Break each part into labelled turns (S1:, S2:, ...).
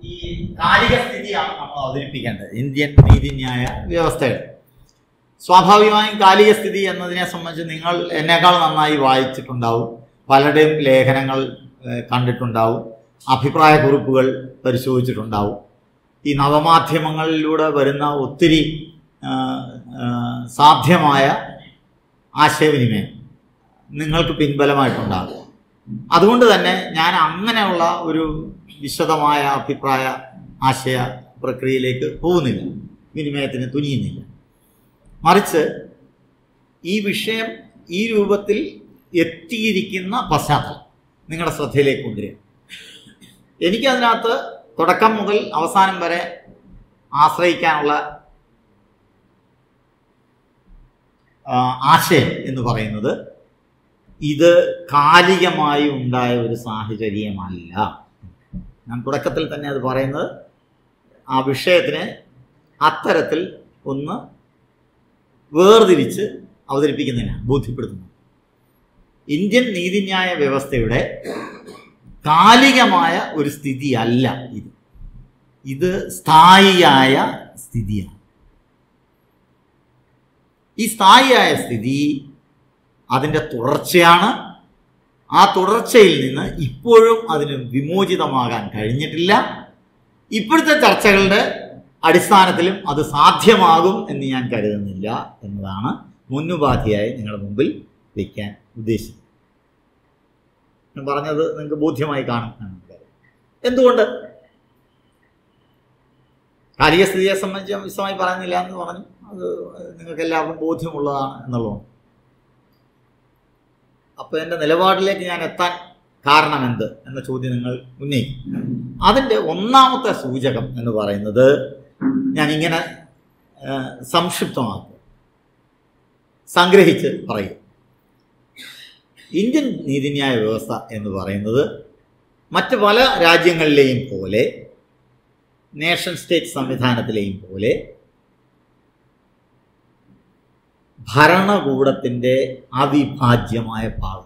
S1: ഈ കാലിക സ്ഥിതിയാണ് നമ്മൾ അവതരിപ്പിക്കേണ്ടത്. ഇന്ത്യൻ നീതിന്യായ വ്യവസ്ഥയുടെ സ്വാഭാവികമായും കാലിക സ്ഥിതി എന്നതിനെ സംബന്ധിച്ച് നിങ്ങൾ എന്നേക്കാൾ നന്നായി വായിച്ചിട്ടുണ്ടാവും, പലരുടെയും ലേഖനങ്ങൾ കണ്ടിട്ടുണ്ടാവും, അഭിപ്രായ കുറിപ്പുകൾ പരിശോധിച്ചിട്ടുണ്ടാവും. ഈ നവമാധ്യമങ്ങളിലൂടെ വരുന്ന ഒത്തിരി സാധ്യമായ ആശയവിനിമയം നിങ്ങൾക്ക് പിൻബലമായിട്ടുണ്ടാകും. അതുകൊണ്ട് തന്നെ ഞാൻ അങ്ങനെയുള്ള ഒരു വിശദമായ അഭിപ്രായ ആശയ പ്രക്രിയയിലേക്ക് പോകുന്നില്ല, വിനിമയത്തിന് തുനിയുന്നില്ല. മറിച്ച് ഈ വിഷയം ഈ രൂപത്തിൽ എത്തിയിരിക്കുന്ന പശ്ചാത്തലം നിങ്ങളുടെ ശ്രദ്ധയിലേക്ക് കൊണ്ടുവരിക. എനിക്കതിനകത്ത് തുടക്കം മുതൽ അവസാനം വരെ ആശ്രയിക്കാനുള്ള ആശയം എന്ന് പറയുന്നത് ഇത് കാലികമായി ഉണ്ടായ ഒരു സാഹചര്യമല്ല. ഞാൻ തുടക്കത്തിൽ തന്നെ അത് പറയുന്നത് ആ വിഷയത്തിനെ അത്തരത്തിൽ ഒന്ന് വേർതിരിച്ച് അവതരിപ്പിക്കുന്നതിനാണ്, ബോധ്യപ്പെടുത്തുന്നത്. ഇന്ത്യൻ നീതിന്യായ വ്യവസ്ഥയുടെ കാലികമായ ഒരു സ്ഥിതിയല്ല ഇത് സ്ഥായിയായ സ്ഥിതിയാണ്. ഈ സ്ഥായിയായ സ്ഥിതി അതിൻ്റെ തുടർച്ചയാണ്. ആ തുടർച്ചയിൽ നിന്ന് ഇപ്പോഴും അതിന് വിമോചിതമാകാൻ കഴിഞ്ഞിട്ടില്ല. ഇപ്പോഴത്തെ ചർച്ചകളുടെ അടിസ്ഥാനത്തിലും അത് സാധ്യമാകും എന്ന് ഞാൻ കരുതുന്നില്ല എന്നതാണ് മുന്നുപാധിയായി നിങ്ങളുടെ മുമ്പിൽ വയ്ക്കാൻ ഉദ്ദേശിക്കുന്നത്. ഞാൻ പറഞ്ഞത് നിങ്ങൾക്ക് ബോധ്യമായി കാണും. എന്തുകൊണ്ട് കാലിക സ്ഥിതിയെ സംബന്ധിച്ച് വിശദമായി പറയുന്നില്ല എന്ന് പറഞ്ഞു, അത് നിങ്ങൾക്ക് എല്ലാവർക്കും ബോധ്യമുള്ളതാണ് എന്നുള്ളതാണ്. അപ്പോൾ എൻ്റെ നിലപാടിലേക്ക് ഞാൻ എത്താൻ കാരണമെന്ത് എന്ന ചോദ്യം നിങ്ങൾ ഉന്നയിക്കും. അതിൻ്റെ ഒന്നാമത്തെ സൂചകം എന്ന് പറയുന്നത് ഞാനിങ്ങനെ സംക്ഷിപ്തമാക്കും, സംഗ്രഹിച്ച് പറയും. ഇന്ത്യൻ നീതിന്യായ വ്യവസ്ഥ എന്ന് പറയുന്നത് മറ്റ് പല രാജ്യങ്ങളിലെയും പോലെ, നേഷൻ സ്റ്റേറ്റ് സംവിധാനത്തിലെയും പോലെ ഭരണകൂടത്തിൻ്റെ അവിഭാജ്യമായ ഭാഗം.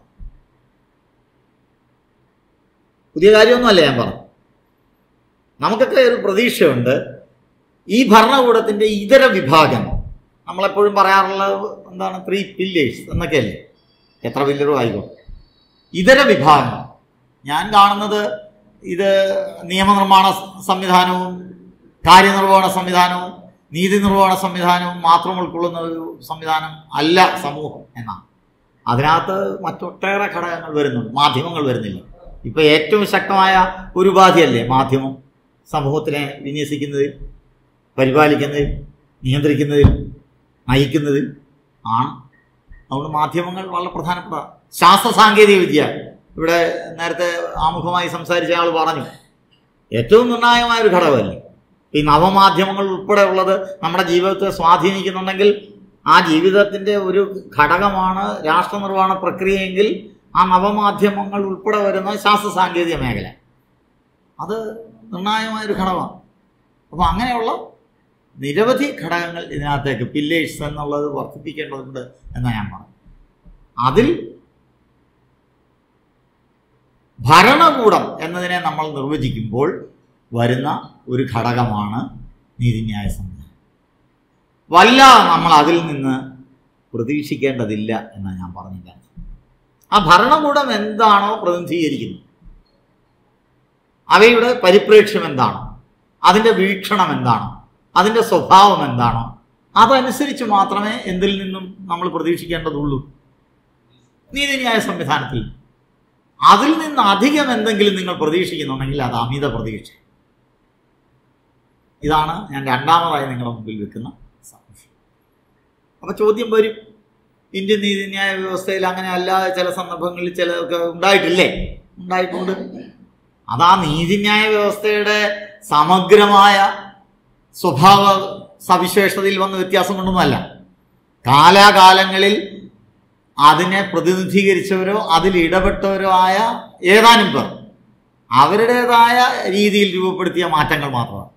S1: പുതിയ കാര്യമൊന്നുമല്ല ഞാൻ പറഞ്ഞു. നമുക്കൊക്കെ ഒരു പ്രതീക്ഷയുണ്ട് ഈ ഭരണകൂടത്തിൻ്റെ ഇതര വിഭാഗങ്ങൾ, നമ്മളെപ്പോഴും പറയാറുള്ളത് എന്താണ്, 3 പില്ലേഴ്സ് എന്നൊക്കെയല്ലേ, എത്ര പില്ലറും ആയിക്കോട്ടെ. ഇതര വിഭാഗങ്ങൾ ഞാൻ കാണുന്നത് ഇത് നിയമനിർമ്മാണ സംവിധാനവും കാര്യനിർവഹണ സംവിധാനവും നീതി നിർവഹണ സംവിധാനവും മാത്രം ഉൾക്കൊള്ളുന്ന ഒരു സംവിധാനം അല്ല സമൂഹം എന്നാണ്. അതിനകത്ത് മറ്റൊട്ടേറെ ഘടകങ്ങൾ വരുന്നുണ്ട്. മാധ്യമങ്ങൾ വരുന്നില്ല. ഇപ്പോൾ ഏറ്റവും ശക്തമായ ഒരു ഉപാധിയല്ലേ മാധ്യമം സമൂഹത്തിനെ വിന്യസിക്കുന്നതിൽ, പരിപാലിക്കുന്നതിൽ, നിയന്ത്രിക്കുന്നതിൽ, നയിക്കുന്നതിൽ ആണ്. അതുകൊണ്ട് മാധ്യമങ്ങൾ വളരെ പ്രധാനപ്പെട്ട ശാസ്ത്ര സാങ്കേതിക വിദ്യ, ഇവിടെ നേരത്തെ ആമുഖമായി സംസാരിച്ച ആൾ പറഞ്ഞു, ഏറ്റവും നിർണായകമായൊരു ഘടകമല്ലേ. ഈ നവമാധ്യമങ്ങൾ ഉൾപ്പെടെ ഉള്ളത് നമ്മുടെ ജീവിതത്തെ സ്വാധീനിക്കുന്നുണ്ടെങ്കിൽ ആ ജീവിതത്തിൻ്റെ ഒരു ഘടകമാണ് രാഷ്ട്രനിർവഹണ പ്രക്രിയയെങ്കിൽ ആ നവമാധ്യമങ്ങൾ ഉൾപ്പെടെ വരുന്ന ശാസ്ത്ര സാങ്കേതിക മേഖല അത് നിർണായകമായൊരു ഘടകമാണ്. അപ്പോൾ അങ്ങനെയുള്ള നിരവധി ഘടകങ്ങൾ ഇതിനകത്തേക്ക് പില്ലേഴ്സ് എന്നുള്ളത് വർദ്ധിപ്പിക്കേണ്ടതുണ്ട് എന്നാണ് ഞാൻ പറഞ്ഞത്. അതിൽ ഭരണകൂടം എന്നതിനെ നമ്മൾ നിർവചിക്കുമ്പോൾ വരുന്ന ഒരു ഘടകമാണ് നീതിന്യായ സംവിധാനം. വല്ലാതെ നമ്മൾ അതിൽ നിന്ന് പ്രതീക്ഷിക്കേണ്ടതില്ല എന്നാണ് ഞാൻ പറഞ്ഞില്ല. ആ ഭരണകൂടം എന്താണോ പ്രതിനിധീകരിക്കുന്നത്, അവയുടെ പരിപ്രേക്ഷ്യം എന്താണോ, അതിൻ്റെ വീക്ഷണം എന്താണോ, അതിൻ്റെ സ്വഭാവം എന്താണോ, അതനുസരിച്ച് മാത്രമേ എന്തിൽ നിന്നും നമ്മൾ പ്രതീക്ഷിക്കേണ്ടതുള്ളൂ. നീതിന്യായ സംവിധാനത്തിൽ അതിൽ നിന്ന് അധികം എന്തെങ്കിലും നിങ്ങൾ പ്രതീക്ഷിക്കുന്നുണ്ടെങ്കിൽ അത് അമിത പ്രതീക്ഷ. ഇതാണ് ഞാൻ രണ്ടാമതായി നിങ്ങളുടെ മുമ്പിൽ വെക്കുന്ന സംശയം. അപ്പോൾ ചോദ്യം വരും, ഇന്ത്യൻ നീതിന്യായ വ്യവസ്ഥയിൽ അങ്ങനെ അല്ലാതെ ചില സന്ദർഭങ്ങളിൽ ചിലതൊക്കെ ഉണ്ടായിട്ടില്ലേ? ഉണ്ടായിട്ടുണ്ട്. അതാ നീതിന്യായ വ്യവസ്ഥയുടെ സമഗ്രമായ സ്വഭാവ സവിശേഷതയിൽ വന്ന വ്യത്യാസം കൊണ്ടൊന്നുമല്ല. കാലാകാലങ്ങളിൽ അതിനെ പ്രതിനിധീകരിച്ചവരോ അതിൽ ഇടപെട്ടവരോ ആയ ഏതാനും പേർ അവരുടേതായ രീതിയിൽ രൂപപ്പെടുത്തിയ മാറ്റങ്ങൾ മാത്രമാണ്.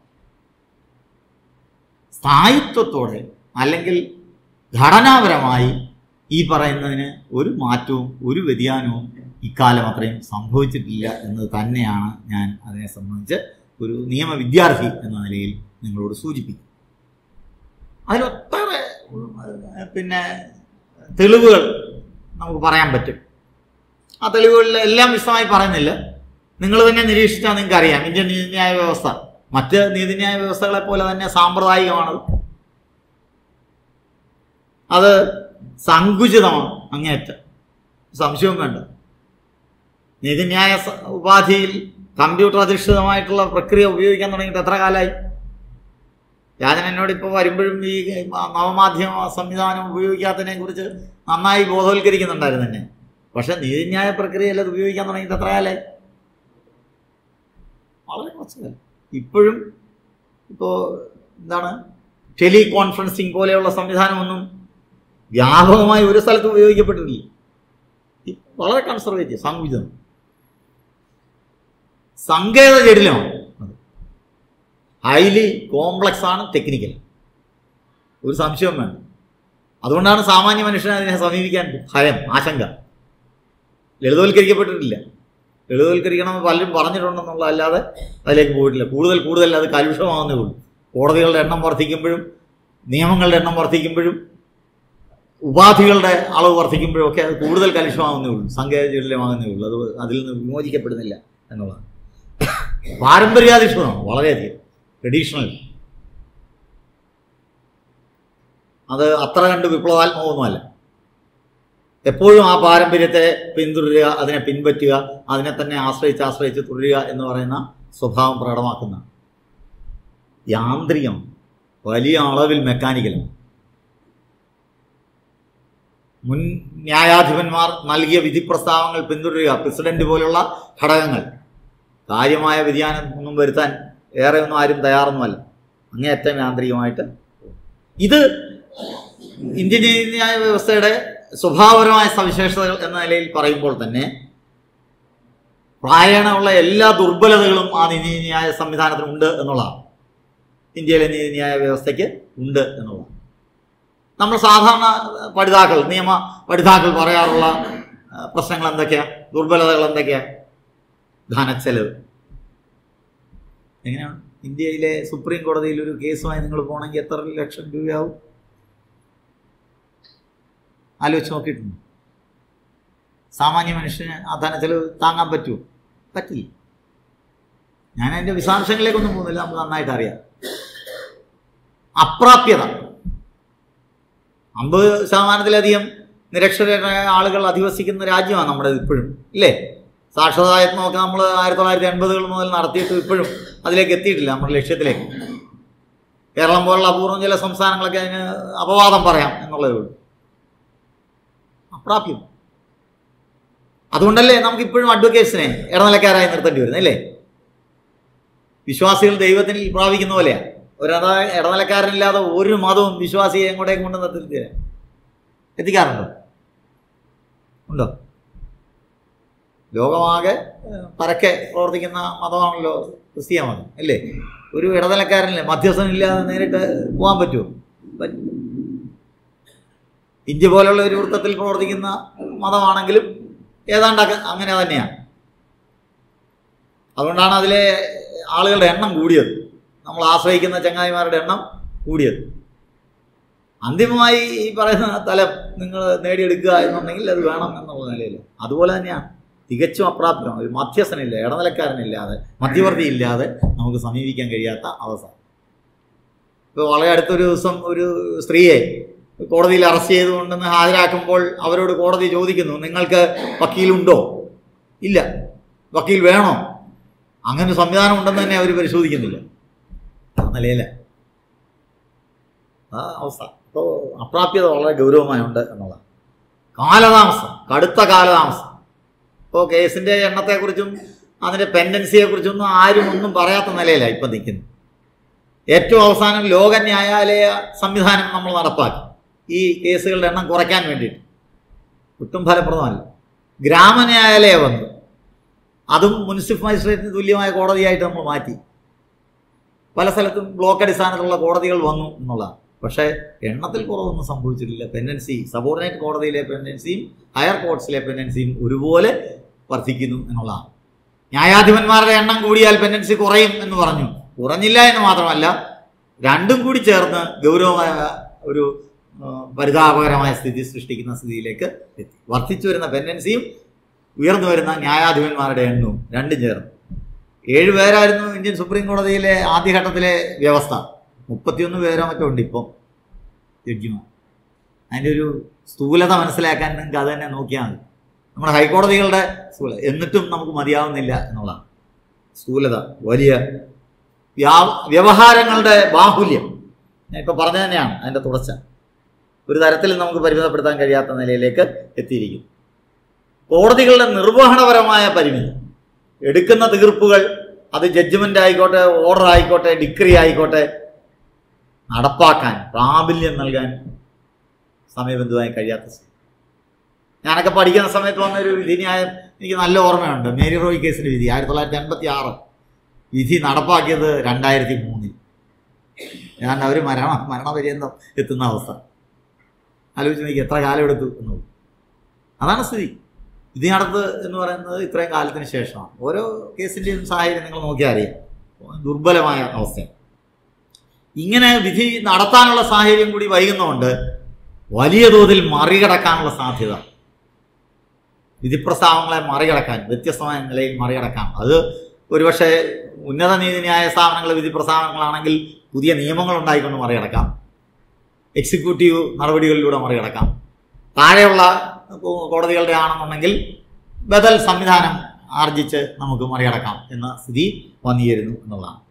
S1: സ്ഥായിത്വത്തോടെ അല്ലെങ്കിൽ ഘടനാപരമായി ഈ പറയുന്നതിന് ഒരു മാറ്റവും ഒരു വ്യതിയാനവും ഇക്കാലം അത്രയും സംഭവിച്ചിട്ടില്ല എന്ന് തന്നെയാണ് ഞാൻ അതിനെ സംബന്ധിച്ച് ഒരു നിയമ വിദ്യാർത്ഥി എന്ന നിലയിൽ നിങ്ങളോട് സൂചിപ്പിക്കും. അതിലൊട്ടേറെ പിന്നെ തെളിവുകൾ നമുക്ക് പറയാൻ പറ്റും. ആ തെളിവുകളിൽ എല്ലാം വിശദമായി പറയുന്നില്ല. നിങ്ങൾ തന്നെ നിരീക്ഷിച്ചാൽ നിങ്ങൾക്ക് അറിയാം. ഇന്ത്യൻ നീതിന്യായ വ്യവസ്ഥ മറ്റ് നീതിന്യായ വ്യവസ്ഥകളെ പോലെ തന്നെ സാമ്പ്രദായികമാണത്. അത് സങ്കുചിതമാണ് അങ്ങേയറ്റം, സംശയവും വേണ്ട. നീതിന്യായ ഉപാധിയിൽ കമ്പ്യൂട്ടർ അധിഷ്ഠിതമായിട്ടുള്ള പ്രക്രിയ ഉപയോഗിക്കാൻ തുടങ്ങിയിട്ട് എത്ര കാലമായി? രാജൻ എന്നോട് ഇപ്പോൾ വരുമ്പോഴും ഈ നവമാധ്യമ സംവിധാനം ഉപയോഗിക്കാത്തതിനെ കുറിച്ച് നന്നായി ബോധവൽക്കരിക്കുന്നുണ്ടായിരുന്നു തന്നെ. പക്ഷെ നീതിന്യായ പ്രക്രിയയിൽ അത് ഉപയോഗിക്കാൻ തുടങ്ങിയിട്ട് എത്ര കാലമായി? വളരെ കുറച്ച് കാലം. ഇപ്പോഴും ഇപ്പോൾ എന്താണ് ടെലി കോൺഫറൻസിങ് പോലെയുള്ള സംവിധാനമൊന്നും വ്യാപകമായി ഒരു സ്ഥലത്തും ഉപയോഗിക്കപ്പെട്ടിട്ടില്ല. വളരെ കൺസർവേറ്റീവ്, സങ്കുചിതം, സങ്കേത ജടിലമാണ്. ഹൈലി കോംപ്ലക്സ് ആണ്, ടെക്നിക്കൽ, ഒരു സംശയവും വേണ്ട. അതുകൊണ്ടാണ് സാമാന്യ മനുഷ്യനെ അതിനെ സമീപിക്കാൻ ഭയം, ആശങ്ക. ലളിതവൽക്കരിക്കപ്പെട്ടിട്ടില്ല. ലളിതവൽക്കരിക്കണമെന്ന് പലരും പറഞ്ഞിട്ടുണ്ടെന്നുള്ള അല്ലാതെ അതിലേക്ക് പോയിട്ടില്ല. കൂടുതൽ അത് കലുഷമാകുന്നേ ഉള്ളൂ. കോടതികളുടെ എണ്ണം വർദ്ധിക്കുമ്പോഴും നിയമങ്ങളുടെ എണ്ണം വർദ്ധിക്കുമ്പോഴും ഉപാധികളുടെ അളവ് വർദ്ധിക്കുമ്പോഴും ഒക്കെ അത് കൂടുതൽ കലുഷമാകുന്നേ ഉള്ളൂ, സങ്കേത ജടിലമാകുന്നേ ഉള്ളൂ. അത് അതിൽ നിന്ന് വിമോചിക്കപ്പെടുന്നില്ല എന്നുള്ളതാണ്. പാരമ്പര്യാധിഷ്ഠിതമാണ് വളരെയധികം, ട്രഡീഷണൽ. അത് അത്ര കണ്ട് വിപ്ലവാത്മകമൊന്നുമല്ല. എപ്പോഴും ആ പാരമ്പര്യത്തെ പിന്തുടരുക, അതിനെ പിൻപറ്റുക, അതിനെ തന്നെ ആശ്രയിച്ച് തുടരുക എന്ന് പറയുന്ന സ്വഭാവം പ്രകടമാക്കുന്ന യാന്ത്രികം, വലിയ അളവിൽ മെക്കാനിക്കലും. മുൻ ന്യായാധിപന്മാർ നൽകിയ വിധി പ്രസ്താവങ്ങൾ പിന്തുടരുക, പ്രസിഡന്റ് പോലുള്ള ഘടകങ്ങൾ, കാര്യമായ വ്യതിയാനം ഒന്നും വരുത്താൻ ഏറെ ഒന്നും ആരും തയ്യാറൊന്നുമല്ല. അങ്ങേയറ്റം യാന്ത്രികമായിട്ട്. ഇത് ഇന്ത്യൻ നീതിന്യായ വ്യവസ്ഥയുടെ സ്വഭാവപരമായ സവിശേഷതകൾ എന്ന നിലയിൽ പറയുമ്പോൾ തന്നെ പ്രായേണ ഉള്ള എല്ലാ ദുർബലതകളും ആ നീതിന്യായ സംവിധാനത്തിനുണ്ട് എന്നുള്ളതാണ്. ഇന്ത്യയിലെ നീതിന്യായ വ്യവസ്ഥയ്ക്ക് ഉണ്ട് എന്നുള്ളതാണ്. നമ്മൾ സാധാരണ പഠിതാക്കൾ, നിയമ പഠിതാക്കൾ പറയാറുള്ള പ്രശ്നങ്ങൾ എന്തൊക്കെയാണ്, ദുർബലതകൾ എന്തൊക്കെയാണ്? ധനച്ചെലവ്. എങ്ങനെയാണ് ഇന്ത്യയിലെ സുപ്രീം കോടതിയിൽ ഒരു കേസുമായി നിങ്ങൾ പോകണമെങ്കിൽ എത്ര ലക്ഷം രൂപയാവും? ആലോചിച്ച് നോക്കിയിട്ടുണ്ട്? സാമാന്യ മനുഷ്യന് ആ ധനച്ചെലവ് താങ്ങാൻ പറ്റുമോ? പറ്റില്ല. ഞാൻ അതിൻ്റെ വിശദാംശങ്ങളിലേക്കൊന്നും പോകുന്നില്ല, നമുക്ക് നന്നായിട്ട് അറിയാം. അപ്രാപ്യത. 50% നിരക്ഷരരായ ആളുകൾ അധിവസിക്കുന്ന രാജ്യമാണ് നമ്മുടെ ഇപ്പോഴും, ഇല്ലേ? സാക്ഷരതായത്നമൊക്കെ നമ്മൾ 1980-കൾ മുതൽ നടത്തിയിട്ട് ഇപ്പോഴും അതിലേക്ക് എത്തിയിട്ടില്ല, നമ്മുടെ ലക്ഷ്യത്തിലേക്ക്. കേരളം പോലുള്ള അപൂർവം ചില സംസ്ഥാനങ്ങളൊക്കെ അതിന് അപവാദം പറയാം എന്നുള്ളതേ ഉള്ളൂ. അപ്രാപ്യം. അതുകൊണ്ടല്ലേ നമുക്കിപ്പോഴും അഡ്വക്കേറ്റ്സിനെ ഇടനിലക്കാരായി നിർത്തേണ്ടി വരുന്നത്, അല്ലേ? വിശ്വാസികൾ ദൈവത്തിൽ പ്രാപിക്കുന്ന പോലെയാണ്. ഒരു ഇടനിലക്കാരനില്ലാതെ ഒരു മതവും വിശ്വാസിയെ എങ്ങോട്ടേക്ക് കൊണ്ട് എത്തിക്കാറുണ്ടോ? ഉണ്ടോ? ലോകമാകെ പരക്കെ പ്രവർത്തിക്കുന്ന മതമാണല്ലോ ക്രിസ്തീയ മതം, അല്ലേ? ഒരു ഇടനിലക്കാരനില്ല, മധ്യസ്ഥനില്ലാതെ നേരിട്ട് പോകാൻ പറ്റുമോ? പറ്റും. ഇന്ത്യ പോലുള്ള ഒരു വൃത്തത്തിൽ പ്രവർത്തിക്കുന്ന മതമാണെങ്കിലും ഏതാണ്ട് അങ്ങനെ തന്നെയാണ്. അതുകൊണ്ടാണ് അതിലെ ആളുകളുടെ എണ്ണം കൂടിയത്, നമ്മൾ ആശ്രയിക്കുന്ന ചങ്ങാതിമാരുടെ എണ്ണം കൂടിയത്. അന്തിമമായി ഈ പറയുന്ന തലം നിങ്ങൾ നേടിയെടുക്കുക എന്നുണ്ടെങ്കിൽ അത് വേണം എന്നുള്ള നിലയിൽ അതുപോലെ തന്നെയാണ്. തികച്ചും അപ്രാപ്തമാണ്. ഒരു മധ്യസ്ഥനില്ല, ഇടനിലക്കാരനില്ലാതെ, മധ്യവർത്തി ഇല്ലാതെ നമുക്ക് സമീപിക്കാൻ കഴിയാത്ത അവസ്ഥ. ഇപ്പോൾ വളരെ അടുത്തൊരു ദിവസം ഒരു സ്ത്രീയെ കോടതിയിൽ അറസ്റ്റ് ചെയ്തുകൊണ്ടെന്ന് ഹാജരാക്കുമ്പോൾ അവരോട് കോടതി ചോദിക്കുന്നു, നിങ്ങൾക്ക് വക്കീലുണ്ടോ? ഇല്ല. വക്കീൽ വേണോ? അങ്ങനെ സംവിധാനം ഉണ്ടെന്ന് തന്നെ അവർ പരിശോധിക്കുന്നില്ല. ആ നിലയിൽ ആ അവസ്ഥ. അപ്പോൾ അപ്രാപ്യത വളരെ ഗൗരവമായുണ്ട് എന്നുള്ളതാണ്. കാലതാമസം, കടുത്ത കാലതാമസം. ഇപ്പോൾ കേസിൻ്റെ എണ്ണത്തെക്കുറിച്ചും അതിൻ്റെ പെൻഡൻസിയെക്കുറിച്ചൊന്നും ആരും ഒന്നും പറയാത്ത നിലയിലാണ് ഇപ്പം നിൽക്കുന്നത്. ഏറ്റവും അവസാനം ലോക ന്യായാലയ സംവിധാനം നമ്മൾ നടപ്പാക്കി ഈ കേസുകളുടെ എണ്ണം കുറയ്ക്കാൻ വേണ്ടിയിട്ട്. ഒട്ടും ഫലപ്രദമല്ല. ഗ്രാമന്യായാലയം വന്നു, അതും മുനിസിപ്പൽ മജിസ്ട്രേറ്റിന് തുല്യമായ കോടതിയായിട്ട് നമ്മൾ മാറ്റി. പല സ്ഥലത്തും ബ്ലോക്ക് അടിസ്ഥാനത്തിലുള്ള കോടതികൾ വന്നു എന്നുള്ളതാണ്. പക്ഷേ എണ്ണത്തിൽ കുറവൊന്നും സംഭവിച്ചിട്ടില്ല. പെൻഡൻസി, സബോർഡിനേറ്റ് കോടതിയിലെ പെൻഡൻസിയും ഹയർ കോർട്ട്സിലെ പെൻഡൻസിയും ഒരുപോലെ വർദ്ധിക്കുന്നു എന്നുള്ളതാണ്. ന്യായാധിപന്മാരുടെ എണ്ണം കൂടിയാൽ പെൻഡൻസി കുറയും എന്ന് പറഞ്ഞു. കുറഞ്ഞില്ല എന്ന് മാത്രമല്ല, രണ്ടും കൂടി ചേർന്ന് ഗൗരവമായ ഒരു പരിതാപകരമായ സ്ഥിതി സൃഷ്ടിക്കുന്ന സ്ഥിതിയിലേക്ക് എത്തി. വർദ്ധിച്ചു വരുന്ന പെൻഡൻസിയും ഉയർന്നു വരുന്ന ന്യായാധിപന്മാരുടെ എണ്ണവും രണ്ടും ചേർന്ന് 7 പേരായിരുന്നു ഇന്ത്യൻ സുപ്രീം കോടതിയിലെ ആദ്യഘട്ടത്തിലെ വ്യവസ്ഥ. 31 പേരോ മറ്റോ ഉണ്ട് ഇപ്പം ജഡ്ജിമാർ. അതിൻ്റെ ഒരു സ്ഥൂലത മനസ്സിലാക്കാൻ നിങ്ങൾക്ക് അത് തന്നെ നോക്കിയാൽ മതി. നമ്മുടെ ഹൈക്കോടതികളുടെ എന്നിട്ടും നമുക്ക് മതിയാവുന്നില്ല എന്നുള്ളതാണ് സ്ഥൂലത. വലിയ വ്യവഹാരങ്ങളുടെ ബാഹുല്യം ഞാൻ ഇപ്പോൾ പറഞ്ഞു തന്നെയാണ് അതിൻ്റെ തുടർച്ച. ഒരു തരത്തിൽ നമുക്ക് പരിമിതപ്പെടുത്താൻ കഴിയാത്ത നിലയിലേക്ക് എത്തിയിരിക്കും. കോടതികളുടെ നിർവഹണപരമായ പരിമിതി, എടുക്കുന്ന തീർപ്പുകൾ അത് ജഡ്ജ്മെൻ്റ് ആയിക്കോട്ടെ, ഓർഡർ ആയിക്കോട്ടെ, ഡിക്രി ആയിക്കോട്ടെ, നടപ്പാക്കാൻ, പ്രാബല്യം നൽകാൻ സമയബന്ധമായി കഴിയാത്ത സ്ഥിതി. ഞാനൊക്കെ പഠിക്കുന്ന സമയത്ത് വന്നൊരു വിധിന്യായം എനിക്ക് നല്ല ഓർമ്മയുണ്ട്. മേരി റോയ് കേസിൻ്റെ വിധി 1986. വിധി നടപ്പാക്കിയത് 2003. ഏതാണ്ട് അവർ മരണപര്യന്തം എത്തുന്ന അവസ്ഥ. ആലോചിച്ച് നോക്കി എത്ര കാലം എടുത്തു എന്നുള്ളത്. അതാണ് സ്ഥിതി. വിധി നടത്ത് എന്ന് പറയുന്നത് ഇത്രയും കാലത്തിന് ശേഷമാണ്. ഓരോ കേസിൻ്റെയും സാഹചര്യം നിങ്ങൾ നോക്കിയാൽ അറിയാം. ദുർബലമായ അവസ്ഥയാണ്. ഇങ്ങനെ വിധി നടത്താനുള്ള സാഹചര്യം കൂടി വൈകുന്നതുകൊണ്ട് വലിയ തോതിൽ മറികടക്കാനുള്ള സാധ്യത, വിധിപ്രസ്താവങ്ങളെ മറികടക്കാൻ, വ്യത്യസ്തമായ നിലയിൽ മറികടക്കാൻ, അത് ഒരുപക്ഷെ ഉന്നത നീതിന്യായ സ്ഥാപനങ്ങൾ വിധിപ്രസ്താവനകളാണെങ്കിൽ പുതിയ നിയമങ്ങൾ ഉണ്ടായിക്കൊണ്ട് മറികടക്കാം, എക്സിക്യൂട്ടീവ് നടപടികളിലൂടെ മറികടക്കാം. താഴെയുള്ള കോടതികളുടെ ആണെന്നുണ്ടെങ്കിൽ ബദൽ സംവിധാനം ആർജിച്ച് നമുക്ക് മറികടക്കാം എന്ന സ്ഥിതി വന്നുചേരുന്നു എന്നുള്ളതാണ്.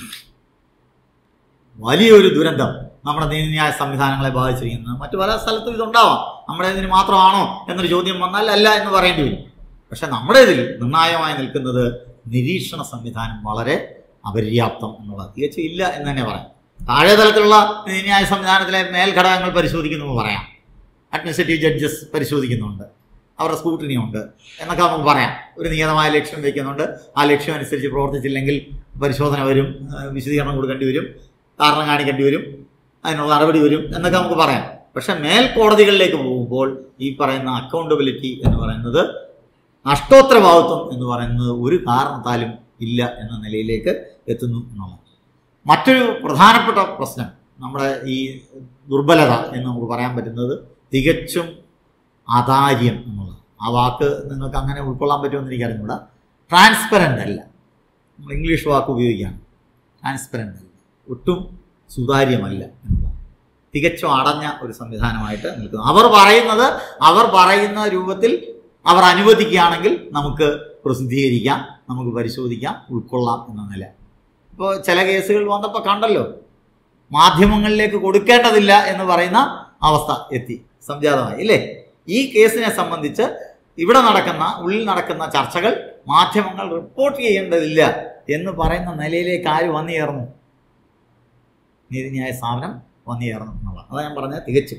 S1: വലിയൊരു ദുരന്തം നമ്മുടെ നീതിന്യായ സംവിധാനങ്ങളെ ബാധിച്ചിരിക്കുന്നത്. മറ്റു പല സ്ഥലത്തും ഇതുണ്ടാവാം. നമ്മുടെ ഇതിന് മാത്രമാണോ എന്നൊരു ചോദ്യം വന്നാൽ അല്ല എന്ന് പറയേണ്ടി വരും. പക്ഷെ നമ്മുടെ ഇതിൽ നിർണായകമായി നിൽക്കുന്നത് നിരീക്ഷണ സംവിധാനം വളരെ അപര്യാപ്തം എന്നുള്ളത്. തികച്ചും ഇല്ല എന്ന് തന്നെ പറയാം. താഴെ തലത്തിലുള്ള നീതിന്യായ സംവിധാനത്തിലെ മേൽഘടകങ്ങൾ പരിശോധിക്കുന്നു പറയാം. അഡ്മിനിസ്ട്രേറ്റീവ് ജഡ്ജസ് പരിശോധിക്കുന്നുണ്ട്, അവരുടെ സ്കൂട്ടിനി ഉണ്ട് എന്നൊക്കെ നമുക്ക് പറയാം. ഒരു നിയതമായ ലക്ഷ്യം വയ്ക്കുന്നുണ്ട്. ആ ലക്ഷ്യം അനുസരിച്ച് പ്രവർത്തിച്ചില്ലെങ്കിൽ പരിശോധന വരും, വിശദീകരണം കൊടുക്കേണ്ടി വരും, കാരണം കാണിക്കേണ്ടി വരും, അതിനുള്ള നടപടി വരും എന്നൊക്കെ നമുക്ക് പറയാം. പക്ഷെ മേൽക്കോടതികളിലേക്ക് പോകുമ്പോൾ ഈ പറയുന്ന അക്കൗണ്ടബിലിറ്റി എന്ന് പറയുന്നത്, നഷ്ടോത്തരവാദിത്വം എന്ന് പറയുന്നത് ഒരു കാരണത്താലും ഇല്ല എന്ന നിലയിലേക്ക് എത്തുന്നു എന്നുള്ളത്. മറ്റൊരു പ്രധാനപ്പെട്ട പ്രശ്നം, നമ്മുടെ ഈ ദുർബലത എന്ന് നമുക്ക് പറയാൻ പറ്റുന്നത് തികച്ചും അതാര്യം എന്നുള്ളത്. ആ വാക്ക് നിങ്ങൾക്ക് അങ്ങനെ ഉൾക്കൊള്ളാൻ പറ്റുമെന്ന് എനിക്കറിഞ്ഞൂടാ. ട്രാൻസ്പെറൻ്റ് അല്ല, നമ്മൾ ഇംഗ്ലീഷ് വാക്ക് ഉപയോഗിക്കുകയാണ്. ട്രാൻസ്പെറൻ്റ് അല്ല, ഒട്ടും സുതാര്യമല്ല എന്നുള്ളത്. തികച്ചും അടഞ്ഞ ഒരു സംവിധാനമായിട്ട് നിൽക്കുന്നു. അവർ പറയുന്ന രൂപത്തിൽ അവർ അനുവദിക്കുകയാണെങ്കിൽ നമുക്ക് പ്രസിദ്ധീകരിക്കാം, നമുക്ക് പരിശോധിക്കാം, ഉൾക്കൊള്ളാം എന്ന നില. ഇപ്പോൾ ചില കേസുകൾ വന്നപ്പോൾ കണ്ടല്ലോ, മാധ്യമങ്ങളിലേക്ക് കൊടുക്കേണ്ടതില്ല എന്ന് പറയുന്ന അവസ്ഥ എത്തി, സംജാതമായി ഇല്ലേ? ഈ കേസിനെ സംബന്ധിച്ച് ഉള്ളിൽ നടക്കുന്ന ചർച്ചകൾ മാധ്യമങ്ങൾ റിപ്പോർട്ട് ചെയ്യേണ്ടതില്ല എന്ന് പറയുന്ന നിലയിലേക്ക് ആര് വന്നു ചേർന്നു? നീതിന്യായ സ്ഥാപനം വന്നു ചേർന്നു എന്നുള്ളത്. അതാണ് ഞാൻ പറഞ്ഞത്. തികച്ചും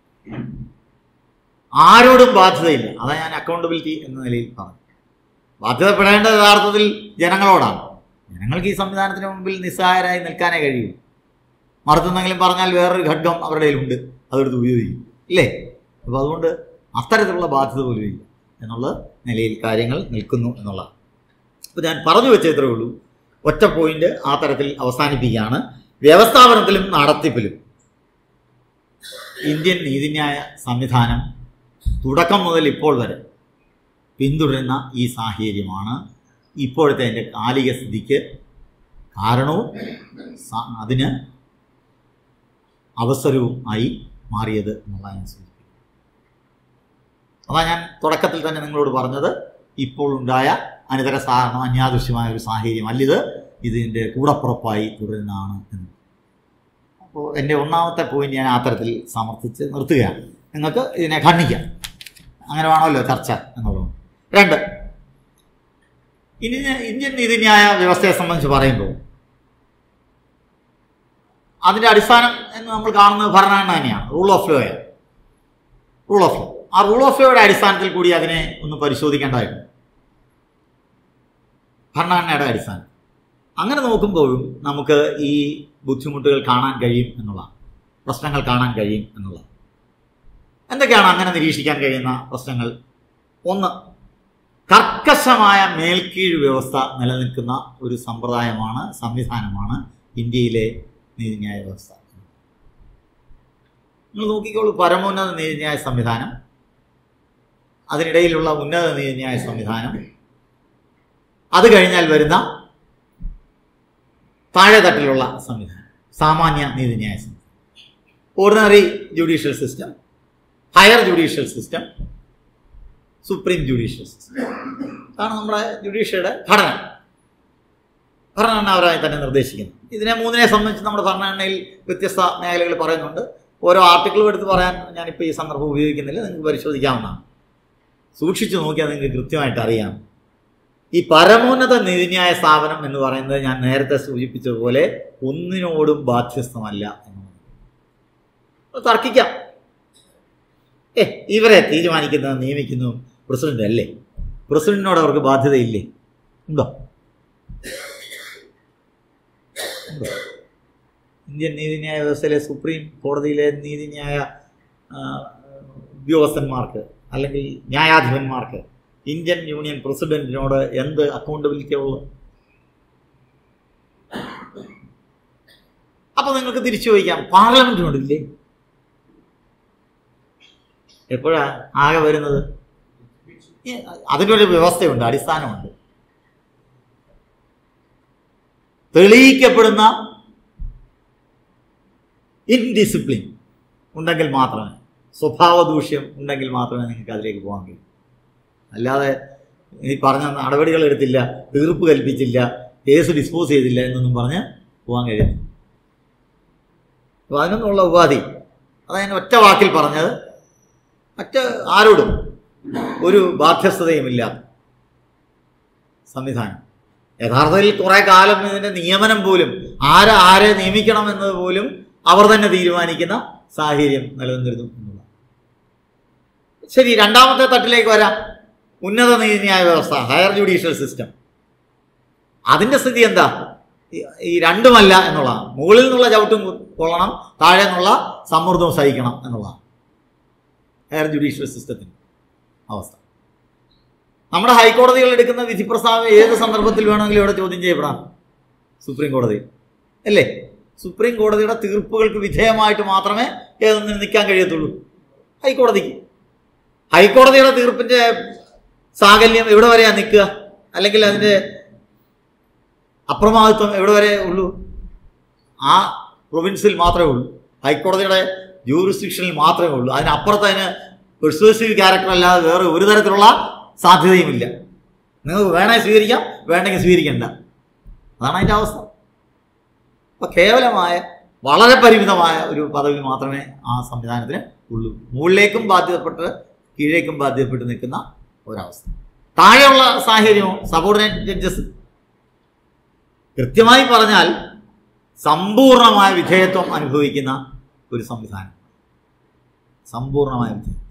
S1: ആരോടും ബാധ്യതയില്ല. അതാണ് ഞാൻ അക്കൗണ്ടബിലിറ്റി എന്ന നിലയിൽ പറഞ്ഞു. ബാധ്യതപ്പെടേണ്ടത് യഥാർത്ഥത്തിൽ ജനങ്ങളോടാണ്. ജനങ്ങൾക്ക് ഈ സംവിധാനത്തിന് മുമ്പിൽ നിസ്സഹായരായി നിൽക്കാനേ കഴിയൂ. മറുത്തെന്തെങ്കിലും പറഞ്ഞാൽ വേറൊരു ഘട്ടം അവരുടെ കയ്യിലുണ്ട്, അതെടുത്ത് ഉപയോഗിക്കും ഇല്ലേ? അപ്പോൾ അതുകൊണ്ട് അത്തരത്തിലുള്ള ബാധ്യത പോലും ഇല്ല എന്നുള്ള നിലയിൽ കാര്യങ്ങൾ നിൽക്കുന്നു എന്നുള്ളതാണ്. അപ്പോൾ ഞാൻ പറഞ്ഞു വെച്ചത്രേ ഉള്ളൂ. ഒറ്റ പോയിന്റ് ആ തരത്തിൽ അവസാനിപ്പിക്കുകയാണ്. വ്യവസ്ഥാപനത്തിലും നടത്തിപ്പിലും ഇന്ത്യൻ നീതിന്യായ സംവിധാനം തുടക്കം മുതൽ ഇപ്പോൾ വരെ പിന്തുടരുന്ന ഈ സാഹചര്യമാണ് ഇപ്പോഴത്തെ അതിൻ്റെ കാലിക സ്ഥിതിക്ക് കാരണവും അതിന് അവസരവും ആയി മാറിയത് എന്നുള്ളതാണ് ഞാൻ സൂചിപ്പിക്കുന്നത്. അതാണ് ഞാൻ തുടക്കത്തിൽ തന്നെ നിങ്ങളോട് പറഞ്ഞത്. ഇപ്പോൾ ഉണ്ടായ അനിതര സാധാരണ അന്യാദൃശ്യമായ ഒരു സാഹചര്യം അല്ലിത്, ഇതിൻ്റെ കൂടപ്പുറപ്പായി തുടരുന്നതാണ് എന്ന്. അപ്പോൾ എൻ്റെ ഒന്നാമത്തെ പോയിന്റ് ഞാൻ ആ തരത്തിൽ സമർത്ഥിച്ച് നിർത്തുകയാണ്. നിങ്ങൾക്ക് ഇതിനെ ഖണ്ഡിക്കാം, അങ്ങനെ വേണമല്ലോ ചർച്ച എന്നുള്ളത്. 2, ഇന്ത്യൻ നീതിന്യായ വ്യവസ്ഥയെ സംബന്ധിച്ച് പറയുമ്പോൾ അതിൻ്റെ അടിസ്ഥാനം എന്ന് നമ്മൾ കാണുന്നത് ഭരണഘടന തന്നെയാണ്, റൂൾ ഓഫ് ലോയാണ്. റൂൾ ഓഫ് ലോ, ആ റൂൾ ഓഫ് ലോയുടെ അടിസ്ഥാനത്തിൽ കൂടി അതിനെ ഒന്ന് പരിശോധിക്കേണ്ടതായിരുന്നു, ഭരണഘടനയുടെ അടിസ്ഥാനം. അങ്ങനെ നോക്കുമ്പോഴും നമുക്ക് ഈ ബുദ്ധിമുട്ടുകൾ കാണാൻ കഴിയും എന്നുള്ളതാണ്, പ്രശ്നങ്ങൾ കാണാൻ കഴിയും എന്നുള്ളത്. എന്തൊക്കെയാണ് അങ്ങനെ നിരീക്ഷിക്കാൻ കഴിയുന്ന പ്രശ്നങ്ങൾ? 1, കർക്കശമായ മേൽക്കീഴ് വ്യവസ്ഥ നിലനിൽക്കുന്ന ഒരു സംവിധാനമാണ് ഇന്ത്യയിലെ നീതിന്യായ വ്യവസ്ഥ. നിങ്ങൾ നോക്കിക്കോളൂ, പരമോന്നത നീതിന്യായ സംവിധാനം, അതിനിടയിലുള്ള ഉന്നത നീതിന്യായ സംവിധാനം, അത് കഴിഞ്ഞാൽ വരുന്ന താഴെത്തട്ടിലുള്ള സംവിധാനം, സാമാന്യ നീതിന്യായ സംവിധാനം, ordinary judicial system, higher judicial system, supreme judicial system. അതാണ് നമ്മുടെ ജുഡീഷ്യയുടെ ഭരണഘടനാപരമായി തന്നെ നിർദ്ദേശിക്കുന്നത്. ഇതിനെ മൂന്നിനെ സംബന്ധിച്ച് നമ്മുടെ ഭരണഘടനയിൽ വ്യത്യസ്ത മേഖലകൾ പറയുന്നുണ്ട്. ഓരോ ആർട്ടിക്കിളും എടുത്ത് പറയാൻ ഞാനിപ്പോൾ ഈ സന്ദർഭം ഉപയോഗിക്കുന്നില്ല, നിങ്ങൾക്ക് പരിശോധിക്കാവുന്നതാണ്. സൂക്ഷിച്ചു നോക്കിയാൽ നിങ്ങൾക്ക് കൃത്യമായിട്ട് അറിയാം. ഈ പരമോന്നത നീതിന്യായ സ്ഥാപനം എന്ന് പറയുന്നത് ഞാൻ നേരത്തെ സൂചിപ്പിച്ചതുപോലെ ഒന്നിനോടും ബാധ്യസ്ഥമല്ല എന്ന് തർക്കിക്കാം. ഇവരെ തീരുമാനിക്കുന്നതും നിയമിക്കുന്നതും പ്രസിഡന്റ് അല്ലേ? പ്രസിഡന്റിനോട് അവർക്ക് ബാധ്യതയില്ലേ? ഉണ്ടോ? ഇന്ത്യൻ നീതിന്യായ വ്യവസ്ഥയിലെ സുപ്രീം കോടതിയിലെ നീതിന്യായ ഉദ്യോഗസ്ഥന്മാർക്ക് അല്ലെങ്കിൽ ന്യായാധിപന്മാർക്ക് ഇന്ത്യൻ യൂണിയൻ പ്രസിഡന്റിനോട് എന്ത് അക്കൗണ്ടബിലിറ്റി ഉള്ളത്? അപ്പൊ നിങ്ങൾക്ക് തിരിച്ചു ചോദിക്കാം, പാർലമെന്റിനോടില്ലേ? എപ്പോഴാ ആകെ വരുന്നത്? അതിനൊരു വ്യവസ്ഥയുണ്ട്, അടിസ്ഥാനമുണ്ട്. തെളിയിക്കപ്പെടുന്ന ഇൻഡിസിപ്ലിൻ ഉണ്ടെങ്കിൽ മാത്രമേ, സ്വഭാവ ദൂഷ്യം ഉണ്ടെങ്കിൽ മാത്രമേ നിങ്ങൾക്ക് അതിലേക്ക് പോകാൻ കഴിയൂ. അല്ലാതെ ഈ പറഞ്ഞ നടപടികൾ എടുത്തില്ല, തീർപ്പ് കൽപ്പിച്ചില്ല, കേസ് ഡിസ്പോസ് ചെയ്തില്ല എന്നൊന്നും പറഞ്ഞ് പോകാൻ കഴിയുന്നു. അപ്പോൾ അതിനൊന്നുള്ള ഉപാധി, അതായത് ഒറ്റ വാക്കിൽ പറഞ്ഞത്, മറ്റ് ആരോടും ഒരു ബാധ്യസ്ഥതയുമില്ല സംവിധാനം. യഥാർത്ഥത്തിൽ കുറേ കാലം ഇതിൻ്റെ നിയമനം പോലും ആരെ നിയമിക്കണം എന്നത് പോലും അവർ തന്നെ തീരുമാനിക്കുന്ന സാഹചര്യം നിലനിന്നിരുന്നു എന്നുള്ളത്. ശരി, രണ്ടാമത്തെ തട്ടിലേക്ക് വരാം. ഉന്നത നീതിന്യായ വ്യവസ്ഥ, ഹയർ ജുഡീഷ്യൽ സിസ്റ്റം. അതിൻ്റെ സ്ഥിതി എന്താ? ഈ രണ്ടുമല്ല എന്നുള്ളതാണ്. മുകളിൽ നിന്നുള്ള ചവിട്ടും കൊള്ളണം, താഴെ നിന്നുള്ള സമ്മർദ്ദവും സഹിക്കണം എന്നുള്ളതാണ് ഹയർ ജുഡീഷ്യൽ സിസ്റ്റത്തിൻ്റെ അവസ്ഥ. നമ്മുടെ ഹൈക്കോടതികൾ എടുക്കുന്ന വിധി പ്രസ്താവന ഏത് സന്ദർഭത്തിൽ വേണമെങ്കിലും ഇവിടെ ചോദ്യം ചെയ്യപ്പെടാം. സുപ്രീം കോടതി അല്ലേ? സുപ്രീം കോടതിയുടെ തീർപ്പുകൾക്ക് വിധേയമായിട്ട് മാത്രമേ ഏതൊന്നിന് നിൽക്കാൻ കഴിയത്തുള്ളൂ. ഹൈക്കോടതിക്ക് ഹൈക്കോടതിയുടെ തീർപ്പിൻ്റെ സാകല്യം എവിടെ വരെയാണ് നിൽക്കുക? അല്ലെങ്കിൽ അതിൻ്റെ അപ്രമാദിത്വം എവിടെ വരെ ഉള്ളൂ? ആ പ്രൊവിൻസിൽ മാത്രമേ ഉള്ളൂ, ഹൈക്കോടതിയുടെ ജൂറിസ്ഡിക്ഷനിൽ മാത്രമേ ഉള്ളൂ. അതിനപ്പുറത്ത് അതിന് പെർസ്യൂസീവ് ക്യാരക്ടർ അല്ലാതെ വേറെ ഒരു തരത്തിലുള്ള സാധ്യതയുമില്ല. നിങ്ങൾക്ക് വേണമെങ്കിൽ സ്വീകരിക്കാം, വേണമെങ്കിൽ സ്വീകരിക്കണ്ട. അതാണ് അതിൻ്റെ അവസ്ഥ. അപ്പോൾ കേവലമായ വളരെ പരിമിതമായ ഒരു പദവി മാത്രമേ ആ സംവിധാനത്തിന് ഉള്ളൂ. മുകളിലേക്കും ബാധ്യതപ്പെട്ട് കീഴേക്കും ബാധ്യതപ്പെട്ട് നിൽക്കുന്ന ഒരവസ്ഥ. താഴെയുള്ള സാഹചര്യമോ സബോർഡിനേറ്റ് ജഡ്ജസ്, കൃത്യമായി പറഞ്ഞാൽ സമ്പൂർണമായ വിധേയത്വം അനുഭവിക്കുന്ന ഒരു സംവിധാനം. സമ്പൂർണമായ വിധേയത്വം.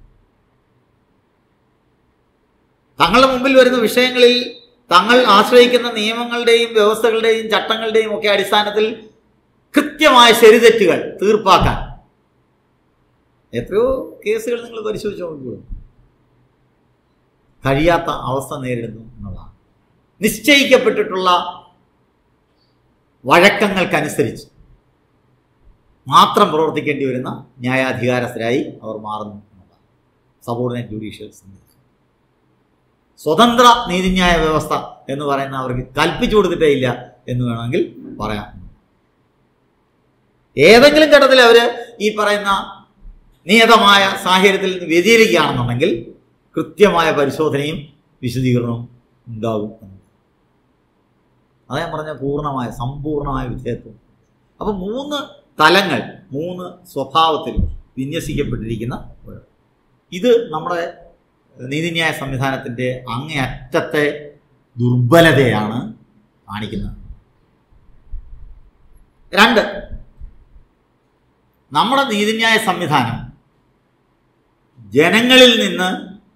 S1: തങ്ങളുടെ മുമ്പിൽ വരുന്ന വിഷയങ്ങളിൽ തങ്ങൾ ആശ്രയിക്കുന്ന നിയമങ്ങളുടെയും വ്യവസ്ഥകളുടെയും ചട്ടങ്ങളുടെയും ഒക്കെ അടിസ്ഥാനത്തിൽ കൃത്യമായ ശരിതെറ്റുകൾ തീർപ്പാക്കാൻ എത്രയോ കേസുകൾ നിങ്ങൾ പരിശോധിച്ച് നോക്കിക്കോളും, കഴിയാത്ത അവസ്ഥ നേരിടുന്നു എന്നുള്ളതാണ്. നിശ്ചയിക്കപ്പെട്ടിട്ടുള്ള വഴക്കങ്ങൾക്കനുസരിച്ച് മാത്രം പ്രവർത്തിക്കേണ്ടി വരുന്ന ന്യായാധികാരസ്ഥരായി അവർ മാറുന്നു എന്നുള്ളതാണ് സബോർഡിനേറ്റ് ജുഡീഷ്യൽ സംവിധാനം. സ്വതന്ത്ര നീതിന്യായ വ്യവസ്ഥ എന്ന് പറയുന്ന അവർക്ക് കൽപ്പിച്ചു കൊടുത്തിട്ടേ ഇല്ല എന്ന് വേണമെങ്കിൽ പറയാം. ഏതെങ്കിലും ഘട്ടത്തിൽ അവർ ഈ പറയുന്ന നിയതമായ സാഹചര്യത്തിൽ നിന്ന് വ്യതിചലിക്കുകയാണെന്നുണ്ടെങ്കിൽ കൃത്യമായ പരിശോധനയും വിശദീകരണവും ഉണ്ടാകും. അതാ ഞാൻ പറഞ്ഞ പൂർണ്ണമായ സമ്പൂർണമായ വിധേയത്വം. അപ്പം 3 തലങ്ങൾ, 3 സ്വഭാവത്തിൽ വിന്യസിക്കപ്പെട്ടിരിക്കുന്ന ഇത് നമ്മുടെ നീതിന്യായ സംവിധാനത്തിൻ്റെ അങ്ങേയറ്റത്തെ ദുർബലതയാണ് കാണിക്കുന്നത്. 2, നമ്മുടെ നീതിന്യായ സംവിധാനം ജനങ്ങളിൽ നിന്ന്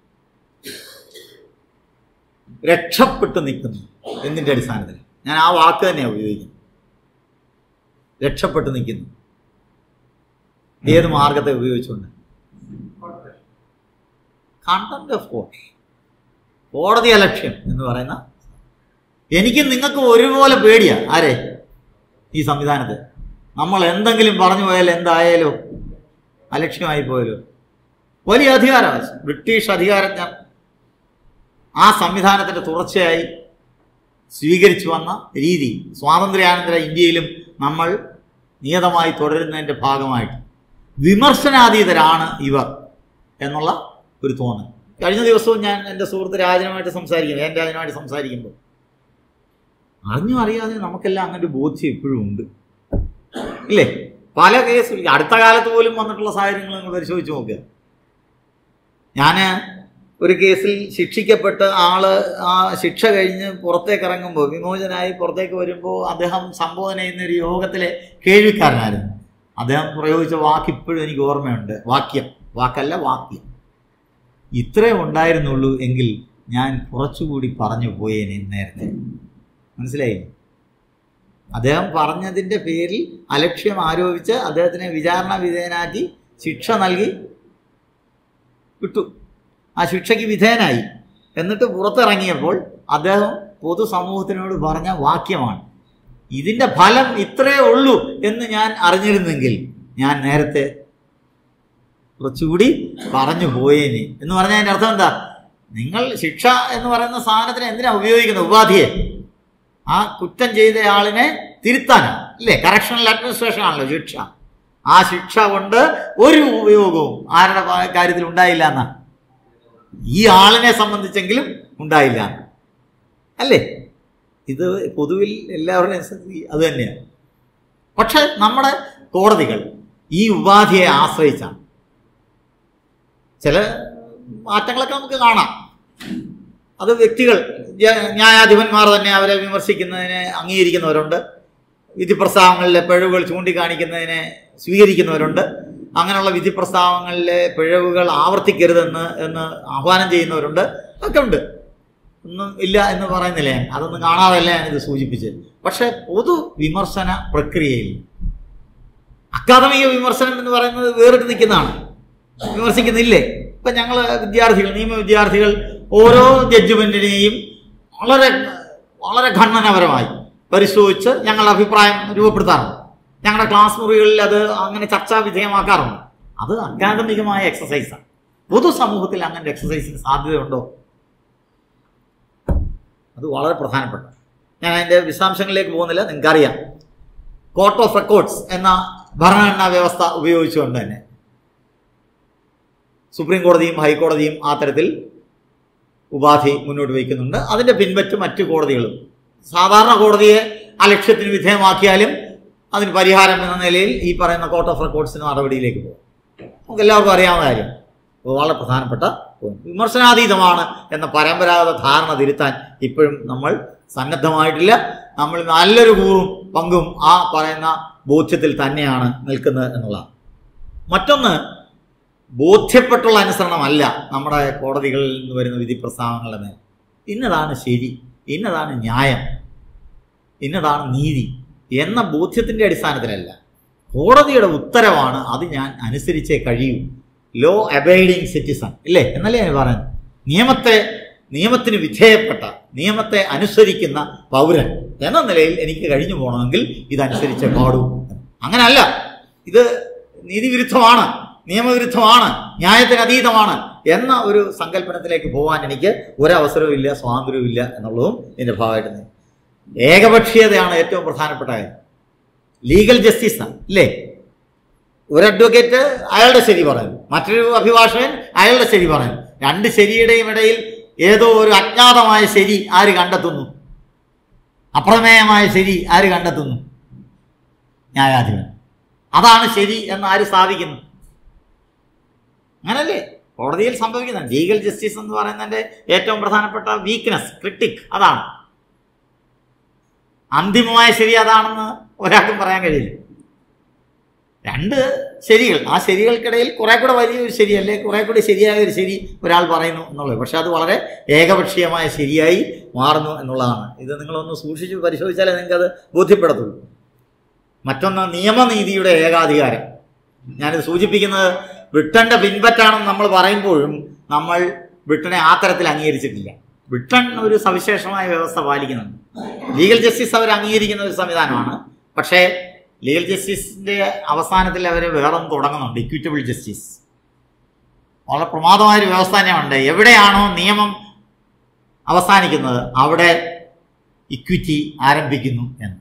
S1: രക്ഷപ്പെട്ടു നിൽക്കുന്നു എന്നതിൻ്റെ അടിസ്ഥാനത്തിൽ. ഞാൻ ആ വാക്ക് തന്നെയാണ് ഉപയോഗിക്കുന്നത്. രക്ഷപ്പെട്ടു നിൽക്കുന്നു. ഏത് മാർഗത്തെ ഉപയോഗിച്ചുകൊണ്ട്? Contempt of court. കോടതി അലക്ഷ്യം എന്ന് പറയുന്ന, എനിക്കും നിങ്ങൾക്കും ഒരുപോലെ പേടിയാ. ആരെ? ഈ സംവിധാനത്തെ. നമ്മൾ എന്തെങ്കിലും പറഞ്ഞു പോയാൽ എന്തായാലോ അലക്ഷ്യമായി പോയാലോ. വലിയ അധികാരമാണ്. ബ്രിട്ടീഷ് അധികാരജ്ഞർ ആ സംവിധാനത്തിൻ്റെ തുടർച്ചയായി സ്വീകരിച്ചു വന്ന രീതി സ്വാതന്ത്ര്യാനന്തര ഇന്ത്യയിലും നമ്മൾ നിയതമായി തുടരുന്നതിൻ്റെ ഭാഗമായിട്ട് വിമർശനാതീതരാണ് ഇവർ എന്നുള്ള ഒരു തോന്നൽ. കഴിഞ്ഞ ദിവസവും ഞാൻ എൻ്റെ സുഹൃത്ത് രാജനുമായിട്ട് സംസാരിക്കുമ്പോൾ അറിഞ്ഞും അറിയാതെ നമുക്കെല്ലാം അങ്ങനെ ഒരു ബോധ്യം ഇപ്പോഴും ഉണ്ട്, ഇല്ലേ? പല കേസുകൾ അടുത്ത കാലത്ത് പോലും വന്നിട്ടുള്ള സാഹചര്യങ്ങൾ നിങ്ങൾ പരിശോധിച്ച് നോക്കുക. ഞാൻ ഒരു കേസിൽ ശിക്ഷിക്കപ്പെട്ട് ആ ശിക്ഷ കഴിഞ്ഞ് പുറത്തേക്ക് ഇറങ്ങുമ്പോൾ, വിമോചനായി പുറത്തേക്ക് വരുമ്പോൾ, അദ്ദേഹം സംബോധന ചെയ്യുന്നൊരു യോഗത്തിലെ കേൾവിക്കാരനായിരുന്നു. അദ്ദേഹം പ്രയോഗിച്ച വാക്ക് ഇപ്പോഴും എനിക്ക് ഓർമ്മയുണ്ട്. വാക്കല്ല വാക്യം. ഇത്രേ ഉണ്ടായിരുന്നുള്ളൂ എങ്കിൽ ഞാൻ കുറച്ചുകൂടി പറഞ്ഞു പോയേനെ നേരത്തെ. മനസ്സിലായി? അദ്ദേഹം പറഞ്ഞതിൻ്റെ പേരിൽ അലക്ഷ്യം ആരോപിച്ച് അദ്ദേഹത്തിനെ വിചാരണ വിധേയനാക്കി ശിക്ഷ നൽകി വിട്ടു. ആ ശിക്ഷയ്ക്ക് വിധേയനായി. എന്നിട്ട് പുറത്തിറങ്ങിയപ്പോൾ അദ്ദേഹം പൊതുസമൂഹത്തിനോട് പറഞ്ഞ വാക്യമാണ്, ഇതിൻ്റെ ഫലം ഇത്രയേ ഉള്ളൂ എന്ന് ഞാൻ അറിഞ്ഞിരുന്നെങ്കിൽ ഞാൻ നേരത്തെ കുറച്ചുകൂടി പറഞ്ഞു പോയേനെ എന്ന് പറഞ്ഞാൽ അതിൻ്റെ അർത്ഥം എന്താ? നിങ്ങൾ ശിക്ഷ എന്ന് പറയുന്ന സാധനത്തിന് എന്തിനാണ് ഉപയോഗിക്കുന്നത്? ഉപാധിയെ, ആ കുറ്റം ചെയ്ത ആളിനെ തിരുത്താനാണ്, അല്ലേ? കറക്ഷണൽ അഡ്മിനിസ്ട്രേഷൻ ആണല്ലോ ശിക്ഷ. ആ ശിക്ഷ കൊണ്ട് ഒരു ഉപയോഗവും ആരുടെ കാര്യത്തിൽ ഉണ്ടായില്ല എന്നാ, ഈ ആളിനെ സംബന്ധിച്ചെങ്കിലും ഉണ്ടായില്ല, അല്ലേ? ഇത് പൊതുവിൽ എല്ലാവരുടെയും അത് തന്നെയാണ്. പക്ഷെ നമ്മുടെ കോടതികൾ ഈ ഉപാധിയെ ആശ്രയിച്ചാണ്. ചില മാറ്റങ്ങളൊക്കെ നമുക്ക് കാണാം. അത് വ്യക്തികൾ, ന്യായാധിപന്മാർ തന്നെ അവരെ വിമർശിക്കുന്നതിനെ അംഗീകരിക്കുന്നവരുണ്ട്, വിധി പ്രസ്താവങ്ങളിലെ പിഴവുകൾ ചൂണ്ടിക്കാണിക്കുന്നതിനെ സ്വീകരിക്കുന്നവരുണ്ട്, അങ്ങനെയുള്ള വിധി പ്രസ്താവങ്ങളിലെ പിഴവുകൾ ആവർത്തിക്കരുതെന്ന് ആഹ്വാനം ചെയ്യുന്നവരുണ്ട്, ഒക്കെ ഉണ്ട്. ഒന്നും ഇല്ല എന്ന് പറയുന്നില്ല, അതൊന്നും കാണാതല്ല ഞാനിത് സൂചിപ്പിച്ചത്. പക്ഷെ പൊതു വിമർശന പ്രക്രിയയിൽ അക്കാദമിക വിമർശനം എന്ന് പറയുന്നത് വേറിട്ട് നിൽക്കുന്നതാണ്. വിമർശിക്കുന്നില്ലേ? ഇപ്പം ഞങ്ങൾ നിയമ വിദ്യാർത്ഥികൾ ഓരോ ജഡ്ജ്മെൻറ്റിനെയും വളരെ വളരെ ഖണ്ഡനപരമായി പരിശോധിച്ച് ഞങ്ങൾ അഭിപ്രായം രൂപപ്പെടുത്താറുണ്ട്. ഞങ്ങളുടെ ക്ലാസ് മുറികളിൽ അത് അങ്ങനെ ചർച്ചാ വിധേയമാക്കാറുണ്ട്. അത് അക്കാദമികമായ എക്സസൈസാണ്. പൊതുസമൂഹത്തിൽ അങ്ങനെ എക്സസൈസിന് സാധ്യതയുണ്ടോ? അത് വളരെ പ്രധാനപ്പെട്ട. ഞാൻ അതിൻ്റെ വിശദാംശങ്ങളിലേക്ക് പോകുന്നില്ല, നിങ്ങൾക്കറിയാം. കോർട്ട് ഓഫ് റെക്കോർഡ്സ് എന്ന ഭരണഘടനാ വ്യവസ്ഥ ഉപയോഗിച്ചുകൊണ്ട് തന്നെ സുപ്രീം കോടതിയും ഹൈക്കോടതിയും ആ തരത്തിൽ ഉപാധി മുന്നോട്ട് വയ്ക്കുന്നുണ്ട്. അതിൻ്റെ പിൻപറ്റ് മറ്റു കോടതികളും. സാധാരണ കോടതിയെ അലക്ഷ്യത്തിന് വിധേയമാക്കിയാലും അതിന് പരിഹാരം എന്ന നിലയിൽ ഈ പറയുന്ന കോർട്ട് ഓഫ് റെക്കോർഡ്സിന് നടപടിയിലേക്ക് പോകും. നമുക്ക് എല്ലാവർക്കും അറിയാവുന്ന കാര്യം. വളരെ പ്രധാനപ്പെട്ട വിമർശനാതീതമാണ് എന്ന പരമ്പരാഗത ധാരണ തിരുത്താൻ ഇപ്പോഴും നമ്മൾ സന്നദ്ധമായിട്ടില്ല. നമ്മൾ നല്ലൊരു പങ്കും ആ പറയുന്ന ബോധ്യത്തിൽ തന്നെയാണ് നിൽക്കുന്നത് എന്നുള്ളതാണ്. മറ്റൊന്ന്, ബോധ്യപ്പെട്ടുള്ള അനുസരണമല്ല നമ്മുടെ കോടതികളിൽ നിന്ന് വരുന്ന വിധി പ്രസ്താവങ്ങളുടെ മേൽ. ഇന്നതാണ് ശരി, ഇന്നതാണ് ന്യായം, ഇന്നതാണ് നീതി എന്ന ബോധ്യത്തിൻ്റെ അടിസ്ഥാനത്തിലല്ല. കോടതിയുടെ ഉത്തരവാണ്, അത് ഞാൻ അനുസരിച്ചേ കഴിയൂ. ലോ അബൈഡിങ് സിറ്റിസൺ, ഇല്ലേ? എന്നല്ലേ ഞാൻ പറയുന്നത്. നിയമത്തിന് വിധേയപ്പെട്ട, നിയമത്തെ അനുസരിക്കുന്ന പൗരൻ എന്ന നിലയിൽ എനിക്ക് കഴിഞ്ഞു പോകണമെങ്കിൽ ഇതനുസരിച്ചേ പാടൂ. അങ്ങനല്ല, ഇത് നീതിവിരുദ്ധമാണ്, നിയമവിരുദ്ധമാണ്, ന്യായത്തിന് അതീതമാണ് എന്ന ഒരു സങ്കല്പനത്തിലേക്ക് പോകാൻ എനിക്ക് ഒരവസരവും ഇല്ല, സ്വാതന്ത്ര്യവും ഇല്ല എന്നുള്ളതും ഇതിൻ്റെ ഭാഗമായിട്ട്. ഏകപക്ഷീയതയാണ് ഏറ്റവും പ്രധാനപ്പെട്ട കാര്യം. ലീഗൽ ജസ്റ്റിസാണ്, ഇല്ലേ? ഒരു അഡ്വക്കേറ്റ് അയാളുടെ ശരി പറയുന്നു, മറ്റൊരു അഭിഭാഷകൻ അയാളുടെ ശരി പറയുന്നു. രണ്ട് ശരിയുടെയും ഇടയിൽ ഏതോ ഒരു അജ്ഞാതമായ ശരി ആര് കണ്ടെത്തുന്നു? അപ്രമേയമായ ശരി ആര് കണ്ടെത്തുന്നു? ന്യായാധിപൻ. അതാണ് ശരി എന്ന് ആര് സ്ഥാപിക്കുന്നു? അങ്ങനല്ലേ കോടതിയിൽ സംഭവിക്കുന്നത്. ലീഗൽ ജസ്റ്റിസ് എന്ന് പറയുന്നതിൻ്റെ ഏറ്റവും പ്രധാനപ്പെട്ട വീക്ക്നെസ്, ക്രിട്ടിക് അതാണ്. അന്തിമമായ ശരി അതാണെന്ന് ഒരാൾക്കും പറയാൻ കഴിയില്ല. രണ്ട് ശരികൾ, ആ ശരികൾക്കിടയിൽ കുറെ കൂടെ വലിയൊരു ശരിയല്ലേ, കുറെ കൂടി ശരിയായ ഒരു ശരി ഒരാൾ പറയുന്നു എന്നുള്ളത്. പക്ഷെ അത് വളരെ ഏകപക്ഷീയമായ ശരിയായി മാറുന്നു എന്നുള്ളതാണ്. ഇത് നിങ്ങളൊന്ന് സൂക്ഷിച്ച് പരിശോധിച്ചാലേ നിങ്ങൾക്കത് ബോധ്യപ്പെടത്തുള്ളൂ. മറ്റൊന്ന്, നിയമനീതിയുടെ ഏകാധികാരം. ഞാനിത് സൂചിപ്പിക്കുന്നത് ബ്രിട്ടൻ്റെ പിൻപറ്റാണെന്ന് നമ്മൾ പറയുമ്പോഴും നമ്മൾ ബ്രിട്ടനെ ആ തരത്തിൽ അംഗീകരിച്ചിട്ടില്ല. ബ്രിട്ടൻ ഒരു സവിശേഷമായ വ്യവസ്ഥ പാലിക്കുന്നുണ്ട്. ലീഗൽ ജസ്റ്റിസ് അവർ അംഗീകരിക്കുന്ന ഒരു സംവിധാനമാണ്. പക്ഷേ ലീഗൽ ജസ്റ്റിസിന്റെ അവസാനത്തിൽ അവർ വേറൊന്ന് തുടങ്ങുന്നുണ്ട്, ഇക്വിറ്റബിൾ ജസ്റ്റിസ്. വളരെ പ്രമാദമായൊരു വ്യവസ്ഥ തന്നെയുണ്ട്. എവിടെയാണോ നിയമം അവസാനിക്കുന്നത് അവിടെ ഇക്വിറ്റി ആരംഭിക്കുന്നു എന്ന്.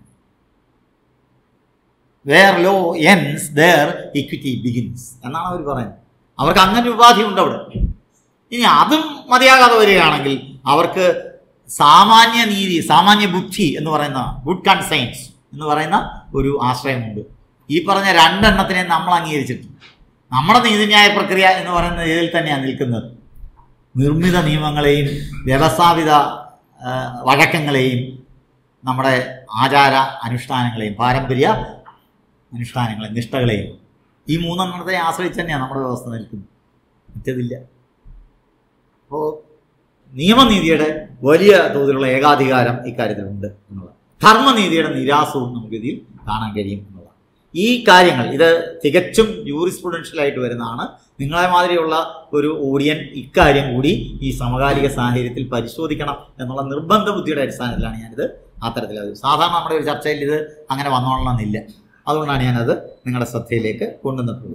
S1: Where law ends there equity begins എന്നാണ് അവർ പറയുന്നത്. അവർക്ക് അങ്ങനെ ഒരു ഉപാധി ഉണ്ട് അവിടെ. ഇനി അതും മതിയാകാതെ വരികയാണെങ്കിൽ അവർക്ക് സാമാന്യ നീതി, സാമാന്യ ബുദ്ധി എന്ന് പറയുന്ന ഗുഡ് കൺസൈൻസ് എന്ന് പറയുന്ന ഒരു ആശ്രയമുണ്ട്. ഈ പറഞ്ഞ രണ്ടെണ്ണത്തിനെ നമ്മൾ അംഗീകരിച്ചിട്ടുണ്ട്. നമ്മുടെ നീതിന്യായ പ്രക്രിയ എന്ന് പറയുന്ന ഇതിൽ തന്നെയാണ് നിൽക്കുന്നത്. നിർമ്മിത നിയമങ്ങളെയും വ്യവസ്ഥാപിത വഴക്കങ്ങളെയും നമ്മുടെ ആചാര അനുഷ്ഠാനങ്ങളെയും പാരമ്പര്യ അനുഷ്ഠാനങ്ങളെയും നിഷ്ഠകളെയും ഈ മൂന്നെണ്ണത്തെ ആശ്രയിച്ച് തന്നെയാണ് നമ്മുടെ വ്യവസ്ഥ നിൽക്കുന്നത്. മറ്റേതില്ല. അപ്പോൾ നിയമനീതിയുടെ വലിയ തോതിലുള്ള ഏകാധികാരം ഇക്കാര്യത്തിലുണ്ട് എന്നുള്ളത്. ധർമ്മനീതിയുടെ നിരാസവും നമുക്കിതിൽ കാണാൻ കഴിയും എന്നുള്ളത്. ഈ കാര്യങ്ങൾ ഇത് തികച്ചും ജൂറിസ്പ്രുഡൻഷ്യലായിട്ട് വരുന്നതാണ്. നിങ്ങളെ മാതിരിയുള്ള ഒരു ഓഡിയൻ ഇക്കാര്യം കൂടി ഈ സമകാലിക സാഹചര്യത്തിൽ പരിശോധിക്കണം എന്നുള്ള നിർബന്ധ ബുദ്ധിയുടെ അടിസ്ഥാനത്തിലാണ് ഞാനിത് അത്തരത്തിൽ. സാധാരണ നമ്മുടെ ഒരു ചർച്ചയിൽ ഇത് അങ്ങനെ വന്നോളണമെന്നില്ല. അതുകൊണ്ടാണ് ഞാനത് നിങ്ങളുടെ ശ്രദ്ധയിലേക്ക് കൊണ്ടുവന്നിട്ടുള്ളത്.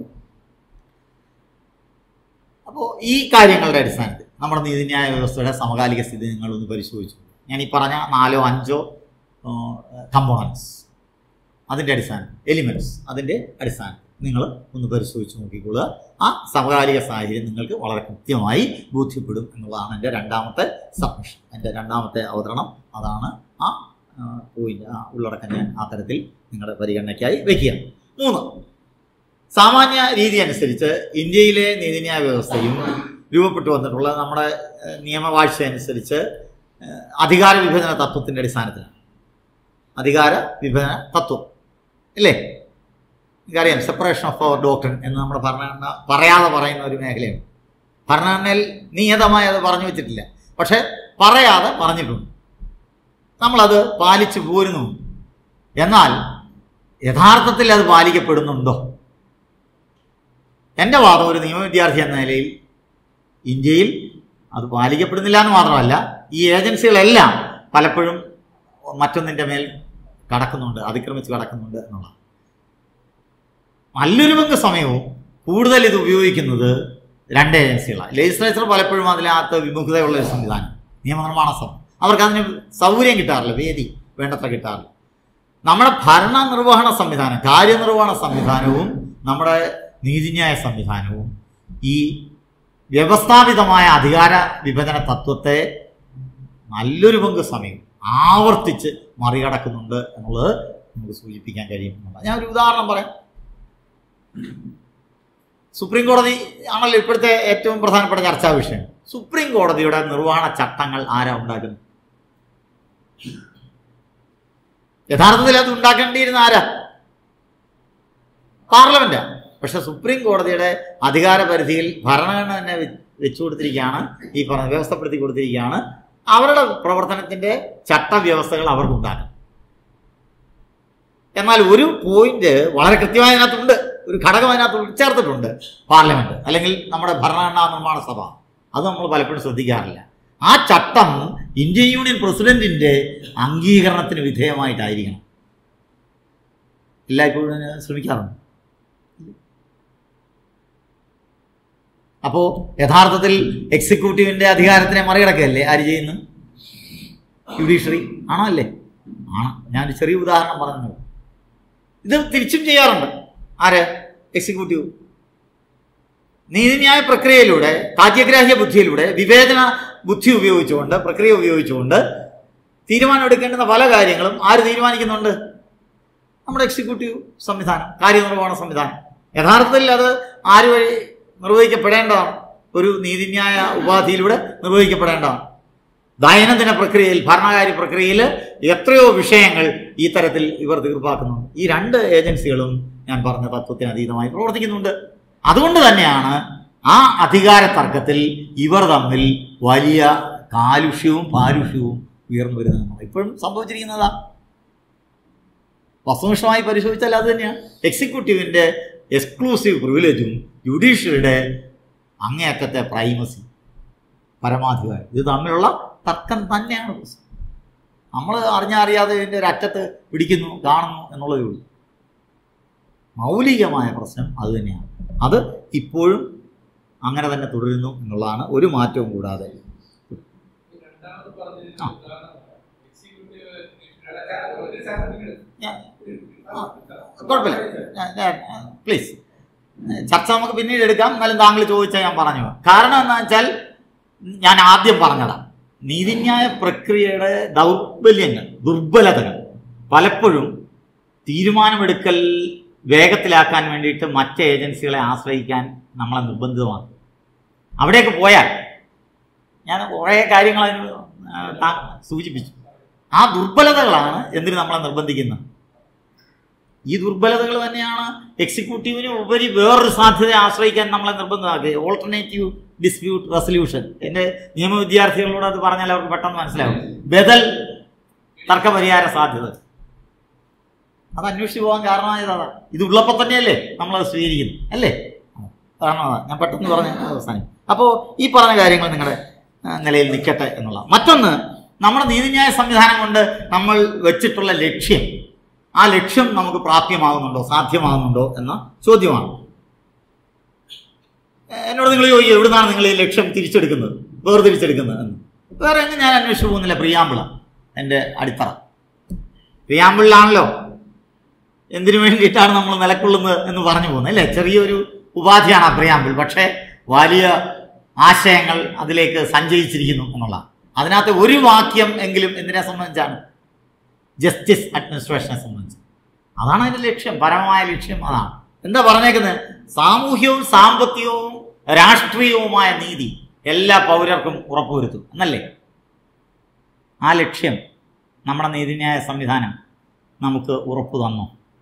S1: അപ്പോൾ ഈ കാര്യങ്ങളുടെ അടിസ്ഥാനത്തിൽ നമ്മുടെ നീതിന്യായ വ്യവസ്ഥയുടെ സമകാലിക സ്ഥിതി നിങ്ങളൊന്ന് പരിശോധിച്ചു. ഞാൻ ഈ പറഞ്ഞ 4-5 കമ്പോണൻസ്, അതിൻ്റെ അടിസ്ഥാനം, എലിമെൻറ്റ്സ്, അതിൻ്റെ അടിസ്ഥാനം നിങ്ങൾ ഒന്ന് പരിശോധിച്ച് നോക്കിക്കൊള്ളുക. ആ സമകാലിക സാഹചര്യം നിങ്ങൾക്ക് വളരെ കൃത്യമായി ബോധ്യപ്പെടും എന്നുള്ളതാണ് എൻ്റെ രണ്ടാമത്തെ സബ്മിഷൻ, എൻ്റെ രണ്ടാമത്തെ അവതരണം. അതാണ് ആ പോയിന്റ്, ആ ഉള്ളടക്കം ഞാൻ ആ തരത്തിൽ നിങ്ങളുടെ പരിഗണനയ്ക്കായി വയ്ക്കുക. 3, സാമാന്യ രീതി അനുസരിച്ച് ഇന്ത്യയിലെ നീതിന്യായ വ്യവസ്ഥയും രൂപപ്പെട്ടു വന്നിട്ടുള്ള നമ്മുടെ നിയമവാഴ്ച അനുസരിച്ച് അധികാര വിഭജന തത്വത്തിൻ്റെ അടിസ്ഥാനത്തിലാണ്. അധികാര വിഭജന തത്വം അല്ലേ? എനിക്കറിയാം, സെപ്പറേഷൻ ഓഫ് പവർ ഡോക്ട്രിൻ എന്ന് നമ്മുടെ ഭരണഘടന പറയാതെ പറയുന്ന ഒരു മേഖലയാണ്. ഭരണഘടനയിൽ നിയതമായി അത് പറഞ്ഞു വെച്ചിട്ടില്ല, പക്ഷെ പറയാതെ പറഞ്ഞിട്ടുണ്ട്. നമ്മളത് പാലിച്ചു പോരുന്നു. എന്നാൽ യഥാർത്ഥത്തിൽ അത് പാലിക്കപ്പെടുന്നുണ്ടോ? എൻ്റെ വാദം, ഒരു നിയമ വിദ്യാർത്ഥി എന്ന നിലയിൽ ഇന്ത്യയിൽ അത് പാലിക്കപ്പെടുന്നില്ല എന്ന് മാത്രമല്ല, ഈ ഏജൻസികളെല്ലാം പലപ്പോഴും മറ്റൊന്നിൻ്റെ മേൽ കടക്കുന്നുണ്ട്, അതിക്രമിച്ച് കടക്കുന്നുണ്ട് എന്നുള്ളതാണ്. നല്ലൊരു പങ്ക് സമയവും കൂടുതൽ ഇത് ഉപയോഗിക്കുന്നത് 2 ഏജൻസികളാണ്. ലെജിസ്ലേച്ചർ പലപ്പോഴും അതിനകത്ത് വിമുഖതയുള്ള ഒരു സംവിധാനം, നിയമനിർമ്മാണ സഭ. അവർക്ക് അതിന് സൗകര്യം കിട്ടാറില്ല, വേദി വേണ്ടത്ര കിട്ടാറില്ല. നമ്മുടെ ഭരണനിർവഹണ സംവിധാനം, കാര്യനിർവഹണ സംവിധാനവും നമ്മുടെ നീതിന്യായ സംവിധാനവും ഈ വ്യവസ്ഥാപിതമായ അധികാര വിഭജന തത്വത്തെ നല്ലൊരു പങ്ക് സമയം ആവർത്തിച്ച് മറികടക്കുന്നുണ്ട് എന്നുള്ളത് നമുക്ക് സൂചിപ്പിക്കാൻ കഴിയുന്നുണ്ട്. ഞാൻ ഒരു ഉദാഹരണം പറയാം. സുപ്രീം കോടതി ആണല്ലോ ഇപ്പോഴത്തെ ഏറ്റവും പ്രധാനപ്പെട്ട ചർച്ചാ വിഷയം. സുപ്രീം കോടതിയുടെ നിർവഹണ ചട്ടങ്ങൾ ആരാ ഉണ്ടാക്കുന്നത്? യഥാർത്ഥത്തിൽ അത് ഉണ്ടാക്കേണ്ടിയിരുന്ന ആരാ? പാർലമെന്റാ. പക്ഷെ സുപ്രീം കോടതിയുടെ അധികാര പരിധിയിൽ ഭരണഘടന തന്നെ വെച്ചു കൊടുത്തിരിക്കുകയാണ്, ഈ പറഞ്ഞ വ്യവസ്ഥപ്പെടുത്തി കൊടുത്തിരിക്കുകയാണ്. അവരുടെ പ്രവർത്തനത്തിന്റെ ചട്ടവ്യവസ്ഥകൾ അവർക്കുണ്ടാക്കും. എന്നാൽ ഒരു പോയിന്റ് വളരെ കൃത്യമായി അതിനകത്തുണ്ട്, ഒരു ഘടകം അതിനകത്ത് ചേർത്തിട്ടുണ്ട്, പാർലമെന്റ് അല്ലെങ്കിൽ നമ്മുടെ ഭരണഘടനാ നിർമ്മാണ സഭ. അത് നമ്മൾ പലപ്പോഴും ശ്രദ്ധിക്കാറില്ല. ആ ചട്ടം ഇന്ത്യൻ യൂണിയൻ പ്രസിഡന്റിന്റെ അംഗീകരണത്തിന് വിധേയമായിട്ടായിരിക്കണം. എല്ലായ്പ്പോഴും ശ്രമിക്കാറുണ്ട്. അപ്പോൾ യഥാർത്ഥത്തിൽ എക്സിക്യൂട്ടീവിന്റെ അധികാരത്തിനെ മറികടക്കുകയല്ലേ ആര് ചെയ്യുന്നു? ജുഡീഷ്യറി ആണോ? അല്ലേ? ആണ്. ഞാനൊരു ചെറിയ ഉദാഹരണം പറഞ്ഞു. ഇത് തിരിച്ചും ചെയ്യാറുണ്ട്. ആര്? എക്സിക്യൂട്ടീവ്. നീതിന്യായ പ്രക്രിയയിലൂടെ, കാര്യഗ്രാഹ്യ ബുദ്ധിയിലൂടെ, വിവേചന ബുദ്ധി ഉപയോഗിച്ചുകൊണ്ട്, പ്രക്രിയ ഉപയോഗിച്ചുകൊണ്ട് തീരുമാനം എടുക്കേണ്ടുന്ന പല കാര്യങ്ങളും ആര് തീരുമാനിക്കുന്നുണ്ട്? നമ്മുടെ എക്സിക്യൂട്ടീവ് സംവിധാനം, കാര്യനിർവഹണ സംവിധാനം. യഥാർത്ഥത്തിൽ അത് ആര് വഴി നിർവഹിക്കപ്പെടേണ്ടതാണ്? ഒരു നീതിന്യായ ഉപാധിയിലൂടെ നിർവഹിക്കപ്പെടേണ്ടതാണ്. ദൈനംദിന പ്രക്രിയയിൽ, ഭരണകാര്യ പ്രക്രിയയിൽ എത്രയോ വിഷയങ്ങൾ ഈ തരത്തിൽ ഇവർ തീർപ്പാക്കുന്നുണ്ട്. ഈ 2 ഏജൻസികളും ഞാൻ പറഞ്ഞ തത്വത്തിന് അതീതമായി പ്രവർത്തിക്കുന്നുണ്ട്. അതുകൊണ്ട് തന്നെയാണ് ആ അധികാര തർക്കത്തിൽ ഇവർ തമ്മിൽ വലിയ കാലുഷ്യവും പാലുഷ്യവും ഉയർന്നു വരുന്നത്. ഇപ്പോഴും സംഭവിച്ചിരിക്കുന്നതാ. വസ്തുനിഷ്ഠമായി പരിശോധിച്ചാൽ അത് തന്നെയാണ്. എക്സിക്യൂട്ടീവിന്റെ എക്സ്ക്ലൂസീവ് പ്രിവിലേജും ജുഡീഷ്യറിയുടെ അങ്ങേയറ്റത്തെ പ്രൈമസി, പരമാധികാരം, ഇത് തമ്മിലുള്ള തർക്കം തന്നെയാണ് പ്രശ്നം. നമ്മൾ അറിയാതെ ഇതിൻ്റെ ഒരു അറ്റത്ത് പിടിക്കുന്നു, കാണുന്നു എന്നുള്ളതേ ഉള്ളൂ. മൗലികമായ പ്രശ്നം അത് തന്നെയാണ്. അത് ഇപ്പോഴും അങ്ങനെ തന്നെ തുടരുന്നു എന്നുള്ളതാണ്, ഒരു മാറ്റവും കൂടാതെ. കുഴപ്പമില്ല, പ്ലീസ് ചർച്ച നമുക്ക് പിന്നീട് എടുക്കാം. എന്നാലും താങ്കൾ ചോദിച്ചാൽ ഞാൻ പറഞ്ഞു. കാരണം എന്താ വെച്ചാൽ ഞാൻ ആദ്യം പറഞ്ഞതാണ്, നീതിന്യായ പ്രക്രിയയുടെ ദൗർബല്യങ്ങൾ, ദുർബലതകൾ പലപ്പോഴും തീരുമാനമെടുക്കൽ വേഗത്തിലാക്കാൻ വേണ്ടിയിട്ട് മറ്റ് ഏജൻസികളെ ആശ്രയിക്കാൻ നമ്മളെ നിർബന്ധിതമാക്കും. അവിടേക്ക് പോയാൽ ഞാൻ കുറേ കാര്യങ്ങൾ സൂചിപ്പിച്ചു. ആ ദുർബലതകളാണ് എന്തിന് നമ്മളെ നിർബന്ധിക്കുന്നത്. ഈ ദുർബലതകൾ തന്നെയാണ് എക്സിക്യൂട്ടീവിന് ഉപരി വേറൊരു സാധ്യതയെ ആശ്രയിക്കാൻ നമ്മളെ നിർബന്ധമാക്കുക. Alternative dispute resolution. എൻ്റെ നിയമ വിദ്യാർത്ഥികളോട് അത് പറഞ്ഞാൽ അവർക്ക് പെട്ടെന്ന് മനസ്സിലാവും. ബദൽ തർക്കപരിഹാര സാധ്യത അത് അന്വേഷിച്ച് പോകാൻ കാരണമായതാണ്. ഇത് ഉള്ളപ്പോൾ തന്നെയല്ലേ നമ്മളത് സ്വീകരിക്കുന്നത്, അല്ലേ? കാരണം അതാ ഞാൻ പെട്ടെന്ന് പറഞ്ഞ അവസാനം. അപ്പോൾ ഈ പറഞ്ഞ കാര്യങ്ങൾ നിങ്ങളുടെ നിലയിൽ നിൽക്കട്ടെ എന്നുള്ള. മറ്റൊന്ന്, നമ്മുടെ നീതിന്യായ സംവിധാനം കൊണ്ട് നമ്മൾ വെച്ചിട്ടുള്ള ലക്ഷ്യം, ആ ലക്ഷ്യം നമുക്ക് പ്രാപ്യമാകുന്നുണ്ടോ, സാധ്യമാകുന്നുണ്ടോ എന്ന ചോദ്യമാണ്. എന്നോട് നിങ്ങൾ ചോദിക്കുക, എവിടുന്നാണ് നിങ്ങൾ ഈ ലക്ഷ്യം തിരിച്ചെടുക്കുന്നത്, വേർതിരിച്ചെടുക്കുന്നത് എന്ന്. വേറെ എങ്ങനെ ഞാൻ അന്വേഷിച്ചു പോകുന്നില്ല. പ്രിയാമ്പിളാണ് എൻ്റെ അടിത്തറ. പ്രിയാമ്പിളിലാണല്ലോ എന്തിനു വേണ്ടിയിട്ടാണ് നമ്മൾ നിലക്കൊള്ളുന്നത് എന്ന് പറഞ്ഞു പോകുന്നത്, അല്ലേ? ചെറിയൊരു ഉപാധിയാണ് ആ പ്രിയാമ്പിൾ, പക്ഷേ വലിയ ആശയങ്ങൾ അതിലേക്ക് സഞ്ചയിച്ചിരിക്കുന്നു എന്നുള്ള. അതിനകത്ത് ഒരു വാക്യം എങ്കിലും എന്തിനെ സംബന്ധിച്ചാണ്? ജസ്റ്റിസ് അഡ്മിനിസ്ട്രേഷനെ സംബന്ധിച്ച്. അതാണ് അതിൻ്റെ ലക്ഷ്യം, പരമമായ ലക്ഷ്യം അതാണ്. എന്താ പറഞ്ഞേക്കുന്നത്? സാമൂഹ്യവും സാമ്പത്തികവും രാഷ്ട്രീയവുമായ നീതി എല്ലാ പൗരർക്കും ഉറപ്പുവരുത്തും എന്നല്ലേ? ആ ലക്ഷ്യം നമ്മുടെ നീതിന്യായ സംവിധാനം നമുക്ക് ഉറപ്പു തന്നു.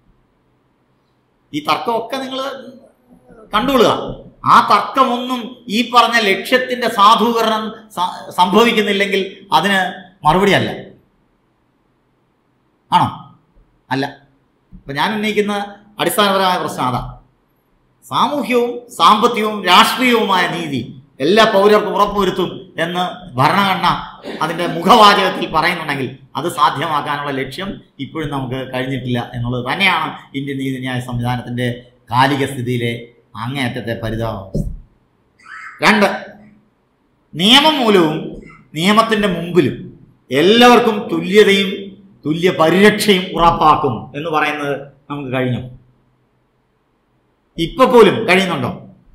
S1: ഈ തർക്കമൊക്കെ നിങ്ങൾ കണ്ടുകൊള്ളുക. ആ തർക്കമൊന്നും ഈ പറഞ്ഞ ലക്ഷ്യത്തിൻ്റെ സാധൂകരണം സംഭവിക്കുന്നില്ലെങ്കിൽ അതിന് മറുപടി അല്ല. ആണോ? അല്ല. അപ്പം ഞാൻ ഉന്നയിക്കുന്ന അടിസ്ഥാനപരമായ പ്രശ്നം അതാണ്. സാമൂഹ്യവും സാമ്പത്തികവും രാഷ്ട്രീയവുമായ നീതി എല്ലാ പൗരർക്കും ഉറപ്പുവരുത്തും എന്ന് ഭരണഘടന അതിൻ്റെ മുഖവാചകത്തിൽ പറയുന്നുണ്ടെങ്കിൽ അത് സാധ്യമാക്കാനുള്ള ലക്ഷ്യം ഇപ്പോഴും നമുക്ക് കഴിഞ്ഞിട്ടില്ല എന്നുള്ളത് തന്നെയാണ് ഇന്ത്യൻ നീതിന്യായ സംവിധാനത്തിൻ്റെ കാലിക സ്ഥിതിയിലെ അങ്ങേയറ്റത്തെ പരിതാപാവസ്ഥ. 2, നിയമം മൂലവും നിയമത്തിൻ്റെ മുമ്പിലും എല്ലാവർക്കും തുല്യതയും തുല്യ പരിരക്ഷയും ഉറപ്പാക്കും എന്ന് പറയുന്നത് നമുക്ക് കഴിഞ്ഞു. ഇപ്പൊ പോലും കഴിയുന്നുണ്ടോ?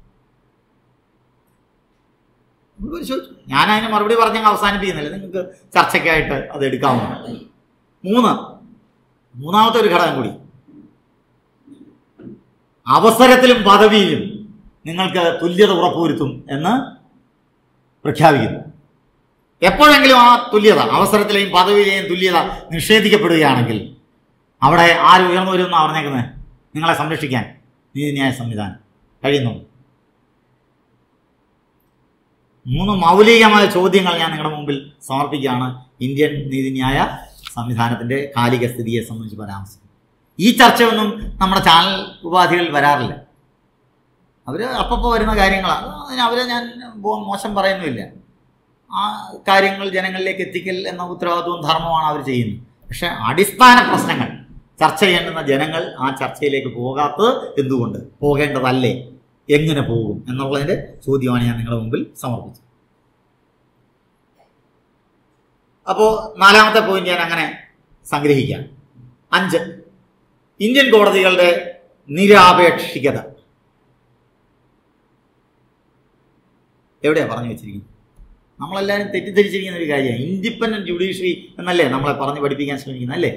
S1: ഞാൻ അതിന് മറുപടി പറഞ്ഞ് അവസാനിപ്പിക്കുന്നില്ല, നിങ്ങൾക്ക് ചർച്ചയ്ക്കായിട്ട് അത് എടുക്കാവുന്നതാണ്. 3, മൂന്നാമത്തെ ഒരു ഘടകം കൂടി, അവസരത്തിലും പദവിയിലും നിങ്ങൾക്ക് തുല്യത ഉറപ്പുവരുത്തും എന്ന് പ്രഖ്യാപിക്കുന്നു. എപ്പോഴെങ്കിലും ആ തുല്യത, അവസരത്തിലെയും പദവിയിലെയും തുല്യത നിഷേധിക്കപ്പെടുകയാണെങ്കിൽ അവിടെ ആര് ഉയർന്നു വരുമെന്നാണ് പറഞ്ഞേക്കുന്നത്? നിങ്ങളെ സംരക്ഷിക്കാൻ നീതിന്യായ സംവിധാനം കഴിയുന്നു. 3 മൗലികമായ ചോദ്യങ്ങൾ ഞാൻ നിങ്ങളുടെ മുമ്പിൽ സമർപ്പിക്കുകയാണ് ഇന്ത്യൻ നീതിന്യായ സംവിധാനത്തിൻ്റെ കാലിക സ്ഥിതിയെ സംബന്ധിച്ച് പരാമർശിക്കും. ഈ ചർച്ചയൊന്നും നമ്മുടെ ചാനൽ ഉപാധികളിൽ വരാറില്ല. അവർ അപ്പോൾ വരുന്ന കാര്യങ്ങളാണ്. അവരെ ഞാൻ മോശം പറയുന്നുമില്ല. ആ കാര്യങ്ങൾ ജനങ്ങളിലേക്ക് എത്തിക്കൽ എന്ന ഉത്തരവാദിത്വവും ധർമ്മമാണ് അവർ ചെയ്യുന്നത്. പക്ഷെ അടിസ്ഥാന പ്രശ്നങ്ങൾ ചർച്ച ചെയ്യേണ്ടുന്ന ജനങ്ങൾ ആ ചർച്ചയിലേക്ക് പോകാത്തത് എന്തുകൊണ്ട്? പോകേണ്ടതല്ലേ? എങ്ങനെ പോകും എന്നുള്ളതിൻ്റെ ചോദ്യമാണ് ഞാൻ നിങ്ങളുടെ മുമ്പിൽ സമർപ്പിച്ചത്. അപ്പോൾ 4ാമത്തെ പോയിന്റ് ഞാൻ അങ്ങനെ സംഗ്രഹിക്കാം. 5, ഇന്ത്യൻ കോടതികളുടെ നിരാപേക്ഷികത എവിടെയാണ് പറഞ്ഞു വെച്ചിരിക്കുന്നത്? നമ്മളെല്ലാവരും തെറ്റിദ്ധരിച്ചിരിക്കുന്ന ഒരു കാര്യമാണ്. ഇൻഡിപെൻഡന്റ് ജുഡീഷ്യറി എന്നല്ലേ നമ്മളെ പറഞ്ഞ് പഠിപ്പിക്കാൻ ശ്രമിക്കുന്നത്, അല്ലേ?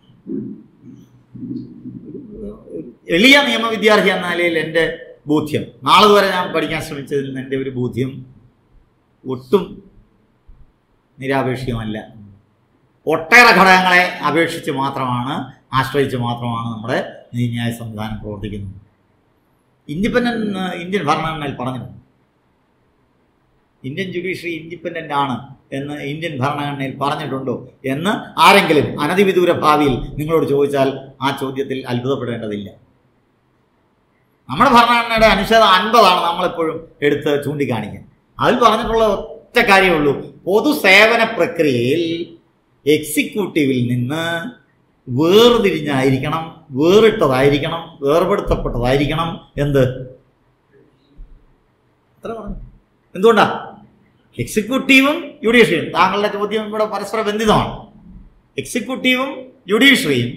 S1: എളിയ നിയമ വിദ്യാർത്ഥി എന്ന നിലയിൽ എൻ്റെ ബോധ്യം, നാളെ വരെ ഞാൻ പഠിക്കാൻ ശ്രമിച്ചതിൽ നിന്ന് എൻ്റെ ഒരു ബോധ്യം ഒട്ടും നിരാപേക്ഷികമല്ല. ഒട്ടേറെ ഘടകങ്ങളെ അപേക്ഷിച്ച് മാത്രമാണ്, ആശ്രയിച്ച് മാത്രമാണ് നമ്മുടെ നീതിന്യായ സംവിധാനം പ്രവർത്തിക്കുന്നത്. ഇന്ത്യൻ ഭരണഘടനയിൽ പറഞ്ഞിട്ടുണ്ട്, ഇന്ത്യൻ ജുഡീഷ്യറി ഇൻഡിപെൻഡൻ്റ് ആണ് എന്ന് ഇന്ത്യൻ ഭരണഘടനയിൽ പറഞ്ഞിട്ടുണ്ടോ എന്ന് ആരെങ്കിലും അനധിവിദൂര ഭാവിയിൽ നിങ്ങളോട് ചോദിച്ചാൽ ആ ചോദ്യത്തിൽ അത്ഭുതപ്പെടേണ്ടതില്ല. നമ്മുടെ ഭരണഘടനയുടെ അനുച്ഛേദം 50 നമ്മളെപ്പോഴും എടുത്ത് ചൂണ്ടിക്കാണിക്കുന്നത്. അതിൽ പറഞ്ഞിട്ടുള്ള ഒറ്റ കാര്യമേ ഉള്ളൂ, പൊതുസേവന പ്രക്രിയയിൽ എക്സിക്യൂട്ടീവിൽ നിന്ന് വേർതിരിഞ്ഞായിരിക്കണം, വേറിട്ടതായിരിക്കണം, വേർപെടുത്തപ്പെട്ടതായിരിക്കണം എന്ത്? എത്ര പറഞ്ഞു? എന്തുകൊണ്ടാ? എക്സിക്യൂട്ടീവും ജുഡീഷ്യറിയും, താങ്കളുടെ ചോദ്യം ഇവിടെ പരസ്പര ബന്ധിതമാണ്. എക്സിക്യൂട്ടീവും ജുഡീഷ്യറിയും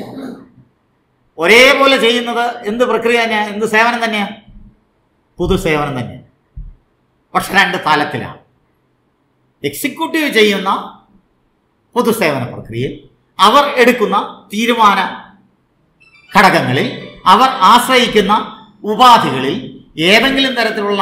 S1: ഒരേപോലെ ചെയ്യുന്നത് എന്ത് പ്രക്രിയ തന്നെയാണ്? എന്ത് സേവനം തന്നെയാണ്? പൊതുസേവനം തന്നെയാണ്. പക്ഷെ രണ്ട് തലത്തിലാണ്. എക്സിക്യൂട്ടീവ് ചെയ്യുന്ന പൊതുസേവന പ്രക്രിയയിൽ അവർ എടുക്കുന്ന തീരുമാന ഘടകങ്ങളിൽ, അവർ ആശ്രയിക്കുന്ന ഉപാധികളിൽ ഏതെങ്കിലും തരത്തിലുള്ള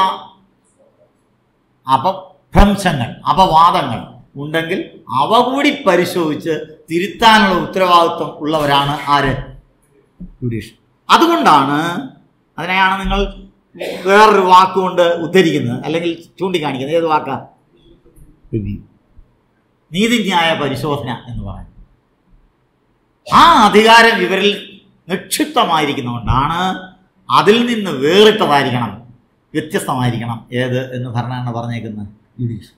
S1: അപഭ്രംശങ്ങൾ, അപവാദങ്ങൾ ഉണ്ടെങ്കിൽ അവ കൂടി പരിശോധിച്ച് തിരുത്താനുള്ള ഉത്തരവാദിത്വം ഉള്ളവരാണ് ആര്? ജുഡീഷ്യൽ. അതുകൊണ്ടാണ്, അതിനെയാണ് നിങ്ങൾ വേറൊരു വാക്കുകൊണ്ട് ഉദ്ധരിക്കുന്നത് അല്ലെങ്കിൽ ചൂണ്ടിക്കാണിക്കുന്നത്. ഏത് വാക്കാ? റിവ്യൂ, നീതിന്യായ പരിശോധന എന്ന് പറയുന്നത്. ആ അധികാരം ഇവരിൽ നിക്ഷിപ്തമായിരിക്കുന്നതുകൊണ്ടാണ് അതിൽ നിന്ന് വേറിട്ടതായിരിക്കണം, വ്യത്യസ്തമായിരിക്കണം ഏത് എന്ന് ഭരണഘടന പറഞ്ഞേക്കുന്നത്? ജുഡീഷ്യൽ.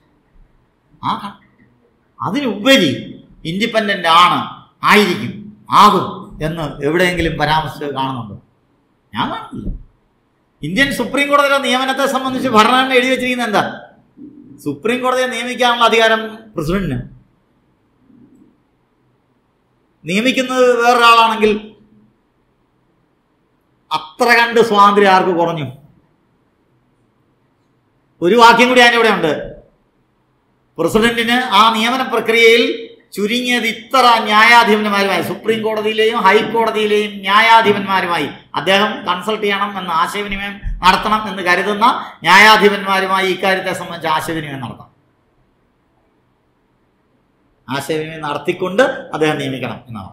S1: അതിനുപരി ഇൻഡിപെൻഡൻ്റ് ആണ്, ആയിരിക്കും, ആകും എന്ന് എവിടെയെങ്കിലും പരാമർശിച്ച് കാണുന്നുണ്ടോ? ഞാൻ കാണുന്നില്ല. ഇന്ത്യൻ സുപ്രീം കോടതിയുടെ നിയമനത്തെ സംബന്ധിച്ച് ഭരണഘടന എഴുതി വെച്ചിരിക്കുന്നത് എന്താ? സുപ്രീം കോടതിയെ നിയമിക്കാനുള്ള അധികാരം പ്രസിഡന്റിന്. നിയമിക്കുന്നത് വേറൊരാളാണെങ്കിൽ അത്ര കണ്ട് സ്വാതന്ത്ര്യം ആർക്ക് കുറഞ്ഞു? ഒരു വാക്യം കൂടി അതിൻ്റെ ഇവിടെ ഉണ്ട്. പ്രസിഡന്റിന് ആ നിയമന പ്രക്രിയയിൽ ചുരുങ്ങിയത് ഇത്ര ന്യായാധിപന്മാരുമായി, സുപ്രീം കോടതിയിലെയും ഹൈക്കോടതിയിലെയും ന്യായാധിപന്മാരുമായി അദ്ദേഹം കൺസൾട്ട് ചെയ്യണം എന്ന്, ആശയവിനിമയം നടത്തണം എന്ന് കരുതുന്ന ന്യായാധിപന്മാരുമായി ഇക്കാര്യത്തെ സംബന്ധിച്ച് ആശയവിനിമയം നടത്താം. ആശയവിനിമയം നടത്തിക്കൊണ്ട് അദ്ദേഹം നിയമിക്കണം എന്നാണ്.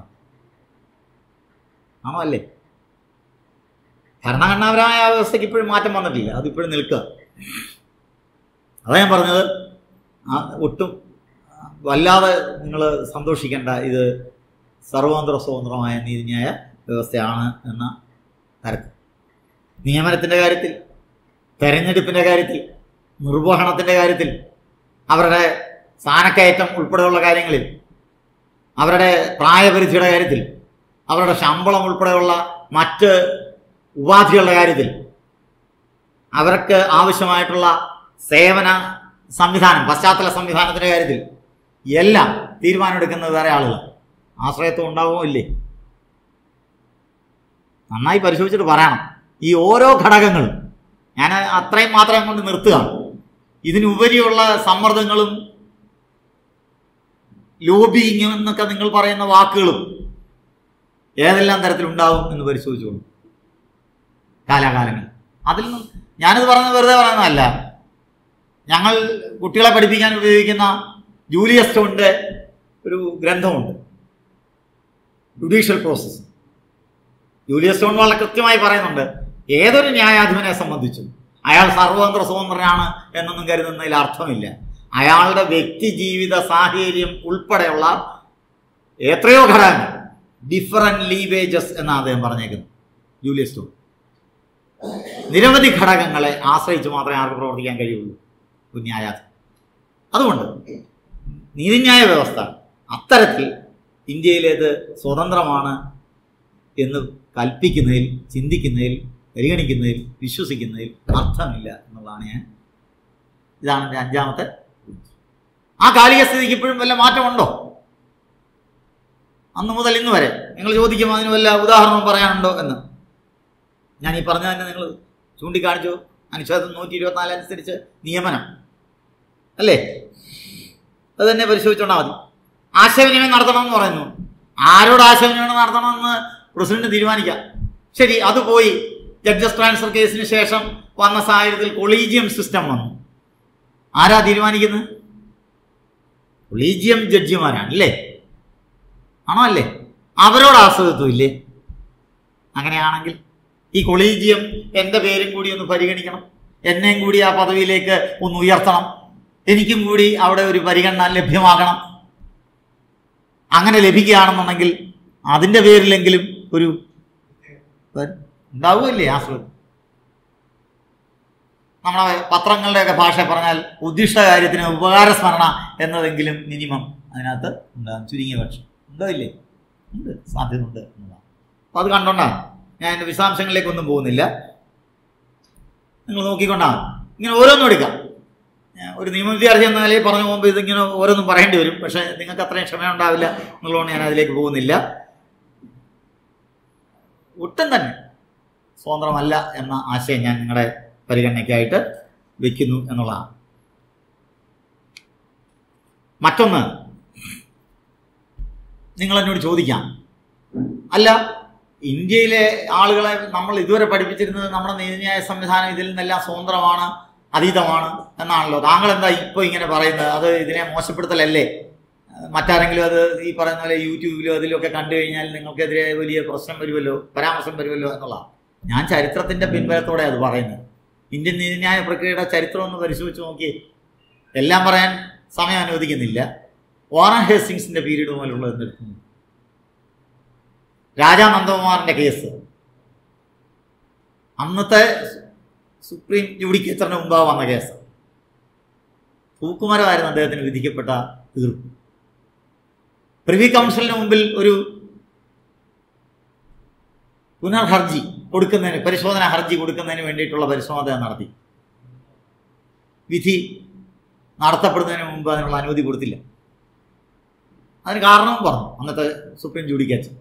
S1: ആണോ അല്ലേ? ഭരണഘടനാപരമായ വ്യവസ്ഥയ്ക്ക് ഇപ്പോഴും മാറ്റം വന്നിട്ടില്ല, അതിപ്പോഴും നിൽക്കുക. അതാ ഞാൻ പറഞ്ഞത്. ഒട്ടും വല്ലാതെ നിങ്ങൾ സന്തോഷിക്കേണ്ട, ഇത് സർവതന്ത്ര സ്വതന്ത്രമായ നീതിന്യായ വ്യവസ്ഥയാണ് എന്ന തരത്തിൽ. നിയമനത്തിൻ്റെ കാര്യത്തിൽ, തെരഞ്ഞെടുപ്പിൻ്റെ കാര്യത്തിൽ, നിർവഹണത്തിൻ്റെ കാര്യത്തിൽ, അവരുടെ സ്ഥാനക്കയറ്റം ഉൾപ്പെടെയുള്ള കാര്യങ്ങളിൽ, അവരുടെ പ്രായപരിധിയുടെ കാര്യത്തിൽ, അവരുടെ ശമ്പളം ഉൾപ്പെടെയുള്ള മറ്റ് ഉപാധികളുടെ കാര്യത്തിൽ, അവർക്ക് ആവശ്യമായിട്ടുള്ള സേവന സംവിധാനം, പശ്ചാത്തല സംവിധാനത്തിൻ്റെ കാര്യത്തിൽ എല്ലാം തീരുമാനമെടുക്കുന്നത് വേറെ ആളുകൾ. ആശ്രയത്വം ഉണ്ടാവുമോ ഇല്ലേ? നന്നായി പരിശോധിച്ചിട്ട് പറയണം. ഈ ഓരോ ഘടകങ്ങളും ഞാൻ അത്രയും മാത്രം കൊണ്ട് നിർത്തുകയാണ്. ഇതിനുപരിയുള്ള സമ്മർദ്ദങ്ങളും ലോബിയിങ്ങും എന്നൊക്കെ നിങ്ങൾ പറയുന്ന വാക്കുകളും ഏതെല്ലാം തരത്തിലുണ്ടാവും എന്ന് പരിശോധിച്ചോളൂ കാലാകാലങ്ങൾ. അതിൽ നിന്നും ഞാനിത് പറഞ്ഞത് വെറുതെ പറയുന്നതല്ല. ഞങ്ങൾ കുട്ടികളെ പഠിപ്പിക്കാൻ ഉപയോഗിക്കുന്ന ജൂലിയസ് സ്റ്റോണിൻ്റെ ഒരു ഗ്രന്ഥമുണ്ട്, ജുഡീഷ്യൽ പ്രോസസ്. ജൂലിയസ് സ്റ്റോൺ വളരെ കൃത്യമായി പറയുന്നുണ്ട്, ഏതൊരു ന്യായാധിപനെ സംബന്ധിച്ചും അയാൾ സർവതന്ത്ര സ്വതന്ത്രനാണ് എന്നൊന്നും കരുതുന്നതിൽ അർത്ഥമില്ല. അയാളുടെ വ്യക്തി ജീവിത സാഹചര്യം ഉൾപ്പെടെയുള്ള എത്രയോ ഘടകങ്ങൾ, ഡിഫറൻറ്റ് ലീവേജസ് എന്നാണ് അദ്ദേഹം പറഞ്ഞേക്കുന്നത് ജൂലിയസ് സ്റ്റോൺ. നിരവധി ഘടകങ്ങളെ ആശ്രയിച്ച് മാത്രമേ ആർക്ക് പ്രവർത്തിക്കാൻ കഴിയുള്ളൂ ഒരു ന്യായാധിപൻ. അതുകൊണ്ട് നീതിന്യായ വ്യവസ്ഥ അത്തരത്തിൽ ഇന്ത്യയിലേത് സ്വതന്ത്രമാണ് എന്ന് കൽപ്പിക്കുന്നതിൽ, ചിന്തിക്കുന്നതിൽ, പരിഗണിക്കുന്നതിൽ, വിശ്വസിക്കുന്നതിൽ അർത്ഥമില്ല എന്നുള്ളതാണ് ഇതാണ് എൻ്റെ അഞ്ചാമത്തെ. ആ കാലിക സ്ഥിതിക്ക് ഇപ്പോഴും വല്ല മാറ്റമുണ്ടോ? അന്ന് മുതൽ ഇന്ന് വരെ നിങ്ങൾ ചോദിക്കും അതിന് വല്ല ഉദാഹരണം പറയാനുണ്ടോ എന്ന്. ഞാൻ ഈ പറഞ്ഞ തന്നെ നിങ്ങൾ ചൂണ്ടിക്കാണിച്ചു. അനുച്ഛേദം 124 അനുസരിച്ച് നിയമനം അല്ലേ? അത് തന്നെ പരിശോധിച്ചോണ്ടാൽ മതി. ആശയവിനിമയം നടത്തണമെന്ന് പറയുന്നു. ആരോട് ആശയവിനിമയം നടത്തണമെന്ന് പ്രസിഡന്റ് തീരുമാനിക്കാം. ശരി, അത് പോയി. ജഡ്ജസ് ട്രാൻസ്ഫർ കേസിന് ശേഷം വന്ന സാഹചര്യത്തിൽ കൊളീജിയം സിസ്റ്റം വന്നു. ആരാ തീരുമാനിക്കുന്നത്? കൊളീജിയം ജഡ്ജിമാരാണ് അല്ലേ? ആണോ അല്ലേ? അവരോട് ആശ്രിതത്വം ഇല്ലേ? അങ്ങനെയാണെങ്കിൽ ഈ കൊളീജിയം എൻ്റെ പേരും കൂടി ഒന്ന് പരിഗണിക്കണം, എന്നെയും കൂടി ആ പദവിയിലേക്ക് ഒന്ന് ഉയർത്തണം, എനിക്കും കൂടി അവിടെ ഒരു പരിഗണന ലഭ്യമാകണം. അങ്ങനെ ലഭിക്കുകയാണെന്നുണ്ടെങ്കിൽ അതിൻ്റെ പേരിലെങ്കിലും ഒരു ഉണ്ടാവുകയല്ലേ ആശ്രിതം? നമ്മുടെ പത്രങ്ങളുടെയൊക്കെ ഭാഷ പറഞ്ഞാൽ ഉദ്ദിഷ്ട കാര്യത്തിന് ഉപകാരസ്മരണ എന്നതെങ്കിലും മിനിമം അതിനകത്ത് ഉണ്ടാകും. ചുരുങ്ങിയ പക്ഷം ഉണ്ടോ ഇല്ലേ? ഉണ്ട്, സാധ്യതയുണ്ട് എന്നതാണ്. അപ്പോൾ അത് കണ്ടോണ്ടാണ് ഞാൻ എൻ്റെ വിശദാംശങ്ങളിലേക്കൊന്നും പോകുന്നില്ല. നിങ്ങൾ നോക്കിക്കൊണ്ടാണ് ഇങ്ങനെ ഓരോന്നും എടുക്കാം. ഒരു നിയമ വിദ്യാർത്ഥി എന്ന നിലയിൽ പറഞ്ഞു പോകുമ്പോൾ ഇതിങ്ങനെ ഓരോന്നും പറയേണ്ടി വരും. പക്ഷേ നിങ്ങൾക്ക് അത്രയും ക്ഷമയുണ്ടാവില്ല എന്നുള്ളതുകൊണ്ട് ഞാൻ അതിലേക്ക് പോകുന്നില്ല. ഒട്ടും തന്നെ സ്വതന്ത്രമല്ല എന്ന ആശയം ഞാൻ നിങ്ങളുടെ പരിഗണനയ്ക്കായിട്ട് വയ്ക്കുന്നു എന്നുള്ളതാണ്. മറ്റൊന്ന്, നിങ്ങളെന്നോട് ചോദിക്കാം, അല്ല ഇന്ത്യയിലെ ആളുകളെ നമ്മൾ ഇതുവരെ പഠിപ്പിച്ചിരുന്നത് നമ്മുടെ നീതിന്യായ സംവിധാനം ഇതിൽ നിന്നെല്ലാം സ്വതന്ത്രമാണ്, അതീതമാണ് എന്നാണല്ലോ. താങ്കൾ എന്താ ഇപ്പോൾ ഇങ്ങനെ പറയുന്നത്? അത് ഇതിനെ മോശപ്പെടുത്തലല്ലേ? മറ്റാരെങ്കിലും അത് ഈ പറയുന്ന പോലെ യൂട്യൂബിലോ അതിലൊക്കെ കണ്ടു കഴിഞ്ഞാൽ നിങ്ങൾക്കെതിരെ വലിയ പ്രശ്നം വരുമല്ലോ, പരാമർശം വരുമല്ലോ എന്നുള്ളതാണ്. ഞാൻ ചരിത്രത്തിൻ്റെ പിൻബലത്തോടെ അത് പറയുന്നത്. ഇന്ത്യൻ നീതിന്യായ പ്രക്രിയയുടെ ചരിത്രം ഒന്ന് പരിശോധിച്ച് നോക്കി. എല്ലാം പറയാൻ സമയം അനുവദിക്കുന്നില്ല. വാറൻ ഹേസ്റ്റിങ്സിൻ്റെ പീരീഡ് മുതലുള്ളത് എന്തെടുക്കുന്നു? രാജാ നന്ദകുമാറിൻ്റെ കേസ് അന്നത്തെ സുപ്രീം ജുഡിക്കേച്ചറിന് മുമ്പാണ് വന്ന കേസ്. തൂക്കുമരമായിരുന്നു അദ്ദേഹത്തിന് വിധിക്കപ്പെട്ട തീർപ്പ്. പ്രിവി കൗൺസിലിന് മുമ്പിൽ ഒരു പുനർഹർജി കൊടുക്കുന്നതിന്, പരിശോധന ഹർജി കൊടുക്കുന്നതിന് വേണ്ടിയിട്ടുള്ള പരിശ്രമം നടത്തി. വിധി നടത്തപ്പെടുന്നതിന് മുമ്പ് അതിനുള്ള അനുമതി കൊടുത്തില്ല. അതിന് കാരണവും പറഞ്ഞു അന്നത്തെ സുപ്രീം ജുഡിക്കേച്ചർ.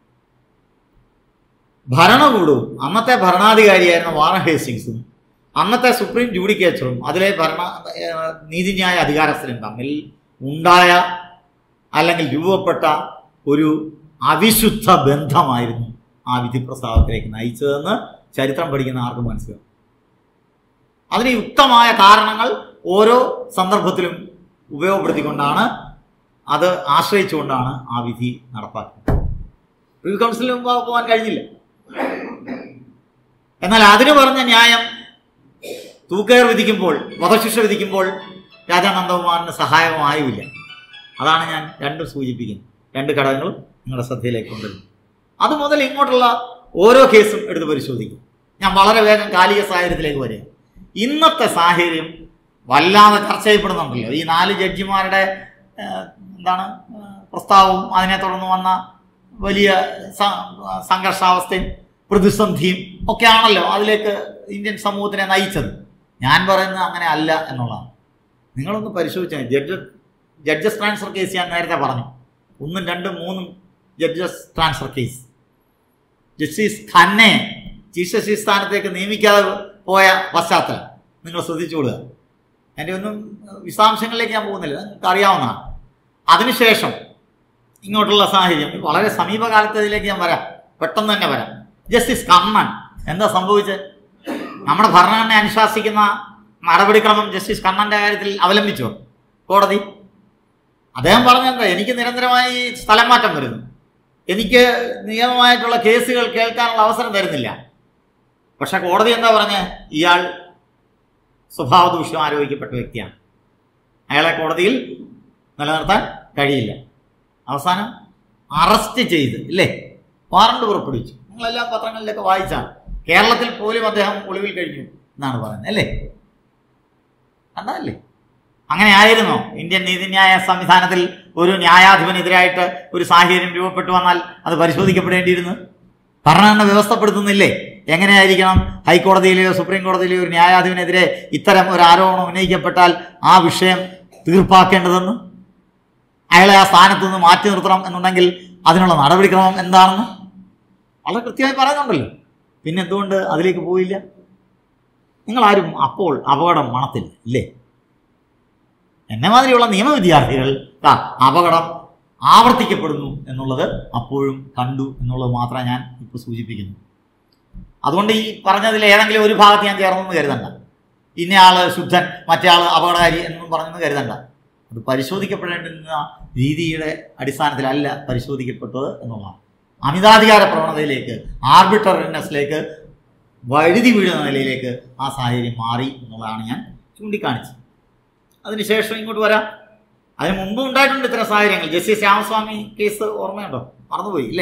S1: ഭരണകൂടവും അന്നത്തെ ഭരണാധികാരിയായിരുന്ന വാറൻ ഹേസ്റ്റിങ്സും അന്നത്തെ സുപ്രീം ജുഡിക്കേച്ചറും അതിലെ നീതിന്യായ അധികാരസ്ഥരും തമ്മിൽ ഉണ്ടായ അല്ലെങ്കിൽ രൂപപ്പെട്ട ഒരു അവിശുദ്ധ ബന്ധമായിരുന്നു ആ വിധി പ്രസ്താവത്തിലേക്ക് നയിച്ചതെന്ന് ചരിത്രം പഠിക്കുന്ന ആർക്കും മനസ്സിലാവും. അതിന് യുക്തമായ കാരണങ്ങൾ ഓരോ സന്ദർഭത്തിലും ഉപയോഗപ്പെടുത്തിക്കൊണ്ടാണ്, അത് ആശ്രയിച്ചുകൊണ്ടാണ് ആ വിധി നടപ്പാക്കുന്നത്. പ്രിവി കൗൺസിലിന് മുമ്പ് പോകാൻ കഴിഞ്ഞില്ല. എന്നാൽ അതിന് പറഞ്ഞ ന്യായം തൂക്കുകയർ വിധിക്കുമ്പോൾ, വധശിക്ഷ വിധിക്കുമ്പോൾ രാജാ നന്ദകുമാറിന് സഹായകമായുമില്ല. അതാണ് ഞാൻ രണ്ടും സൂചിപ്പിക്കുന്നത്. രണ്ട് ഘടകങ്ങളും നിങ്ങളുടെ ശ്രദ്ധയിലേക്ക് കൊണ്ടുവരും. അതുമുതൽ ഇങ്ങോട്ടുള്ള ഓരോ കേസും എടുത്ത് പരിശോധിക്കും. ഞാൻ വളരെ വേഗം കാലിക സാഹചര്യത്തിലേക്ക് വരിക. ഇന്നത്തെ സാഹചര്യം വല്ലാതെ ചർച്ച ചെയ്യപ്പെടുന്നുണ്ടല്ലോ. ഈ 4 ജഡ്ജിമാരുടെ പ്രസ്താവവും അതിനെ തുടർന്ന് വന്ന വലിയ സംഘർഷാവസ്ഥയും പ്രതിസന്ധിയും ഒക്കെ ആണല്ലോ അതിലേക്ക് ഇന്ത്യൻ സമൂഹത്തിനെ നയിച്ചത്. ഞാൻ പറയുന്നത് അങ്ങനെ അല്ല എന്നുള്ളതാണ്. നിങ്ങളൊന്ന് പരിശോധിച്ചാൽ ജഡ്ജസ് ട്രാൻസ്ഫർ കേസ് ഞാൻ നേരത്തെ പറഞ്ഞു. 1, 2, 3 judges transfer case. Justice Khanna chief justice സ്ഥാനത്തേക്ക് നിയമിക്കാതെ പോയ പശ്ചാത്തലം നിങ്ങൾ ശ്രദ്ധിച്ചുകൊള്ളുക. എൻ്റെ ഒന്നും വിശദാംശങ്ങളിലേക്ക് ഞാൻ പോകുന്നില്ല, നിങ്ങൾക്ക് അറിയാവുന്നതാണ്. അതിനുശേഷം ഇങ്ങോട്ടുള്ള സാഹചര്യം വളരെ സമീപകാലത്തതിലേക്ക് ഞാൻ വരാം, പെട്ടെന്ന് തന്നെ വരാം. ജസ്റ്റിസ് കണ്ണൻ എന്താ സംഭവിച്ചത്? നമ്മുടെ ഭരണഘടന അനുശാസിക്കുന്ന നടപടിക്രമം ജസ്റ്റിസ് കണ്ണൻ്റെ കാര്യത്തിൽ അവലംബിച്ചോ കോടതി? അദ്ദേഹം പറഞ്ഞെന്താ, എനിക്ക് നിരന്തരമായി സ്ഥലം മാറ്റം വരുന്നു, എനിക്ക് നിയമമായിട്ടുള്ള കേസുകൾ കേൾക്കാനുള്ള അവസരം തരുന്നില്ല. പക്ഷെ കോടതി എന്താ പറഞ്ഞത്? ഇയാൾ സ്വഭാവ ദൂഷ്യം ആരോപിക്കപ്പെട്ട വ്യക്തിയാണ്, അയാളെ കോടതിയിൽ നിലനിർത്താൻ കഴിയില്ല. അവസാനം അറസ്റ്റ് ചെയ്ത് ഇല്ലേ, വാറണ്ട് പുറപ്പെടുവിച്ചു. നിങ്ങളെല്ലാം പത്രങ്ങളിലൊക്കെ വായിച്ചാണ്. കേരളത്തിൽ പോലും അദ്ദേഹം ഒളിവിൽ കഴിഞ്ഞു എന്നാണ് പറയുന്നത് അല്ലേ? കണ്ടതല്ലേ? അങ്ങനെ ആയിരുന്നോ ഇന്ത്യൻ നീതിന്യായ സംവിധാനത്തിൽ ഒരു ന്യായാധിപനെതിരായിട്ട് ഒരു സാഹചര്യം രൂപപ്പെട്ടു വന്നാൽ അത് പരിശോധിക്കപ്പെടേണ്ടിയിരുന്നു? ഭരണഘടന വ്യവസ്ഥപ്പെടുത്തുന്നില്ലേ എങ്ങനെയായിരിക്കണം ഹൈക്കോടതിയിലെയോ സുപ്രീം കോടതിയിലെയോ ഒരു ന്യായാധിപനെതിരെ ഇത്തരം ഒരു ആരോപണം ഉന്നയിക്കപ്പെട്ടാൽ ആ വിഷയം തീർപ്പാക്കേണ്ടതെന്ന്, അയാളെ ആ സ്ഥാനത്തു നിന്ന് മാറ്റി നിർത്തണം എന്നുണ്ടെങ്കിൽ അതിനുള്ള നടപടിക്രമം എന്താണെന്ന് വളരെ കൃത്യമായി പറയുന്നുണ്ടല്ലോ. പിന്നെ എന്തുകൊണ്ട് അതിലേക്ക് പോയില്ല? നിങ്ങളാരും അപ്പോൾ അപകടം മണത്തില്ല ഇല്ലേ? എന്നെ മാതിരിയുള്ള നിയമ വിദ്യാർത്ഥികൾ അപകടം ആവർത്തിക്കപ്പെടുന്നു എന്നുള്ളത് അപ്പോഴും കണ്ടു എന്നുള്ളത് മാത്രമേ ഞാൻ ഇപ്പോൾ സൂചിപ്പിക്കുന്നു. അതുകൊണ്ട് ഈ പറഞ്ഞതിൽ ഏതെങ്കിലും ഒരു ഭാഗത്ത് ഞാൻ ചേർന്നെന്ന് കരുതണ്ട. ഇന്നയാൾ ശുദ്ധൻ മറ്റേ ആൾ അപകടകാരി എന്നൊന്നും പറഞ്ഞെന്ന് കരുതണ്ട. അത് പരിശോധിക്കപ്പെടേണ്ടുന്ന രീതിയുടെ അടിസ്ഥാനത്തിലല്ല പരിശോധിക്കപ്പെട്ടത് എന്നുള്ളതാണ്. അമിതാധികാര പ്രവണതയിലേക്ക്, ആർബിട്രറിനെസ്സിലേക്ക് വഴുതി വീഴുന്ന നിലയിലേക്ക് ആ സാഹചര്യം മാറി എന്നുള്ളതാണ് ഞാൻ ചൂണ്ടിക്കാണിച്ചത്. അതിനുശേഷം ഇങ്ങോട്ട് വരാം. അതിന് മുമ്പ് ഉണ്ടായിട്ടുണ്ട് ഇത്തരം സാഹചര്യങ്ങൾ. ജസ്റ്റിസ് രാമസ്വാമി കേസ് ഓർമ്മയുണ്ടോ? മറന്നുപോയി ഇല്ലേ?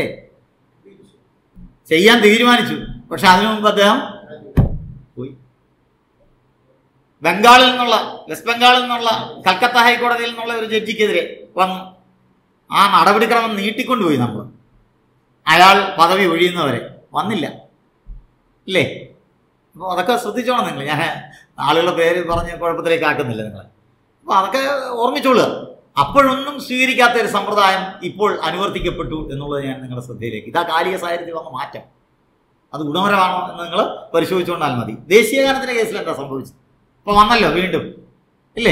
S1: ചെയ്യാൻ തീരുമാനിച്ചു, പക്ഷെ അതിനു മുമ്പ് അദ്ദേഹം പോയി. ബംഗാളിൽ നിന്നുള്ള, വെസ്റ്റ് ബംഗാളിൽ നിന്നുള്ള കൽക്കത്ത ഹൈക്കോടതിയിൽ നിന്നുള്ള ഒരു ജഡ്ജിക്കെതിരെ വന്നു. ആ നടപടിക്രമം നീട്ടിക്കൊണ്ടുപോയി നമ്മൾ, അയാൾ പദവി ഒഴിയുന്നവരെ വന്നില്ല ഇല്ലേ? അപ്പോൾ അതൊക്കെ ശ്രദ്ധിച്ചോണം നിങ്ങൾ. ഞാൻ ആളുകളുടെ പേര് പറഞ്ഞ് കുഴപ്പത്തിലേക്ക് ആക്കുന്നില്ല നിങ്ങളെ. അപ്പോൾ അതൊക്കെ ഓർമ്മിച്ചോളുക. അപ്പോഴൊന്നും സ്വീകരിക്കാത്ത ഒരു സമ്പ്രദായം ഇപ്പോൾ അനുവർത്തിക്കപ്പെട്ടു എന്നുള്ളത് ഞാൻ നിങ്ങളുടെ ശ്രദ്ധയിലേക്ക്. ഇതാ കാലിക സാഹചര്യത്തിൽ വന്ന മാറ്റം. അത് ഗുണപരമാണോ എന്ന് നിങ്ങൾ പരിശോധിച്ചുകൊണ്ടാൽ മതി. ദേശീയഗാനത്തിൻ്റെ കേസിൽ എന്താ സംഭവിച്ചത്? ഇപ്പോൾ വന്നല്ലോ വീണ്ടും ഇല്ലേ?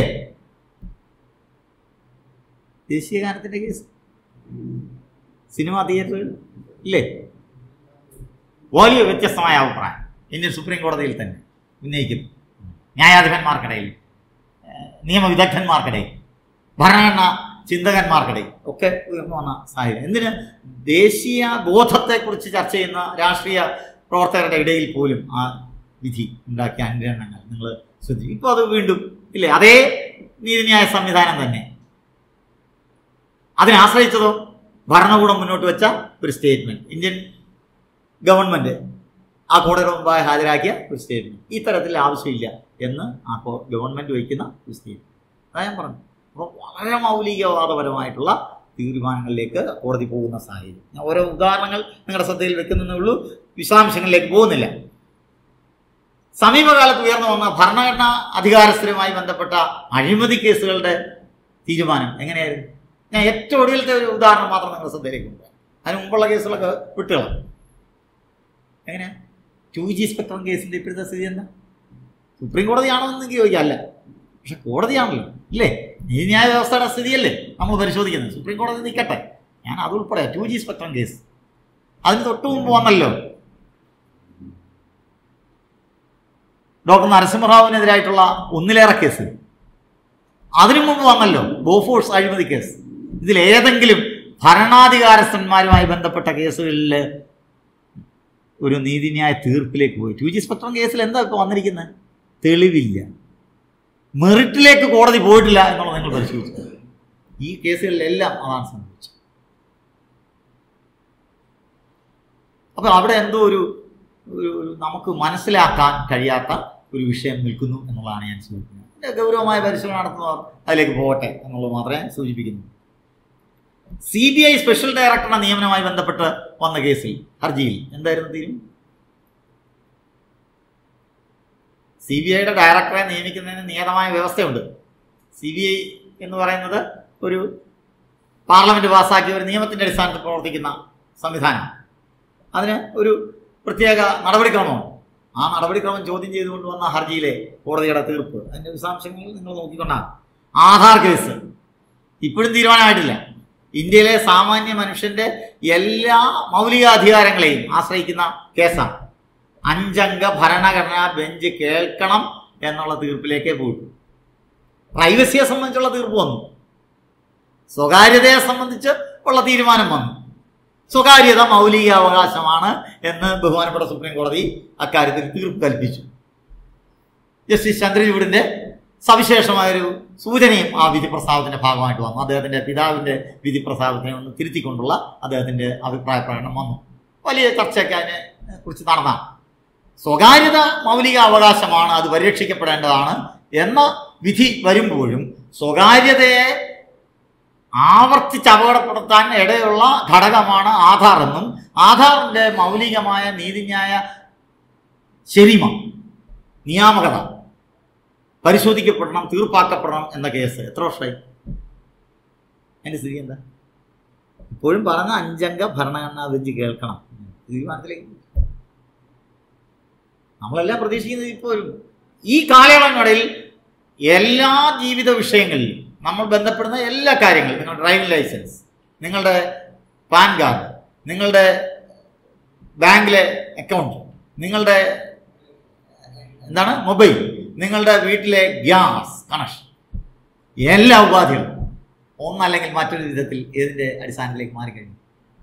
S1: ദേശീയഗാനത്തിൻ്റെ കേസ് സിനിമാ തിയേറ്ററുകൾ ഇല്ലേ? വലിയ വ്യത്യസ്തമായ അഭിപ്രായം ഇന്ത്യൻ സുപ്രീം കോടതിയിൽ തന്നെ ഉന്നയിക്കുന്നു. ന്യായാധിപന്മാർക്കിടയിൽ, നിയമവിദഗ്ധന്മാർക്കിടയിൽ, ഭരണഘടനാ ചിന്തകന്മാർക്കിടയിൽ ഒക്കെ ഉയർന്നു വന്ന സാഹചര്യം. എന്തിന്? ദേശീയ ബോധത്തെക്കുറിച്ച് ചർച്ച ചെയ്യുന്ന രാഷ്ട്രീയ പ്രവർത്തകരുടെ ഇടയിൽ പോലും ആ വിധി ഉണ്ടാക്കിയ അനുരണങ്ങൾ നിങ്ങൾ ശ്രദ്ധിക്കും. ഇപ്പോൾ അത് വീണ്ടും ഇല്ലേ? അതേ നീതിന്യായ സംവിധാനം തന്നെ. അതിനാശ്രയിച്ചതോ ഭരണകൂടം മുന്നോട്ട് വെച്ച ഒരു സ്റ്റേറ്റ്മെന്റ്, ഇന്ത്യൻ ഗവൺമെന്റ് ആ കോടതിയുടെ മുമ്പായി ഹാജരാക്കിയ ഒരു സ്റ്റേറ്റ്മെന്റ്. ഈ തരത്തിൽ ആവശ്യമില്ല എന്ന് ആ ഗവൺമെന്റ് വയ്ക്കുന്ന ഒരു സ്റ്റേറ്റ്മെന്റ്. അതാ ഞാൻ പറഞ്ഞു. അപ്പോൾ വളരെ മൗലികവാദപരമായിട്ടുള്ള തീരുമാനങ്ങളിലേക്ക് കോടതി പോകുന്ന സാഹചര്യം. ഞാൻ ഓരോ ഉദാഹരണങ്ങൾ നിങ്ങളുടെ ശ്രദ്ധയിൽ വെക്കുന്നതേ ഉള്ളൂ, വിശദാംശങ്ങളിലേക്ക് പോകുന്നില്ല. സമീപകാലത്ത് ഉയർന്നു വന്ന ഭരണഘടനാ അധികാരസ്ഥരുമായി ബന്ധപ്പെട്ട അഴിമതി കേസുകളുടെ തീരുമാനം എങ്ങനെയായിരുന്നു? ഞാൻ ഏറ്റവും ഒടുവിലത്തെ ഒരു ഉദാഹരണം മാത്രം നിങ്ങളുടെ ശ്രദ്ധയിലേക്ക് കൊണ്ടുപോകാം. അതിന് മുമ്പുള്ള കേസുകളൊക്കെ വിട്ടുകളാം. എങ്ങനെയാ 2G സ്പെക്ട്രം കേസിൻ്റെ ഇപ്പോഴത്തെ സ്ഥിതി എന്താ? സുപ്രീം കോടതിയാണോ എന്ന് ചോദിക്കാം. അല്ല, പക്ഷെ കോടതിയാണല്ലോ ഇല്ലേ? നീതിന്യായ വ്യവസ്ഥയുടെ സ്ഥിതിയല്ലേ നമ്മൾ പരിശോധിക്കുന്നത്. സുപ്രീം കോടതി നിൽക്കട്ടെ, ഞാൻ അതുൾപ്പെടെ 2G സ്പെക്ട്രം കേസ് അതിന് തൊട്ട് മുമ്പ് വന്നല്ലോ. ഡോക്ടർ നരസിംഹറാവുവിനെതിരായിട്ടുള്ള ഒന്നിലേറെ കേസ് അതിനു മുമ്പ് വന്നല്ലോ. ബോഫോഴ്സ് അഴിമതി കേസ്. ഇതിലേതെങ്കിലും ഭരണാധികാരസ്ഥന്മാരുമായി ബന്ധപ്പെട്ട കേസുകളിൽ ഒരു നീതിന്യായ തീർപ്പിലേക്ക് പോയി? 2G സ്പെക്ട്രം കേസിൽ എന്താ ഇപ്പോൾ വന്നിരിക്കുന്നത്? തെളിവില്ല, മെറിറ്റിലേക്ക് കോടതി പോയിട്ടില്ല എന്നുള്ളത് നിങ്ങൾ പരിശോധിച്ചു. ഈ കേസുകളിലെല്ലാം അതാണ് സംഭവിച്ചത്. അപ്പോൾ അവിടെ എന്തോ ഒരു നമുക്ക് മനസ്സിലാക്കാൻ കഴിയാത്ത ഒരു വിഷയം നിൽക്കുന്നു എന്നുള്ളതാണ് ഞാൻ സൂചിപ്പിക്കുന്നത്. ഗൗരവമായ പരിശോധന നടത്തുന്നവർ അതിലേക്ക് പോകട്ടെ എന്നുള്ളത് മാത്രമേ സൂചിപ്പിക്കുന്നു. CBI സ്പെഷ്യൽ ഡയറക്ടറുടെ നിയമനവുമായി ബന്ധപ്പെട്ട് വന്ന കേസിൽ ഹർജിയിൽ എന്തായിരുന്നു തീരുമാനം? CBIയുടെ ഡയറക്ടറെ നിയമിക്കുന്നതിന് നിയതമായ വ്യവസ്ഥയുണ്ട്. CBI എന്ന് പറയുന്നത് ഒരു പാർലമെന്റ് പാസ്സാക്കിയ ഒരു നിയമത്തിന്റെ അടിസ്ഥാനത്തിൽ പ്രവർത്തിക്കുന്ന സംവിധാനം. അതിന് ഒരു പ്രത്യേക നടപടിക്രമമാണ്. ആ നടപടിക്രമം ചോദ്യം ചെയ്തുകൊണ്ട് വന്ന ഹർജിയിലെ കോടതിയുടെ തീർപ്പ്, അതിൻ്റെ വിശദാംശങ്ങൾ നിങ്ങൾ നോക്കിക്കൊണ്ടാണ്. ആധാർ കേസ് ഇപ്പോഴും തീരുമാനമായിട്ടില്ല. ഇന്ത്യയിലെ സാമാന്യ മനുഷ്യന്റെ എല്ലാ മൗലികാധികാരങ്ങളെയും ആശ്രയിക്കുന്ന കേസാണ്. 5 അംഗ ഭരണഘടനാ ബെഞ്ച് കേൾക്കണം എന്നുള്ള തീർപ്പിലേക്കേ പോയിട്ടു. പ്രൈവസിയെ സംബന്ധിച്ചുള്ള തീർപ്പ് വന്നു, സ്വകാര്യതയെ സംബന്ധിച്ച് ഉള്ള തീരുമാനം വന്നു. സ്വകാര്യത മൗലിക അവകാശമാണ് എന്ന് ബഹുമാനപ്പെട്ട സുപ്രീം കോടതി അക്കാര്യത്തിൽ തീർപ്പ് കൽപ്പിച്ചു. ജസ്റ്റിസ് ചന്ദ്രചൂഡിന്റെ സവിശേഷമായൊരു സൂചനയും ആ വിധി പ്രസ്താവത്തിന്റെ ഭാഗമായിട്ട് വന്നു. അദ്ദേഹത്തിന്റെ പിതാവിന്റെ വിധി പ്രസ്താവത്തിനെ ഒന്ന് തിരുത്തിക്കൊണ്ടുള്ള അദ്ദേഹത്തിന്റെ അഭിപ്രായ പ്രകടനം വന്നു. വലിയ ചർച്ചയൊക്കെ അതിനെ കുറിച്ച് നടന്നാണ്. സ്വകാര്യത മൗലിക അവകാശമാണ്, അത് പരിരക്ഷിക്കപ്പെടേണ്ടതാണ് എന്ന വിധി വരുമ്പോഴും സ്വകാര്യതയെ ആവർത്തിച്ച് അപകടപ്പെടുത്താൻ ഇടയുള്ള ഘടകമാണ് ആധാർ എന്നും ആധാറിന്റെ മൗലികമായ നീതിന്യായ ശരിമ നിയാമകത പരിശോധിക്കപ്പെടണം, തീർപ്പാക്കപ്പെടണം എന്ന കേസ് എത്ര വർഷമായി? എൻ്റെ സ്ഥിതി എന്താ? ഇപ്പോഴും പറഞ്ഞ 5 അംഗ ഭരണഘടനാ ബെഞ്ച് കേൾക്കണം തീരുമാനത്തിലേക്ക് നമ്മളെല്ലാം പ്രതീക്ഷിക്കുന്നത്. ഇപ്പോഴും ഈ കാലയളവിനിടയിൽ എല്ലാ ജീവിത വിഷയങ്ങളിലും നമ്മൾ ബന്ധപ്പെടുന്ന എല്ലാ കാര്യങ്ങളും, നിങ്ങളുടെ ഡ്രൈവിംഗ് ലൈസൻസ്, നിങ്ങളുടെ പാൻ കാർഡ്, നിങ്ങളുടെ ബാങ്കിലെ അക്കൗണ്ട്, നിങ്ങളുടെ മൊബൈൽ, നിങ്ങളുടെ വീട്ടിലെ ഗ്യാസ് കണക്ഷൻ, എല്ലാ ഉപാധികളും ഒന്നല്ലെങ്കിൽ മറ്റൊരു വിധത്തിൽ ഏതിൻ്റെ അടിസ്ഥാനത്തിലേക്ക് മാറിക്കഴിഞ്ഞു.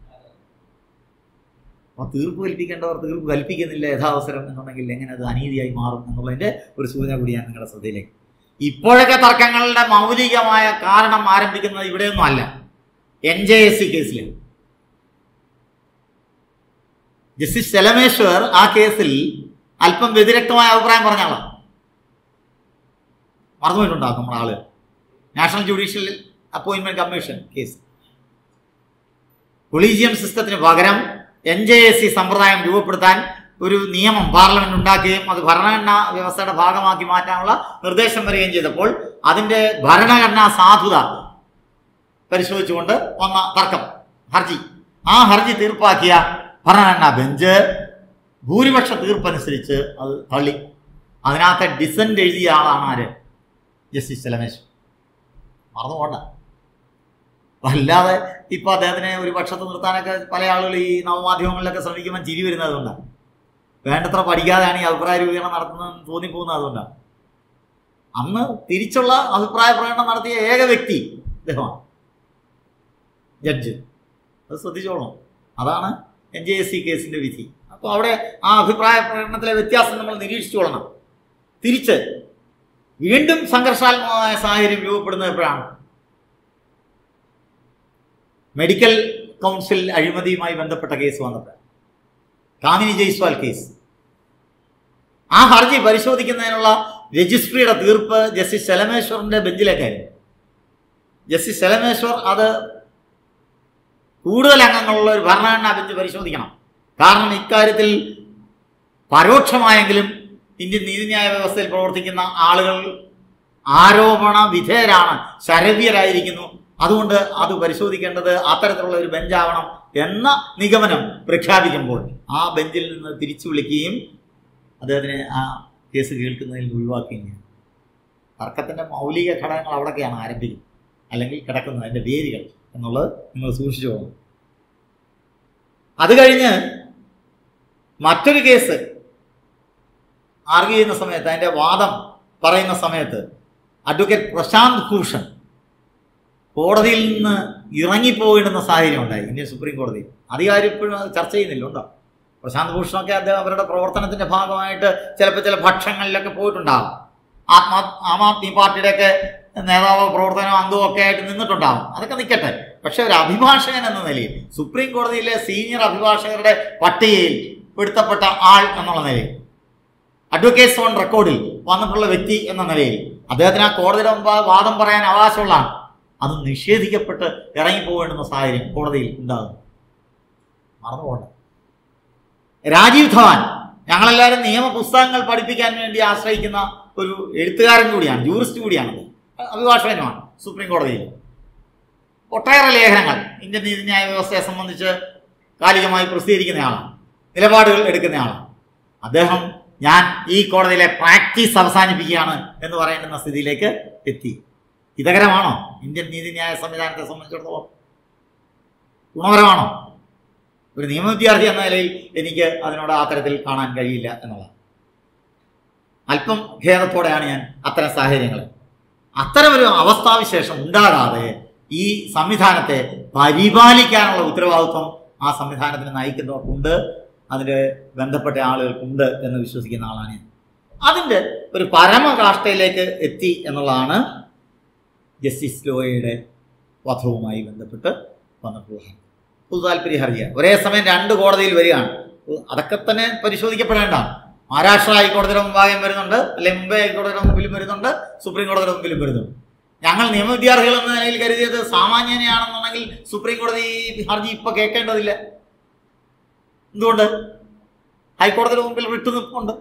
S1: അപ്പോൾ തീർപ്പ് കൽപ്പിക്കേണ്ടവർ തീർപ്പ് കൽപ്പിക്കുന്നില്ല യഥാവസരം എന്നുണ്ടെങ്കിൽ എങ്ങനെ അത് അനീതിയായി മാറും എന്നുള്ളതിൻ്റെ ഒരു സൂചന കൂടിയാണ് നിങ്ങളുടെ ശ്രദ്ധയിലേക്ക്. ഇപ്പോഴൊക്കെ തർക്കങ്ങളുടെ മൗലികമായ കാരണം ആരംഭിക്കുന്നത് ഇവിടെയൊന്നും അല്ല, NJSC കേസിൽ. ജസ്റ്റിസ് ചെലമേശ്വർ ആ കേസിൽ അല്പം വ്യതിരക്തമായ അഭിപ്രായം പറഞ്ഞാളാണ്. മറന്നുപോയിട്ടുണ്ടാകും നമ്മുടെ ആള്. നാഷണൽ ജുഡീഷ്യൽ അപ്പോയിൻമെന്റ് കമ്മീഷൻ കേസ്. കൊളീജിയം സിസ്റ്റത്തിന് പകരം NJSC സമ്പ്രദായം രൂപപ്പെടുത്താൻ ഒരു നിയമം പാർലമെന്റ് ഉണ്ടാക്കുകയും അത് ഭരണഘടനാ വ്യവസ്ഥയുടെ ഭാഗമാക്കി മാറ്റാനുള്ള നിർദ്ദേശം വരികയും ചെയ്തപ്പോൾ അതിന്റെ ഭരണഘടനാ സാധുത പരിശോധിച്ചുകൊണ്ട് വന്ന തർക്കം, ഹർജി, ആ ഹർജി തീർപ്പാക്കിയ ഭരണഘടനാ ബെഞ്ച് ഭൂരിപക്ഷ തീർപ്പനുസരിച്ച് അത് തള്ളി. അതിനകത്തെ ഡിസന്റ് എഴുതിയ ആളാണ് ആര്? ജസ്റ്റിസ് ചെലമേശ്വർ. മറന്നുപോണ്ട. അല്ലാതെ ഇപ്പൊ അദ്ദേഹത്തിനെ ഒരു പക്ഷത്ത് നിർത്താനൊക്കെ പല ആളുകൾ ഈ നവമാധ്യമങ്ങളിലൊക്കെ ശ്രമിക്കുമ്പോൾ ചിരി വരുന്നത് അതുകൊണ്ടാണ്. വേണ്ടത്ര പഠിക്കാതെയാണ് ഈ അഭിപ്രായ രൂപീകരണം നടത്തുന്നതെന്ന് തോന്നിപ്പോകുന്നത് അതുകൊണ്ടാണ്. അന്ന് തിരിച്ചുള്ള അഭിപ്രായ പ്രകടനം നടത്തിയ ഏക വ്യക്തി അദ്ദേഹമാണ്, ജഡ്ജ്. അത് ശ്രദ്ധിച്ചോളണം. അതാണ് NJSC കേസിന്റെ വിധി. അപ്പോൾ അവിടെ ആ അഭിപ്രായ പ്രകടനത്തിലെ വ്യത്യാസം നമ്മൾ നിരീക്ഷിച്ചോളണം. തിരിച്ച് വീണ്ടും സംഘർഷാത്മകമായ സാഹചര്യം രൂപപ്പെടുന്നത് എപ്പോഴാണ്? മെഡിക്കൽ കൗൺസിൽ അഴിമതിയുമായി ബന്ധപ്പെട്ട കേസ് വന്നപ്പോൾ, കാമിനി ജയ്സ്വാൾ കേസ്. ആ ഹർജി പരിശോധിക്കുന്നതിനുള്ള രജിസ്ട്രിയുടെ തീർപ്പ് ജസ്റ്റിസ് ചെലമേശ്വറിന്റെ ബെഞ്ചിലേക്കായിരുന്നു. ജസ്റ്റിസ് ചെലമേശ്വർ അത് കൂടുതൽ അംഗങ്ങളുള്ള ഒരു ഭരണഘടനാ ബെഞ്ച് പരിശോധിക്കണം. കാരണം ഇക്കാര്യത്തിൽ പരോക്ഷമായെങ്കിലും ഇന്ത്യൻ നീതിന്യായ വ്യവസ്ഥയിൽ പ്രവർത്തിക്കുന്ന ആളുകൾ ആരോപണ വിധേയരാണ്, ശരവ്യരായിരിക്കുന്നു. അതുകൊണ്ട് അത് പരിശോധിക്കേണ്ടത് അത്തരത്തിലുള്ള ഒരു ബെഞ്ചാവണം എന്ന നിഗമനം പ്രഖ്യാപിക്കുമ്പോൾ ആ ബെഞ്ചിൽ നിന്ന് തിരിച്ചു വിളിക്കുകയും അദ്ദേഹത്തിനെ ആ കേസ് കേൾക്കുന്നതിൽ ഒഴിവാക്കുകയും ചെയ്യും. തർക്കത്തിൻ്റെ മൗലിക ഘടകങ്ങൾ അവിടെയൊക്കെയാണ് ആരംഭിക്കുന്നത്, അല്ലെങ്കിൽ കിടക്കുന്നത്, അതിൻ്റെ വേരുകൾ എന്നുള്ളത് നിങ്ങൾ സൂക്ഷിച്ചു പോകണം. അത് കഴിഞ്ഞ് മറ്റൊരു കേസ് ആർഗ്യൂ ചെയ്യുന്ന സമയത്ത്, അതിൻ്റെ വാദം പറയുന്ന സമയത്ത് അഡ്വക്കേറ്റ് പ്രശാന്ത് ഭൂഷൺ കോടതിയിൽ നിന്ന് ഇറങ്ങിപ്പോയിടുന്ന സാഹചര്യം ഉണ്ടായി ഇന്ത്യൻ സുപ്രീം കോടതിയിൽ. അധികാരം ഇപ്പോഴും അത് ചർച്ച ചെയ്യുന്നില്ല. ഉണ്ടോ? പ്രശാന്ത് ഭൂഷണൊക്കെ അദ്ദേഹം അവരുടെ പ്രവർത്തനത്തിന്റെ ഭാഗമായിട്ട് ചിലപ്പോൾ ചില ഭക്ഷങ്ങളിലൊക്കെ പോയിട്ടുണ്ടാകും. ആം ആദ്മി പാർട്ടിയുടെയൊക്കെ നേതാവ്, പ്രവർത്തനവും അംഗവും ഒക്കെ ആയിട്ട് നിന്നിട്ടുണ്ടാകും. അതൊക്കെ നിൽക്കട്ടെ. പക്ഷെ ഒരു അഭിഭാഷകൻ എന്ന നിലയിൽ, സുപ്രീം കോടതിയിലെ സീനിയർ അഭിഭാഷകരുടെ പട്ടികയിൽ പെടുത്തപ്പെട്ട ആൾ എന്നുള്ള നിലയിൽ, അഡ്വക്കേറ്റ്സ് ഓൺ റെക്കോർഡിൽ വന്നിട്ടുള്ള വ്യക്തി എന്ന നിലയിൽ അദ്ദേഹത്തിന് ആ കോടതിയുടെ മുമ്പാകെ വാദം പറയാൻ അവകാശമുള്ളതാണ്. അത് നിഷേധിക്കപ്പെട്ട് ഇറങ്ങിപ്പോകേണ്ടുന്ന സാഹചര്യം കോടതിയിൽ ഉണ്ടാകുന്നു. മറന്നുപോകണ്ട. രാജീവ് ധവാൻ, ഞങ്ങളെല്ലാവരും നിയമ പുസ്തകങ്ങൾ പഠിപ്പിക്കാൻ വേണ്ടി ആശ്രയിക്കുന്ന ഒരു എഴുത്തുകാരൻ കൂടിയാണ്, ജൂറിസ്റ്റ് കൂടിയാണ്, അഭിഭാഷകനുമാണ്. സുപ്രീം കോടതിയിൽ ഒട്ടേറെ ലേഖനങ്ങൾ ഇന്ത്യൻ നീതിന്യായ വ്യവസ്ഥയെ സംബന്ധിച്ച് കാലികമായി പ്രസിദ്ധീകരിക്കുന്നയാളാണ്, നിലപാടുകൾ എടുക്കുന്നയാളാണ്. അദ്ദേഹം ഞാൻ ഈ കോടതിയിലെ പ്രാക്ടീസ് അവസാനിപ്പിക്കുകയാണ് എന്ന് പറയേണ്ടുന്ന സ്ഥിതിയിലേക്ക് എത്തി. ഹിതകരമാണോ ഇന്ത്യൻ നീതിന്യായ സംവിധാനത്തെ സംബന്ധിച്ചിടത്തോളം? ഗുണപരമാണോ? ഒരു നിയമ വിദ്യാർത്ഥി എന്ന നിലയിൽ എനിക്ക് അതിനോട് ആ തരത്തിൽ കാണാൻ കഴിയില്ല എന്നുള്ളതാണ്. അല്പം ഖേദത്തോടെയാണ് ഞാൻ അത്തരം സാഹചര്യങ്ങൾ, അത്തരമൊരു അവസ്ഥാവിശേഷം ഉണ്ടാകാതെ ഈ സംവിധാനത്തെ പരിപാലിക്കാനുള്ള ഉത്തരവാദിത്വം ആ സംവിധാനത്തിന് നയിക്കുന്നവർക്കുണ്ട്, അതിൻ്റെ ബന്ധപ്പെട്ട ആളുകൾക്കുണ്ട് എന്ന് വിശ്വസിക്കുന്ന ആളാണ് ഞാൻ. അതിൻ്റെ ഒരു പരമകാഷ്ഠയിലേക്ക് എത്തി എന്നുള്ളതാണ് ജസ്റ്റിസ് ലോയയുടെ വധവുമായി ബന്ധപ്പെട്ട് വന്നിട്ടുള്ള പൊതു താല്പര്യ ഹർജിയാണ്. ഒരേ സമയം രണ്ട് കോടതിയിൽ വരികയാണ്. അതൊക്കെ തന്നെ പരിശോധിക്കപ്പെടേണ്ടതാണ്. മഹാരാഷ്ട്ര ഹൈക്കോടതിയുടെ മുമ്പാകെയും വരുന്നുണ്ട്, അല്ലെങ്കിൽ മുംബൈ ഹൈക്കോടതിയുടെ മുമ്പിലും വരുന്നുണ്ട്, സുപ്രീം കോടതിയുടെ മുമ്പിലും വരുന്നുണ്ട്. ഞങ്ങൾ നിയമവിദ്യാർത്ഥികൾ എന്ന നിലയിൽ കരുതിയത് സാമാന്യനെയാണെന്നുണ്ടെങ്കിൽ സുപ്രീം കോടതി ഹർജി ഇപ്പൊ കേൾക്കേണ്ടതില്ല. എന്തുകൊണ്ട്? ഹൈക്കോടതിയുടെ മുമ്പിൽ റിട്ട് നിൽപ്പുണ്ട്.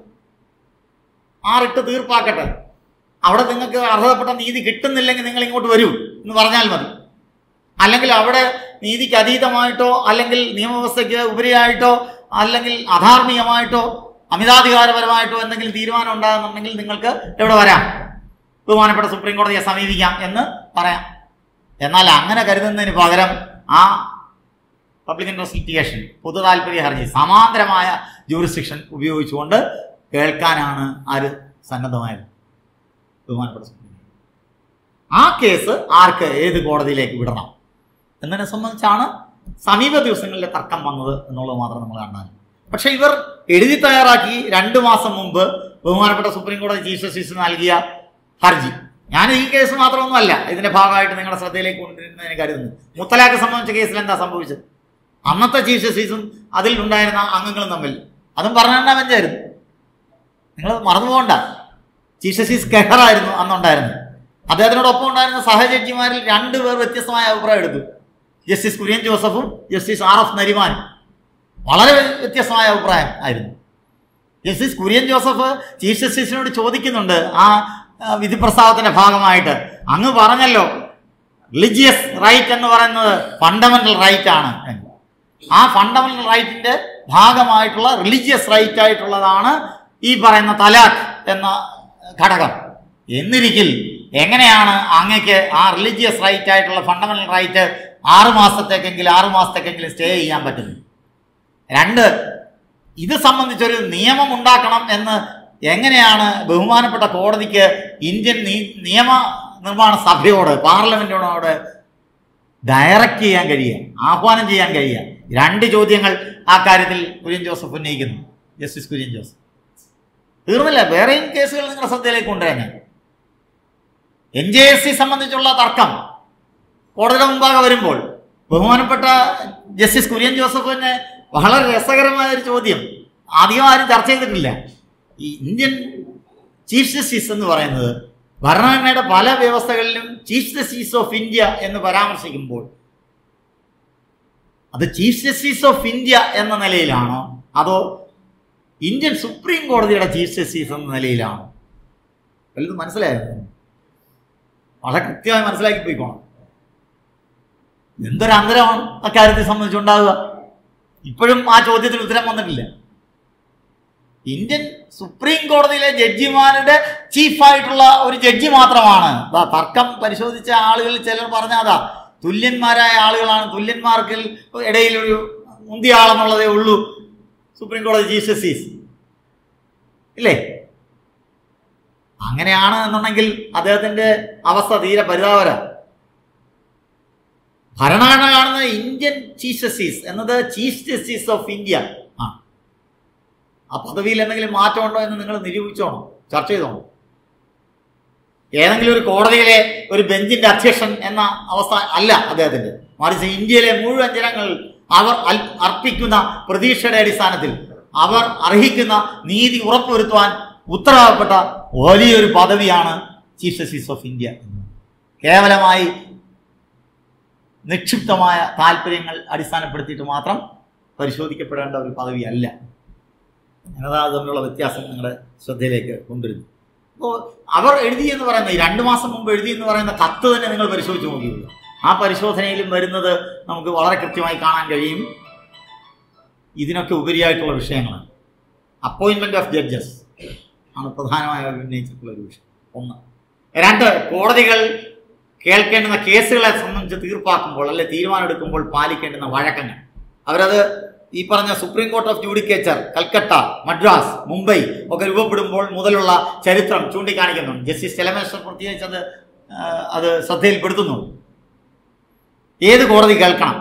S1: ആ റിട്ട് തീർപ്പാക്കട്ടെ. അവിടെ നിങ്ങൾക്ക് അർഹതപ്പെട്ട നീതി കിട്ടുന്നില്ലെങ്കിൽ നിങ്ങൾ ഇങ്ങോട്ട് വരൂ എന്ന് പറഞ്ഞാൽ മതി. അല്ലെങ്കിൽ അവിടെ നീതിക്ക് അതീതമായിട്ടോ അല്ലെങ്കിൽ നിയമവ്യവസ്ഥയ്ക്ക് ഉപരിയായിട്ടോ അല്ലെങ്കിൽ അധാർമികമായിട്ടോ അമിതാധികാരപരമായിട്ടോ എന്തെങ്കിലും തീരുമാനം ഉണ്ടാകുന്നുണ്ടെങ്കിൽ നിങ്ങൾക്ക് എവിടെ വരാം? ബഹുമാനപ്പെട്ട സുപ്രീം കോടതിയെ സമീപിക്കാം എന്ന് പറയാം. എന്നാൽ അങ്ങനെ കരുതുന്നതിന് പകരം ആ പബ്ലിക് ഇൻട്രസ്റ്റ് ലിറ്റിഗേഷൻ, പൊതു താല്പര്യ ഹർജി, സമാന്തരമായ ജൂറിസ്ഡിക്ഷൻ ഉപയോഗിച്ചുകൊണ്ട് കേൾക്കാനാണ് ആര് സന്നദ്ധമായത്? ബഹുമാനപ്പെട്ട സുപ്രീം കോടതി. ആ കേസ് ആർക്ക്, ഏത് കോടതിയിലേക്ക് വിടണം എന്നതിനെ സംബന്ധിച്ചാണ് സമീപ ദിവസങ്ങളിലെ തർക്കം വന്നത് എന്നുള്ളത് മാത്രം നമ്മൾ കാണാൻ. പക്ഷെ ഇവർ എഴുതി തയ്യാറാക്കി 2 മാസം മുമ്പ് ബഹുമാനപ്പെട്ട സുപ്രീം കോടതി ചീഫ് ജസ്റ്റിസ് നൽകിയ ഹർജി, ഞാൻ ഈ കേസ് മാത്രമൊന്നുമല്ല ഇതിന്റെ ഭാഗമായിട്ട് നിങ്ങളുടെ ശ്രദ്ധയിലേക്ക് കൊണ്ടുവരുന്നതിന് കരുതുന്നു. മുത്തലാഖ് സംബന്ധിച്ച കേസിൽ എന്താ സംഭവിച്ചത്? അന്നത്തെ ചീഫ് ജസ്റ്റിസും അതിൽ ഉണ്ടായിരുന്ന അംഗങ്ങളും തമ്മിൽ, അതും ഭരണഘടനാ ബെഞ്ചായിരുന്നു. നിങ്ങൾ മറന്നുപോകണ്ട. Chief justice കെഹറായിരുന്നു അന്നുണ്ടായിരുന്നത്. അദ്ദേഹത്തിനോടൊപ്പം ഉണ്ടായിരുന്ന സഹജഡ്ജിമാരിൽ 2 പേർ വ്യത്യസ്തമായ അഭിപ്രായം എടുത്തു. ജസ്റ്റിസ് കുര്യൻ ജോസഫും ജസ്റ്റിസ് RF നരിമാനും വളരെ വ്യത്യസ്തമായ അഭിപ്രായം ആയിരുന്നു. ജസ്റ്റിസ് കുര്യൻ ജോസഫ് ചീഫ് ജസ്റ്റിസിനോട് ചോദിക്കുന്നുണ്ട് ആ വിധി പ്രസ്താവത്തിന്റെ ഭാഗമായിട്ട്, അങ്ങ് പറഞ്ഞല്ലോ റിലീജിയസ് റൈറ്റ് എന്ന് പറയുന്നത് ഫണ്ടമെന്റൽ റൈറ്റ് ആണ് എന്ന്. ആ ഫണ്ടമെന്റൽ റൈറ്റിന്റെ ഭാഗമായിട്ടുള്ള റിലീജിയസ് റൈറ്റ് ആയിട്ടുള്ളതാണ് ഈ പറയുന്ന തലാഖ് എന്ന ഘടകം. എന്നിരിക്കിൽ എങ്ങനെയാണ് അങ്ങക്ക് ആ റിലീജിയസ് റൈറ്റ് ആയിട്ടുള്ള ഫണ്ടമെന്റൽ റൈറ്റ് 6 മാസത്തേക്കെങ്കിലും സ്റ്റേ ചെയ്യാൻ പറ്റുന്നത്? 2, ഇത് സംബന്ധിച്ചൊരു നിയമം ഉണ്ടാക്കണം എന്ന് എങ്ങനെയാണ് ബഹുമാനപ്പെട്ട കോടതിക്ക് ഇന്ത്യൻ നിയമ നിർമ്മാണ സഭയോട്, പാർലമെന്റിനോട് ഡയറക്റ്റ് ചെയ്യാൻ കഴിയുക, ആഹ്വാനം ചെയ്യാൻ കഴിയുക? 2 ചോദ്യങ്ങൾ ആ കാര്യത്തിൽ കുര്യൻ ജോസഫ് ഉന്നയിക്കുന്നു. ജസ്റ്റിസ് കുര്യൻ ജോസഫ് തീർന്നില്ല, വേറെയും കേസുകൾ നിങ്ങളുടെ ശ്രദ്ധയിലേക്ക് കൊണ്ടുവരാൻ. NJSC സംബന്ധിച്ചുള്ള തർക്കം കോടതിയുടെ മുമ്പാകെ വരുമ്പോൾ ബഹുമാനപ്പെട്ട ജസ്റ്റിസ് കുര്യൻ ജോസഫിന് വളരെ രസകരമായ ഒരു ചോദ്യം അധികം ആരും ചർച്ച ചെയ്തിട്ടില്ല. ഈ ഇന്ത്യൻ ചീഫ് ജസ്റ്റിസ് എന്ന് പറയുന്നത് ഭരണഘടനയുടെ പല വ്യവസ്ഥകളിലും ചീഫ് ജസ്റ്റിസ് ഓഫ് ഇന്ത്യ എന്ന് പരാമർശിക്കുമ്പോൾ അത് ചീഫ് ജസ്റ്റിസ് ഓഫ് ഇന്ത്യ എന്ന നിലയിലാണോ അതോ ഇന്ത്യൻ സുപ്രീം കോടതിയുടെ ചീഫ് ജസ്റ്റിസ് എന്ന നിലയിലാണോ? വലുത് മനസ്സിലായിരുന്നു? വളരെ കൃത്യമായി മനസ്സിലാക്കി പോയിക്കോണം. എന്തൊരു അന്തരമാണ് അക്കാര്യത്തെ സംബന്ധിച്ചുണ്ടാകുക? ഇപ്പോഴും ആ ചോദ്യത്തിന് ഉത്തരം വന്നിട്ടില്ല. ഇന്ത്യൻ സുപ്രീം കോടതിയിലെ ജഡ്ജിമാരുടെ ചീഫായിട്ടുള്ള ഒരു ജഡ്ജി മാത്രമാണ്. തർക്കം പരിശോധിച്ച ആളുകളിൽ ചിലർ പറഞ്ഞാതാ തുല്യന്മാരായ ആളുകളാണ്, തുല്യന്മാർക്ക് ഇടയിൽ ഒരു മുന്തിയ ആളെന്നുള്ളതേ ഉള്ളൂ സുപ്രീം കോടതി ചീഫ് ജസ്റ്റിസ് ഇല്ലേ? അങ്ങനെയാണ് എന്നുണ്ടെങ്കിൽ അദ്ദേഹത്തിന്റെ അവസ്ഥ തീരെ പരിതാപകര. ഭരണഘടന കാണുന്ന ഇന്ത്യൻ ചീഫ് ജസ്റ്റിസ് എന്നത് ചീഫ് ജസ്റ്റിസ് ഓഫ് ഇന്ത്യ ആ. ആ പദവിയിൽ എന്തെങ്കിലും മാറ്റമുണ്ടോ എന്ന് നിങ്ങൾ നിരൂപിച്ചോണം, ചർച്ച ചെയ്തോണം. ഏതെങ്കിലും ഒരു കോടതിയിലെ ഒരു ബെഞ്ചിന്റെ അധ്യക്ഷൻ എന്ന അവസ്ഥ അല്ല അദ്ദേഹത്തിന്റെ, മറിച്ച് ഇന്ത്യയിലെ മുഴുവൻ ജനങ്ങൾ അവർ അർപ്പിക്കുന്ന പ്രതീക്ഷയുടെ അടിസ്ഥാനത്തിൽ അവർ അർഹിക്കുന്ന നീതി ഉറപ്പുവരുത്തുവാൻ ഉത്തരവാദപ്പെട്ട വലിയൊരു പദവിയാണ് ചീഫ് ജസ്റ്റിസ് ഓഫ് ഇന്ത്യ. കേവലമായി നിക്ഷിപ്തമായ താല്പര്യങ്ങൾ അടിസ്ഥാനപ്പെടുത്തിയിട്ട് മാത്രം പരിശോധിക്കപ്പെടേണ്ട ഒരു പദവിയല്ല. ഞാനത് തമ്മിലുള്ള വ്യത്യാസം നിങ്ങളുടെ ശ്രദ്ധയിലേക്ക് കൊണ്ടുവരുന്നു. അപ്പോൾ അവർ എഴുതി എന്ന് പറയുന്ന ഈ 2 മാസം മുമ്പ് എഴുതി എന്ന് പറയുന്ന കത്ത് തന്നെ നിങ്ങൾ പരിശോധിച്ച് നോക്കിയുള്ളൂ. ആ പരിശോധനയിലും വരുന്നത് നമുക്ക് വളരെ കൃത്യമായി കാണാൻ കഴിയും. ഇതിനൊക്കെ ഉപരിയായിട്ടുള്ള വിഷയങ്ങളാണ്. അപ്പോയിൻമെന്റ് ഓഫ് ജഡ്ജസ് ആണ് പ്രധാനമായി ഉന്നയിച്ചിട്ടുള്ള ഒരു വിഷയം. 1. 2, കോടതികൾ കേൾക്കേണ്ടുന്ന കേസുകളെ സംബന്ധിച്ച് തീർപ്പാക്കുമ്പോൾ അല്ലെ തീരുമാനമെടുക്കുമ്പോൾ പാലിക്കേണ്ടുന്ന വഴക്കങ്ങൾ. അവരത് ഈ പറഞ്ഞ supreme court of judicature Calcutta, Madras, Mumbai ഒക്കെ രൂപപ്പെടുമ്പോൾ മുതലുള്ള ചരിത്രം ചൂണ്ടിക്കാണിക്കുന്നുണ്ട്. ജസ്റ്റിസ് ചെലമേശ്വർ പ്രത്യേകിച്ച് അത് ശ്രദ്ധയിൽപ്പെടുത്തുന്നു. ഏത് കോടതി കേൾക്കണം,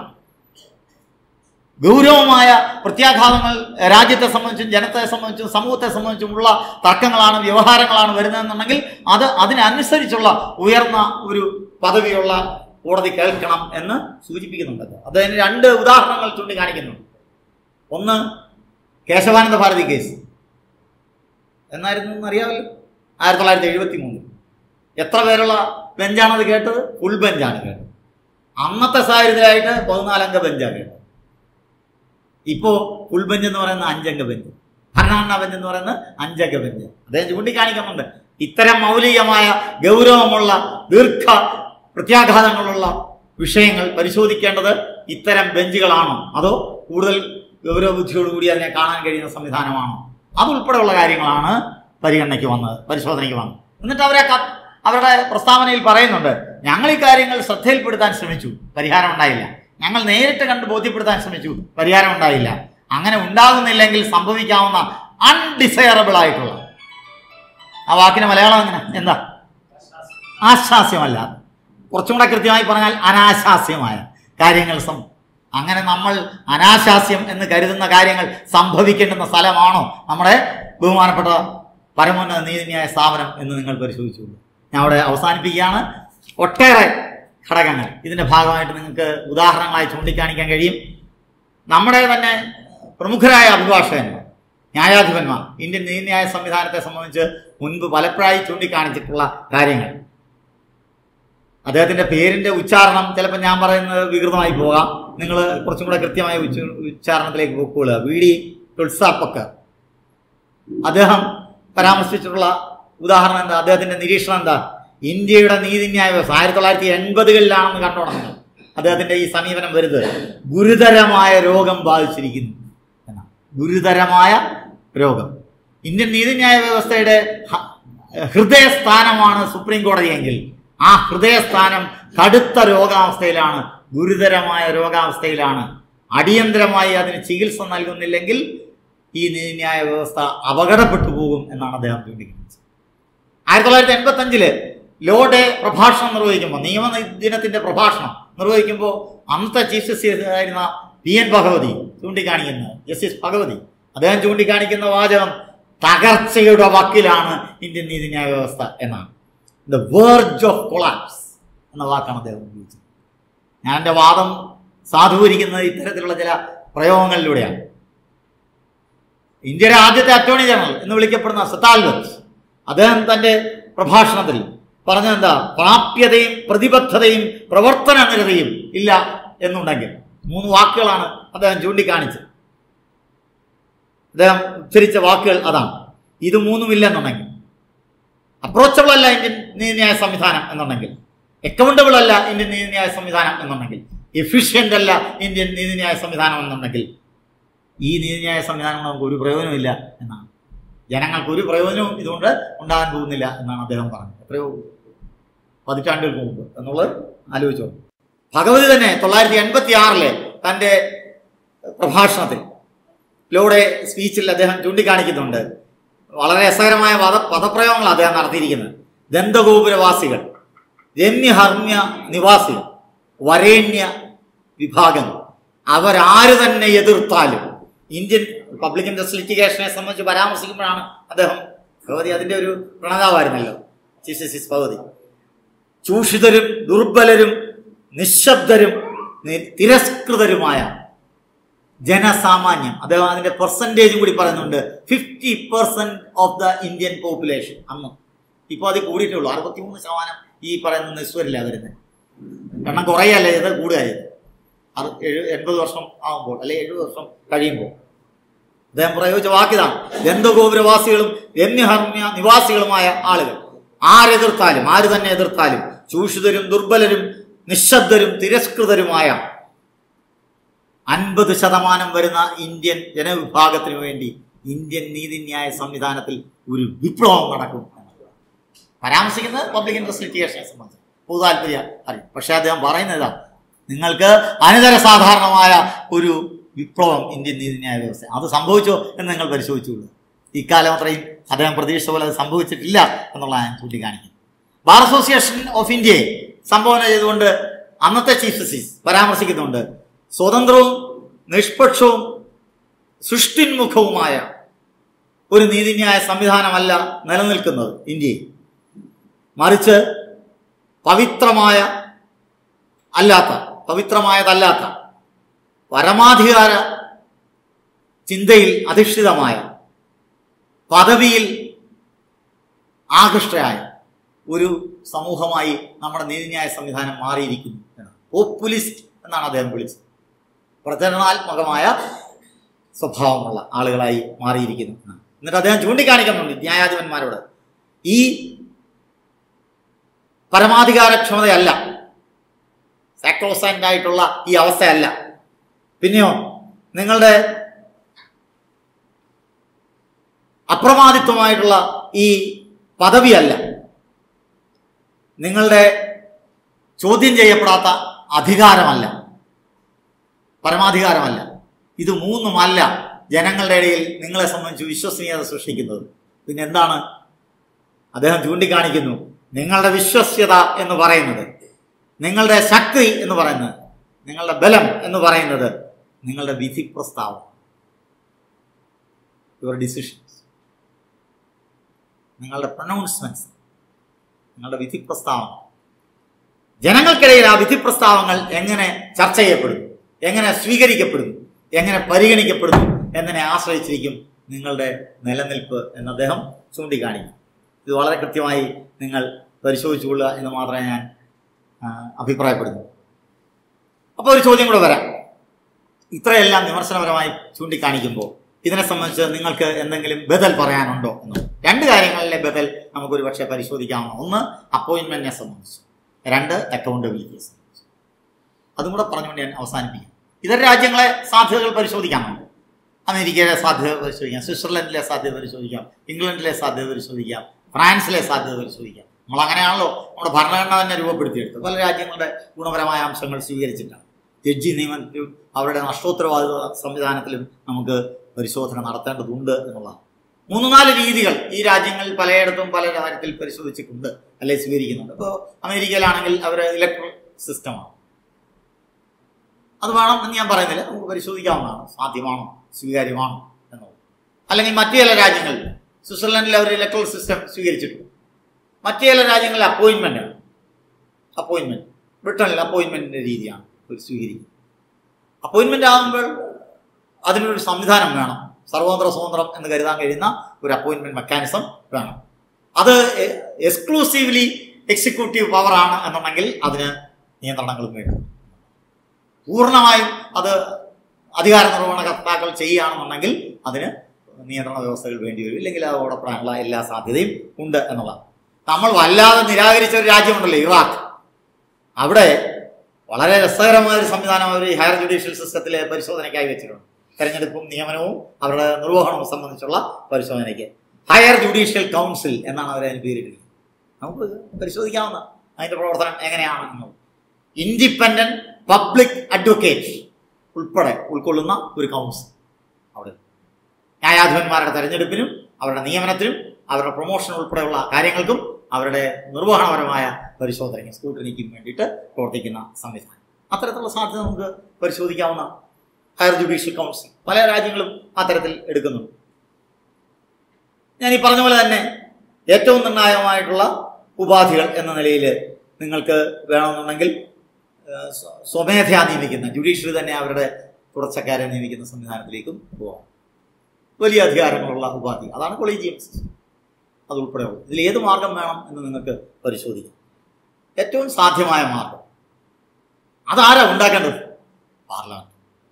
S1: ഗൗരവമായ പ്രത്യാഘാതങ്ങൾ രാജ്യത്തെ സംബന്ധിച്ചും ജനത്തെ സംബന്ധിച്ചും സമൂഹത്തെ സംബന്ധിച്ചുമുള്ള തർക്കങ്ങളാണ്, വ്യവഹാരങ്ങളാണ് വരുന്നതെന്നുണ്ടെങ്കിൽ അതിനനുസരിച്ചുള്ള ഉയർന്ന ഒരു പദവിയുള്ള കോടതി കേൾക്കണം എന്ന് സൂചിപ്പിക്കുന്നുണ്ട്. അതിന് 2 ഉദാഹരണങ്ങൾ ചൂണ്ടിക്കാണിക്കുന്നുണ്ട്. 1, കേശവാനന്ദ ഭാരതി കേസ് എന്നായിരുന്നു എന്നറിയാമല്ലോ, 1973. എത്ര പേരുള്ള ബെഞ്ചാണത് കേട്ടത്? ഫുൾ ബെഞ്ചാണ് കേട്ടത്. അന്നത്തെ സാഹചര്യത്തിലായിട്ട് 14 അംഗ ബെഞ്ചാണ് കേട്ടത്. ഇപ്പോൾ ഫുൾ ബെഞ്ച് എന്ന് പറയുന്ന 5 അംഗ ബെഞ്ച്, ഭരണഘടനാ ബെഞ്ച് എന്ന് പറയുന്നത് 5 അംഗ ബെഞ്ച്. അദ്ദേഹം ചൂണ്ടിക്കാണിക്കുന്നുണ്ട് ഇത്തരം മൗലികമായ ഗൗരവമുള്ള ദീർഘ പ്രത്യാഘാതങ്ങളുള്ള വിഷയങ്ങൾ പരിശോധിക്കേണ്ടത് ഇത്തരം ബെഞ്ചുകളാണോ അതോ കൂടുതൽ ഗൗരവബുദ്ധിയോടുകൂടി അതിനെ കാണാൻ കഴിയുന്ന സംവിധാനമാണോ? അതുൾപ്പെടെയുള്ള കാര്യങ്ങളാണ് പരിഗണനയ്ക്ക് വന്നത്, പരിശോധനയ്ക്ക് വന്നത്. എന്നിട്ട് അവരുടെ പ്രസ്താവനയിൽ പറയുന്നുണ്ട്, ഞങ്ങൾ ഈ കാര്യങ്ങൾ ശ്രദ്ധയിൽപ്പെടുത്താൻ ശ്രമിച്ചു, പരിഹാരം ഉണ്ടായില്ല. ഞങ്ങൾ നേരിട്ട് കണ്ട് ബോധ്യപ്പെടുത്താൻ ശ്രമിച്ചു, പരിഹാരം ഉണ്ടായില്ല. അങ്ങനെ ഉണ്ടാകുന്നില്ലെങ്കിൽ സംഭവിക്കാവുന്ന അൺഡിസയറബിൾ ആയിട്ടുള്ള, ആ വാക്കിന് മലയാളം എന്താ? ആശാസ്യമല്ല, കുറച്ചും കൂടെ കൃത്യമായി പറഞ്ഞാൽ അനാശാസ്യമായ കാര്യങ്ങൾ അങ്ങനെ നമ്മൾ അനാശാസ്യം എന്ന് കരുതുന്ന കാര്യങ്ങൾ സംഭവിക്കേണ്ടുന്ന സ്ഥലമാണോ നമ്മുടെ ബഹുമാനപ്പെട്ട പരമോന്നത നീതിന്യായ സ്ഥാപനം എന്ന് നിങ്ങൾ പരിശോധിച്ചുള്ളൂ. ഞാൻ അവിടെ അവസാനിപ്പിക്കുകയാണ്. ഒട്ടേറെ ഘടകങ്ങൾ ഇതിൻ്റെ ഭാഗമായിട്ട് നിങ്ങൾക്ക് ഉദാഹരണങ്ങളായി ചൂണ്ടിക്കാണിക്കാൻ കഴിയും. നമ്മുടെ തന്നെ പ്രമുഖരായ അഭിഭാഷകന്മാർ ന്യായാധിപന്മാർ ഇന്ത്യൻ നീതിന്യായ സംവിധാനത്തെ സംബന്ധിച്ച് മുൻപ് പലപ്പോഴായി ചൂണ്ടിക്കാണിച്ചിട്ടുള്ള കാര്യങ്ങൾ. അദ്ദേഹത്തിൻ്റെ പേരിൻ്റെ ഉച്ചാരണം ചിലപ്പോൾ ഞാൻ പറയുന്നത് വികൃതമായി പോകാം. നിങ്ങൾ കുറച്ചും കൂടെ കൃത്യമായ ഉച്ചാരണത്തിലേക്ക് പോയിക്കൊള്ളുക. VD തുൾസാപ്പക്കർ. അദ്ദേഹം പരാമർശിച്ചിട്ടുള്ള ഉദാഹരണം എന്താ? അദ്ദേഹത്തിൻ്റെ നിരീക്ഷണം എന്താ? ഇന്ത്യയുടെ നീതിന്യായ വ്യവസ്ഥ 1980-കളിലാണെന്ന് കണ്ടോണം. അദ്ദേഹത്തിൻ്റെ ഈ സമീപനം വരുന്നത് ഗുരുതരമായ രോഗം ബാധിച്ചിരിക്കുന്നു എന്നാണ്. ഗുരുതരമായ രോഗം. ഇന്ത്യൻ നീതിന്യായ വ്യവസ്ഥയുടെ ഹൃദയസ്ഥാനമാണ് സുപ്രീം കോടതിയെങ്കിൽ ആ ഹൃദയസ്ഥാനം കടുത്ത രോഗാവസ്ഥയിലാണ്, ഗുരുതരമായ രോഗാവസ്ഥയിലാണ്. അടിയന്തരമായി അതിന് ചികിത്സ നൽകുന്നില്ലെങ്കിൽ ഈ നീതിന്യായ വ്യവസ്ഥ അപകടപ്പെട്ടു പോകും എന്നാണ് അദ്ദേഹം ചൂണ്ടിക്കാണിച്ചത്. 1985 ലോ ഡേ പ്രഭാഷണം നിർവഹിക്കുമ്പോൾ, നിയമദിനത്തിൻ്റെ പ്രഭാഷണം നിർവഹിക്കുമ്പോൾ അന്നത്തെ ചീഫ് ജസ്റ്റിസ് ആയിരുന്ന PN ഭഗവതി ചൂണ്ടിക്കാണിക്കുന്നത്, ജസ്റ്റിസ് ഭഗവതി അദ്ദേഹം ചൂണ്ടിക്കാണിക്കുന്ന വാചകം തകർച്ചയുടെ വക്കിലാണ് ഇന്ത്യൻ നീതിന്യായ വ്യവസ്ഥ എന്നാണ്. ദ വേർജ് ഓഫ് കൊളാപ്സ് എന്ന വാക്കാണ് അദ്ദേഹം ഉപയോഗിച്ചത്. ഞാൻ എൻ്റെ വാദം സാധൂകരിക്കുന്നത് ഇത്തരത്തിലുള്ള ചില പ്രയോഗങ്ങളിലൂടെയാണ്. ഇന്ത്യയുടെ ആദ്യത്തെ അറ്റോർണി ജനറൽ എന്ന് വിളിക്കപ്പെടുന്ന സത്താൽവത്ത് അദ്ദേഹം തൻ്റെ പ്രഭാഷണത്തിൽ പറഞ്ഞതെന്താ? പ്രാപ്യതയും പ്രതിബദ്ധതയും പ്രവർത്തന നിരതയും ഇല്ല എന്നുണ്ടെങ്കിൽ, 3 വാക്കുകളാണ് അദ്ദേഹം ചൂണ്ടിക്കാണിച്ചത്. അദ്ദേഹം ഉച്ചരിച്ച വാക്കുകൾ അതാണ്. ഇത് 3 ഇല്ലെന്നുണ്ടെങ്കിൽ, അപ്രോച്ചബിൾ അല്ല ഇന്ത്യൻ നീതിന്യായ സംവിധാനം എന്നുണ്ടെങ്കിൽ, അക്കൗണ്ടബിൾ അല്ല ഇന്ത്യൻ നീതിന്യായ സംവിധാനം എന്നുണ്ടെങ്കിൽ, എഫിഷ്യൻ്റ് അല്ല ഇന്ത്യൻ നീതിന്യായ സംവിധാനം എന്നുണ്ടെങ്കിൽ, ഈ നീതിന്യായ സംവിധാനം നമുക്ക് ഒരു പ്രയോജനമില്ല എന്നാണ്. ജനങ്ങൾക്ക് ഒരു പ്രയോജനവും ഇതുകൊണ്ട് ഉണ്ടാകാൻ പോകുന്നില്ല എന്നാണ് അദ്ദേഹം പറഞ്ഞത്. എത്രയോ പതിറ്റാണ്ടുകൾക്ക് മുമ്പ് എന്നുള്ളത് ആലോചിച്ചോ. ഭഗവതി തന്നെ 1986 തൻ്റെ പ്രഭാഷണത്തിൽ ലോയുടെ സ്പീച്ചിൽ അദ്ദേഹം ചൂണ്ടിക്കാണിക്കുന്നുണ്ട്. വളരെ രസകരമായ പദപ്രയോഗങ്ങൾ അദ്ദേഹം നടത്തിയിരിക്കുന്നത്. ദന്തഗോപുരവാസികൾ, രമ്യഹർമ്മ്യ നിവാസികൾ, വരേണ്യ വിഭാഗങ്ങൾ, അവരാര് തന്നെ എതിർത്താലും ഇന്ത്യൻ പബ്ലിക് ഇൻട്രസ്റ്റ് ലിറ്റിഗേഷനെ സംബന്ധിച്ച് പരാമർശിക്കുമ്പോഴാണ് അദ്ദേഹം, ഭഗവതി അതിൻ്റെ ഒരു പ്രണതാവായിരുന്നല്ലോ ചീഫ് ജസ്റ്റിസ് ഭഗവതി, ചൂഷിതരും ദുർബലരും നിശബ്ദരും തിരസ്കൃതരുമായ ജനസാമാന്യം, അദ്ദേഹം അതിൻ്റെ പെർസെൻറ്റേജും കൂടി പറയുന്നുണ്ട്. 50% ഓഫ് ദ ഇന്ത്യൻ പോപ്പുലേഷൻ അന്ന്. ഇപ്പോൾ അത് കൂടിയിട്ടുള്ളൂ. 63% ഈ പറയുന്ന നിസ്വരില്ല വരുന്നത്. എണ്ണം കുറയല്ല ചെയ്ത്, കൂടുക ചെയ്ത്. 80 വർഷം ആകുമ്പോൾ അല്ലെങ്കിൽ 70 വർഷം കഴിയുമ്പോൾ അദ്ദേഹം പ്രയോഗിച്ച വാക്കിതാണ്. ദന്തഗോപുരവാസികളും രമ്യഹർമ്മ്യ നിവാസികളുമായ ആളുകൾ ആരെതിർത്താലും, ആര് തന്നെ എതിർത്താലും, ചൂഷിതരും ദുർബലരും നിശബ്ദരും തിരസ്കൃതരുമായ 50% വരുന്ന ഇന്ത്യൻ ജനവിഭാഗത്തിനു വേണ്ടി ഇന്ത്യൻ നീതിന്യായ സംവിധാനത്തിൽ ഒരു വിപ്ലവം നടക്കും. പരാമർശിക്കുന്നത് പബ്ലിക് ഇൻട്രസ്റ്റ് ലിറ്റിഗേഷനെ സംബന്ധിച്ച് പൊതു താല്പര്യം അറിയും. പക്ഷേ അദ്ദേഹം പറയുന്നതാണ്, നിങ്ങൾക്ക് അനിതര സാധാരണമായ ഒരു വിപ്ലവം ഇന്ത്യൻ നീതിന്യായ വ്യവസ്ഥ അത് സംഭവിച്ചോ എന്ന് നിങ്ങൾ പരിശോധിച്ചുള്ളൂ. ഇക്കാലം അത്രയും അദ്ദേഹം പ്രതീക്ഷിച്ച പോലെ അത് സംഭവിച്ചിട്ടില്ല എന്നുള്ള ഞാൻ ചൂണ്ടിക്കാണിക്കും. ബാർ അസോസിയേഷൻ ഓഫ് ഇന്ത്യയെ സംബോധന ചെയ്തുകൊണ്ട് അന്നത്തെ ചീഫ് ജസ്റ്റിസ് പരാമർശിക്കുന്നുണ്ട്, സ്വതന്ത്രവും നിഷ്പക്ഷവും സൃഷ്ടിന്മുഖവുമായ ഒരു നീതിന്യായ സംവിധാനമല്ല നിലനിൽക്കുന്നത് ഇന്ത്യയിൽ. മറിച്ച് പവിത്രമായതല്ലാത്ത പരമാധികാര ചിന്തയിൽ അധിഷ്ഠിതമായ, പദവിയിൽ ആകൃഷ്ടയായ ഒരു സമൂഹമായി നമ്മുടെ നീതിന്യായ സംവിധാനം മാറിയിരിക്കുന്നു എന്നാണ്. പോപ്പുലിസ്റ്റ് എന്നാണ് അദ്ദേഹം വിളിച്ചത്. പ്രചരണാത്മകമായ സ്വഭാവമുള്ള ആളുകളായി മാറിയിരിക്കുന്നു എന്നാണ്. എന്നിട്ട് അദ്ദേഹം ചൂണ്ടിക്കാണിക്കുന്നുണ്ട് ന്യായാധിപന്മാരോട്, ഈ പരമാധികാരക്ഷമതയല്ല, സാക്രോസൈന്റ് ആയിട്ടുള്ള ഈ അവസ്ഥയല്ല, പിന്നെയോ നിങ്ങളുടെ അപ്രമാദിത്വമായിട്ടുള്ള ഈ പദവിയല്ല, നിങ്ങളുടെ ചോദ്യം ചെയ്യപ്പെടാത്ത അധികാരമല്ല, പരമാധികാരമല്ല. ഇത് 3 ജനങ്ങളുടെ ഇടയിൽ നിങ്ങളെ സംബന്ധിച്ച് വിശ്വസനീയത സൃഷ്ടിക്കുന്നത്. പിന്നെ എന്താണ് അദ്ദേഹം ചൂണ്ടിക്കാണിക്കുന്നു? നിങ്ങളുടെ വിശ്വസ്യത എന്ന് പറയുന്നത്, നിങ്ങളുടെ ശക്തി എന്ന് പറയുന്നത്, നിങ്ങളുടെ ബലം എന്ന് പറയുന്നത് നിങ്ങളുടെ വിധി പ്രസ്താവന, യുവർ ഡിസിഷൻസ്, നിങ്ങളുടെ പ്രൊനൗൺസ്മെന്റ്സ്, നിങ്ങളുടെ വിധി പ്രസ്താവന. ജനങ്ങൾക്കിടയിൽ ആ വിധി പ്രസ്താവങ്ങൾ എങ്ങനെ ചർച്ച ചെയ്യപ്പെടുന്നു, എങ്ങനെ സ്വീകരിക്കപ്പെടുന്നു, എങ്ങനെ പരിഗണിക്കപ്പെടുന്നു എന്നതിനെ ആശ്രയിച്ചിരിക്കും നിങ്ങളുടെ നിലനിൽപ്പ് എന്ന് അദ്ദേഹം ചൂണ്ടിക്കാണിക്കും. ഇത് വളരെ കൃത്യമായി നിങ്ങൾ പരിശോധിച്ചുകൊള്ളുക എന്ന് മാത്രമേ ഞാൻ അഭിപ്രായപ്പെടുന്നു. അപ്പോൾ ഒരു ചോദ്യം കൂടെ വരാം. ഇത്രയെല്ലാം വിമർശനപരമായി ചൂണ്ടിക്കാണിക്കുമ്പോൾ ഇതിനെ സംബന്ധിച്ച് നിങ്ങൾക്ക് എന്തെങ്കിലും ബദൽ പറയാനുണ്ടോ എന്ന്. രണ്ട് കാര്യങ്ങളിലെ ബദൽ നമുക്കൊരു പക്ഷേ പരിശോധിക്കാവുന്ന. ഒന്ന് അപ്പോയിൻമെന്റിനെ സംബന്ധിച്ച്, രണ്ട് അക്കൗണ്ടബിലിറ്റിയെ സംബന്ധിച്ച്. അതും കൂടെ പറഞ്ഞുകൊണ്ട് ഞാൻ അവസാനിപ്പിക്കാം. ഇതര രാജ്യങ്ങളെ സാധ്യതകൾ പരിശോധിക്കാം. നമുക്ക് അമേരിക്കയിലെ സാധ്യത പരിശോധിക്കാം, സ്വിറ്റ്സർലൻഡിലെ സാധ്യത പരിശോധിക്കാം, ഇംഗ്ലണ്ടിലെ സാധ്യത പരിശോധിക്കാം, ഫ്രാൻസിലെ സാധ്യത പരിശോധിക്കാം. നമ്മൾ അങ്ങനെയാണല്ലോ നമ്മുടെ ഭരണഘടന തന്നെ രൂപപ്പെടുത്തിയെടുത്തത്. പല രാജ്യങ്ങളുടെ ഗുണപരമായ അംശങ്ങൾ സ്വീകരിച്ചിട്ടാണ്. ജഡ്ജി നിയമനത്തിലും അവരുടെ നഷ്ടോത്തരവാദിത്വ സംവിധാനത്തിലും നമുക്ക് പരിശോധന നടത്തേണ്ടതുണ്ട് എന്നുള്ളതാണ്. 3-4 രീതികൾ ഈ രാജ്യങ്ങളിൽ പലയിടത്തും പല കാര്യത്തിൽ പരിശോധിച്ചിട്ടുണ്ട്, അല്ലെ സ്വീകരിക്കുന്നുണ്ട്. ഇപ്പോൾ അമേരിക്കയിലാണെങ്കിൽ അവർ ഇലക്ട്രൽ സിസ്റ്റമാണ്. അത് വേണം എന്ന് ഞാൻ പറയുന്നില്ല, നമുക്ക് പരിശോധിക്കാവുന്നതാണ്. സാധ്യമാണോ, സ്വീകാര്യമാണോ എന്നുള്ളത്. അല്ലെങ്കിൽ മറ്റു ചില രാജ്യങ്ങളിൽ, സ്വിറ്റ്സർലൻഡിൽ അവർ ഇലക്ട്രൽ സിസ്റ്റം സ്വീകരിച്ചിട്ടുണ്ട്. മറ്റു ചില രാജ്യങ്ങളിൽ അപ്പോയിൻമെൻ്റാണ്. അപ്പോയിൻമെൻറ്റ്, ബ്രിട്ടനിൽ അപ്പോയിൻമെൻറ്റിൻ്റെ രീതിയാണ് അവർ സ്വീകരിക്കുന്നത്. അപ്പോയിൻമെൻ്റ് ആകുമ്പോൾ അതിനൊരു സംവിധാനം വേണം. സ്വതന്ത്രം എന്ന് കരുതാൻ കഴിയുന്ന ഒരു അപ്പോയിൻമെൻറ്റ് മെക്കാനിസം വേണം. അത് എക്സ്ക്ലൂസീവ്ലി എക്സിക്യൂട്ടീവ് പവറാണ് എന്നുണ്ടെങ്കിൽ അതിന് നിയന്ത്രണങ്ങളും വേണം. പൂർണ്ണമായും അത് അധികാര നിർവഹണകർത്താക്കൾ ചെയ്യുകയാണെന്നുണ്ടെങ്കിൽ അതിന് നിയന്ത്രണ വ്യവസ്ഥകൾ വേണ്ടി വരും. ഇല്ലെങ്കിൽ അതോടൊപ്പമുള്ള എല്ലാ സാധ്യതയും ഉണ്ട് എന്നുള്ളതാണ്. നമ്മൾ വല്ലാതെ നിരാകരിച്ച ഒരു രാജ്യമുണ്ടല്ലോ, ഇറാഖ്. അവിടെ വളരെ രസകരമായ ഒരു സംവിധാനം അവർ ഹയർ ജുഡീഷ്യൽ സിസ്റ്റത്തിലെ പരിശോധനയ്ക്കായി വെച്ചിട്ടുണ്ട്. തെരഞ്ഞെടുപ്പും നിയമനവും അവരുടെ നിർവഹണവും സംബന്ധിച്ചുള്ള പരിശോധനയ്ക്ക് ഹയർ ജുഡീഷ്യൽ കൗൺസിൽ എന്നാണ് അവരതിന് പേരിട്ടിരിക്കുന്നത്. നമുക്ക് പരിശോധിക്കാവുന്ന അതിൻ്റെ പ്രവർത്തനം എങ്ങനെയാണ് എന്നുള്ളത്. ഇൻഡിപെൻഡന്റ് പബ്ലിക് അഡ്വക്കേറ്റ് ഉൾപ്പെടെ ഉൾക്കൊള്ളുന്ന ഒരു കൗൺസിൽ അവിടെ ന്യായാധിപന്മാരുടെ തെരഞ്ഞെടുപ്പിനും അവരുടെ നിയമനത്തിനും അവരുടെ പ്രൊമോഷൻ ഉൾപ്പെടെയുള്ള കാര്യങ്ങൾക്കും അവരുടെ നിർവഹണപരമായ പരിശോധനയ്ക്കും സ്ക്രൂട്ടനിക്കും വേണ്ടിയിട്ട് പ്രവർത്തിക്കുന്ന സംവിധാനം. അത്തരത്തിലുള്ള സാധ്യത നമുക്ക് പരിശോധിക്കാവുന്ന ഹയർ ജുഡീഷ്യൽ കൗൺസിൽ പല രാജ്യങ്ങളും അത്തരത്തിൽ എടുക്കുന്നുണ്ട്. ഞാൻ ഈ പറഞ്ഞ പോലെ തന്നെ ഏറ്റവും നിർണായകമായിട്ടുള്ള ഉപാധികൾ എന്ന നിലയിൽ നിങ്ങൾക്ക് വേണമെന്നുണ്ടെങ്കിൽ സ്വമേധയാ നിയമിക്കുന്ന ജുഡീഷ്യറി തന്നെ അവരുടെ തുടർച്ചക്കാരെ നിയമിക്കുന്ന സംവിധാനത്തിലേക്കും പോകാം. വലിയ അധികാരങ്ങളുള്ള ഉപാധി, അതാണ് കൊളീജിയം സിസ്റ്റം. അതുൾപ്പെടെയുള്ളത്. ഇതിൽ ഏത് മാർഗം വേണം എന്ന് നിങ്ങൾക്ക് പരിശോധിക്കാം. ഏറ്റവും സാധ്യമായ മാർഗം അതാരാ ഉണ്ടാക്കേണ്ടത്? പാർലമെന്റ്.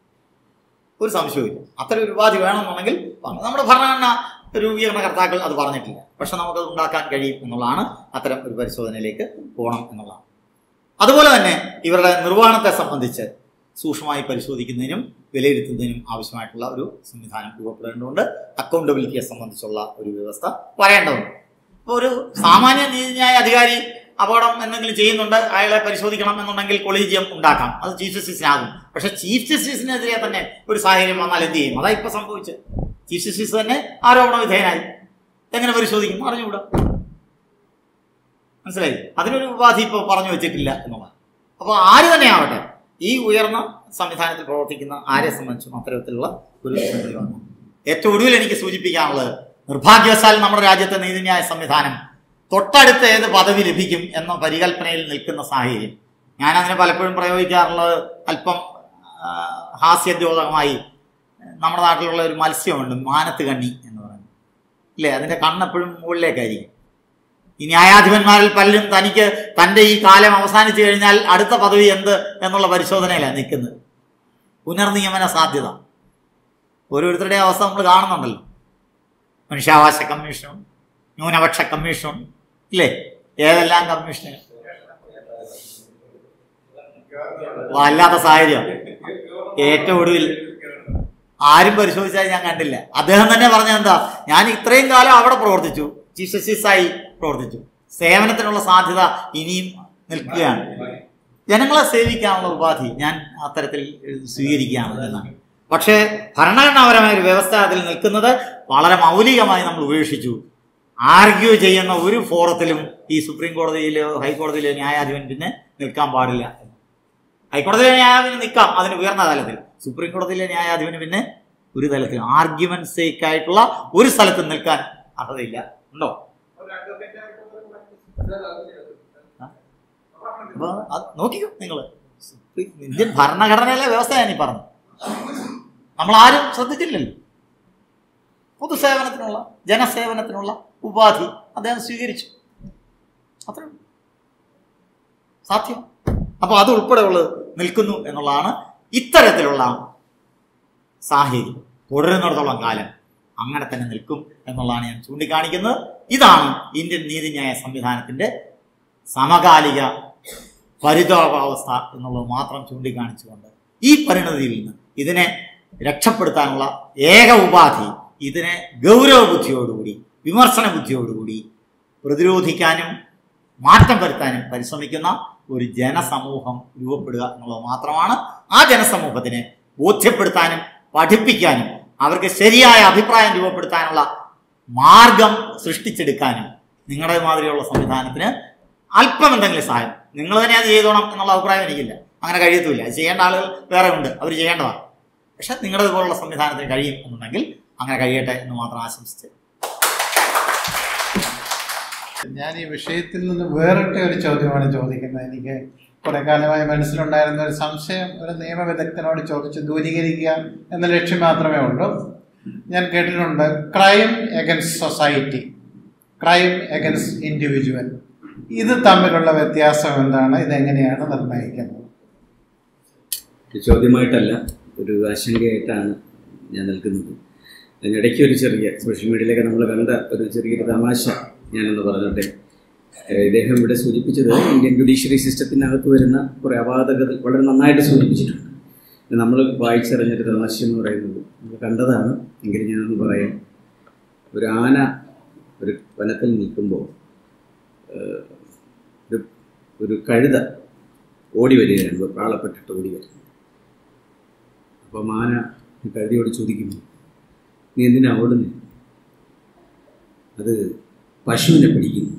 S1: ഒരു സംശയമില്ല. അത്തരം ഒരു ഉപാധി വേണമെന്നുണ്ടെങ്കിൽ നമ്മുടെ ഭരണഘടന രൂപീകരണകർത്താക്കൾ അത് പറഞ്ഞിട്ടില്ല. പക്ഷെ നമുക്കത് ഉണ്ടാക്കാൻ കഴിയും എന്നുള്ളതാണ്. അത്തരം ഒരു പരിശോധനയിലേക്ക് പോകണം എന്നുള്ളതാണ്. അതുപോലെ തന്നെ ഇവരുടെ നിർവഹണത്തെ സംബന്ധിച്ച് സൂക്ഷ്മമായി പരിശോധിക്കുന്നതിനും വിലയിരുത്തുന്നതിനും ആവശ്യമായിട്ടുള്ള ഒരു സംവിധാനം രൂപപ്പെടേണ്ടതുണ്ട്. അക്കൗണ്ടബിലിറ്റിയെ സംബന്ധിച്ചുള്ള ഒരു വ്യവസ്ഥ വരേണ്ടതുണ്ട്. ഇപ്പോൾ ഒരു സാമാന്യ നീതിന്യായ അധികാരി അപകടം എന്തെങ്കിലും ചെയ്യുന്നുണ്ട്, അയാളെ പരിശോധിക്കണം എന്നുണ്ടെങ്കിൽ കൊളീജിയം ഉണ്ടാക്കാം. അത് ചീഫ് ജസ്റ്റിസിനാകും. പക്ഷെ ചീഫ് ജസ്റ്റിസിനെതിരെ തന്നെ ഒരു സാഹചര്യം വന്നാൽ എന്ത് ചെയ്യും? അതാ ഇപ്പൊ സംഭവിച്ചത്. ചീഫ് ജസ്റ്റിസ് തന്നെ ആരോപണ വിധേയനായി. എങ്ങനെ പരിശോധിക്കും? അറിഞ്ഞുകൂടാ. മനസ്സിലായി? അതിനൊരു ഉപാധി ഇപ്പോൾ പറഞ്ഞു വെച്ചിട്ടില്ല എന്നുള്ളത്. അപ്പോൾ ആര് തന്നെ ആവട്ടെ, ഈ ഉയർന്ന സംവിധാനത്തിൽ പ്രവർത്തിക്കുന്ന ആരെ സംബന്ധിച്ചും അത്തരത്തിലുള്ള ഒരു സംവിധാനം. ഏറ്റവും ഒടുവിൽ എനിക്ക് സൂചിപ്പിക്കാനുള്ളത്, നിർഭാഗ്യവശാൽ നമ്മുടെ രാജ്യത്തെ നീതിന്യായ സംവിധാനം തൊട്ടടുത്ത് ഏത് പദവി ലഭിക്കും എന്ന പരികല്പനയിൽ നിൽക്കുന്ന സാഹചര്യം. ഞാനതിനെ പലപ്പോഴും പ്രയോഗിക്കാറുള്ളത് അല്പം ഹാസ്യദ്യോതകമായി. നമ്മുടെ നാട്ടിലുള്ള ഒരു മത്സ്യമുണ്ട്, മാനത്ത് കണ്ണി എന്ന് പറയുന്നത്. ഇല്ലേ? അതിൻ്റെ കണ്ണെപ്പോഴും മുകളിലേക്കായിരിക്കും. ഈ ന്യായാധിപന്മാരിൽ പലരും തനിക്ക് തൻ്റെ ഈ കാലം അവസാനിച്ചു കഴിഞ്ഞാൽ അടുത്ത പദവി എന്ത് എന്നുള്ള പരിശോധനയിലാണ് നിൽക്കുന്നത്. പുനർനിയമന സാധ്യത ഓരോരുത്തരുടെ അവസ്ഥ നമ്മൾ കാണുന്നുണ്ടല്ലോ. മനുഷ്യാവകാശ കമ്മീഷനും ന്യൂനപക്ഷ കമ്മീഷനും ഇല്ലേ? ഏതെല്ലാം കമ്മീഷൻ വല്ലാത്ത സാഹചര്യം. ഏറ്റവും ഒടുവിൽ ആരും പരിശോധിച്ചാൽ ഞാൻ കണ്ടില്ല. അദ്ദേഹം തന്നെ പറഞ്ഞത് എന്താ, ഞാൻ ഇത്രയും കാലം അവിടെ പ്രവർത്തിച്ചു, ചീഫ് ജസ്റ്റിസായി പ്രവർത്തിച്ചു, സേവനത്തിനുള്ള സാധ്യത ഇനിയും നിൽക്കുകയാണ്, ജനങ്ങളെ സേവിക്കാനുള്ള ഉപാധി ഞാൻ അത്തരത്തിൽ സ്വീകരിക്കുകയാണ് എന്നാണ്. പക്ഷേ ഭരണഘടനാപരമായ ഒരു വ്യവസ്ഥ അതിൽ നിൽക്കുന്നത് വളരെ മൗലികമായി നമ്മൾ ഉപേക്ഷിച്ചു. ആർഗ്യൂ ചെയ്യുന്ന ഒരു ഫോറത്തിലും ഈ സുപ്രീം കോടതിയിലോ ഹൈക്കോടതിയിലോ ന്യായാധിപൻ പിന്നെ നിൽക്കാൻ പാടില്ല. ഹൈക്കോടതിയിലെ ന്യായാധിപന് നിൽക്കാം അതിന് ഉയർന്ന തലത്തിൽ, സുപ്രീം കോടതിയിലെ ന്യായാധിപന് പിന്നെ ഒരു തലത്തിൽ ആർഗ്യുമെന്റ് സേക്കായിട്ടുള്ള ഒരു സ്ഥലത്ത് നിൽക്കാൻ അർഹതയില്ല. ഉണ്ടോ? അപ്പൊ അത് നോക്കിക്കോ നിങ്ങൾ. ഇന്ത്യൻ ഭരണഘടനയിലെ വ്യവസ്ഥ ഞാനീ പറഞ്ഞു, നമ്മളാരും ശ്രദ്ധിച്ചില്ലല്ലോ. പൊതുസേവനത്തിനുള്ള ജനസേവനത്തിനുള്ള ഉപാധി അദ്ദേഹം സ്വീകരിച്ചു. അത്രേ സാധ്യം. അപ്പോൾ അത് ഉൾപ്പെടെയുള്ളത് നിൽക്കുന്നു എന്നുള്ളതാണ്. ഇത്തരത്തിലുള്ള സാഹചര്യം തുടരുന്നിടത്തോളം കാലം അങ്ങനെ തന്നെ നിൽക്കും എന്നുള്ളതാണ് ഞാൻ ചൂണ്ടിക്കാണിക്കുന്നത്. ഇതാണ് ഇന്ത്യൻ നീതിന്യായ സംവിധാനത്തിൻ്റെ സമകാലിക പരിതാപാവസ്ഥ എന്നുള്ളത് മാത്രം ചൂണ്ടിക്കാണിച്ചുകൊണ്ട് ഈ പരിണതിയിൽ നിന്ന് ഇതിനെ രക്ഷപ്പെടുത്താനുള്ള ഏക ഉപാധി ഇതിനെ ഗൗരവബുദ്ധിയോടുകൂടി വിമർശന ബുദ്ധിയോടുകൂടി പ്രതിരോധിക്കാനും മാറ്റം വരുത്താനും പരിശ്രമിക്കുന്ന ഒരു ജനസമൂഹം രൂപപ്പെടുക എന്നുള്ളത് മാത്രമാണ്. ആ ജനസമൂഹത്തിനെ ബോധ്യപ്പെടുത്താനും പഠിപ്പിക്കാനും അവർക്ക് ശരിയായ അഭിപ്രായം രൂപപ്പെടുത്താനുള്ള മാർഗം സൃഷ്ടിച്ചെടുക്കാനും നിങ്ങളുടെ മാതിരിയുള്ള സംവിധാനത്തിന് അല്പം എന്തെങ്കിലും സഹായം, നിങ്ങൾ തന്നെ അത് ചെയ്തോണം എന്നുള്ള അഭിപ്രായം എനിക്കില്ല. അങ്ങനെ കഴിയത്തുമില്ല. അത് ചെയ്യേണ്ട ആളുകൾ വേറെ ഉണ്ട്, അവർ ചെയ്യേണ്ടതാണ്. പക്ഷെ നിങ്ങളുടെ പോലുള്ള സംവിധാനത്തിന് കഴിയും എന്നുണ്ടെങ്കിൽ അങ്ങനെ കഴിയട്ടെ എന്ന് മാത്രം ആശംസിച്ച്
S2: ഞാൻ ഈ വിഷയത്തിൽ നിന്ന് വേറിട്ട ഒരു ചോദ്യമാണ് ചോദിക്കുന്നത്. എനിക്ക് കുറെ കാലമായി മനസ്സിലുണ്ടായിരുന്ന ഒരു സംശയം ഒരു നിയമവിദഗ്ധനോട് ചോദിച്ച് ദൂരീകരിക്കുക എന്ന ലക്ഷ്യം മാത്രമേ ഉള്ളൂ. ഞാൻ കേട്ടിട്ടുണ്ട് crime against society, crime against individual. ഇത് തമ്മിലുള്ള വ്യത്യാസം എന്താണ്? ഇതെങ്ങനെയാണ് നിർണ്ണയിക്കുന്നത്?
S3: ഒരു ചോദ്യമായിട്ടല്ല, ഒരു ആശങ്കയായിട്ടാണ് ഞാൻ നിൽക്കുന്നത്. അതിനിടയ്ക്ക് ഒരു ചെറിയ സോഷ്യൽ മീഡിയയിലൊക്കെ നമ്മൾ കണ്ട ഒരു ചെറിയൊരു തമാശ ഞാനൊന്ന് പറഞ്ഞോട്ടെ. ഇദ്ദേഹം ഇവിടെ സൂചിപ്പിച്ചത് ഇന്ത്യൻ ജുഡീഷ്യറി സിസ്റ്റത്തിനകത്ത് വരുന്ന കുറേ അപാകതകൾ വളരെ നന്നായിട്ട് സൂചിപ്പിച്ചിട്ടുണ്ട്. നമ്മൾ വായിച്ചറിഞ്ഞൊരു തമാശ എന്ന് പറയുന്നത് നമ്മൾ കണ്ടതാണ്, എങ്കിലും ഞാനൊന്ന് പറയാം. ഒരു ആന ഒരു വനത്തിൽ നിൽക്കുമ്പോൾ ഒരു കഴുത ഓടി വരികയാണ്, പ്രാളപ്പെട്ടിട്ട് ഓടി വരുന്നു. അപ്പം ആന കഴുതയോട് ചോദിക്കുന്നു, നീ എന്തിനാ ഓടുന്നത്? അത് പശുവിനെ പിടിക്കുന്നു.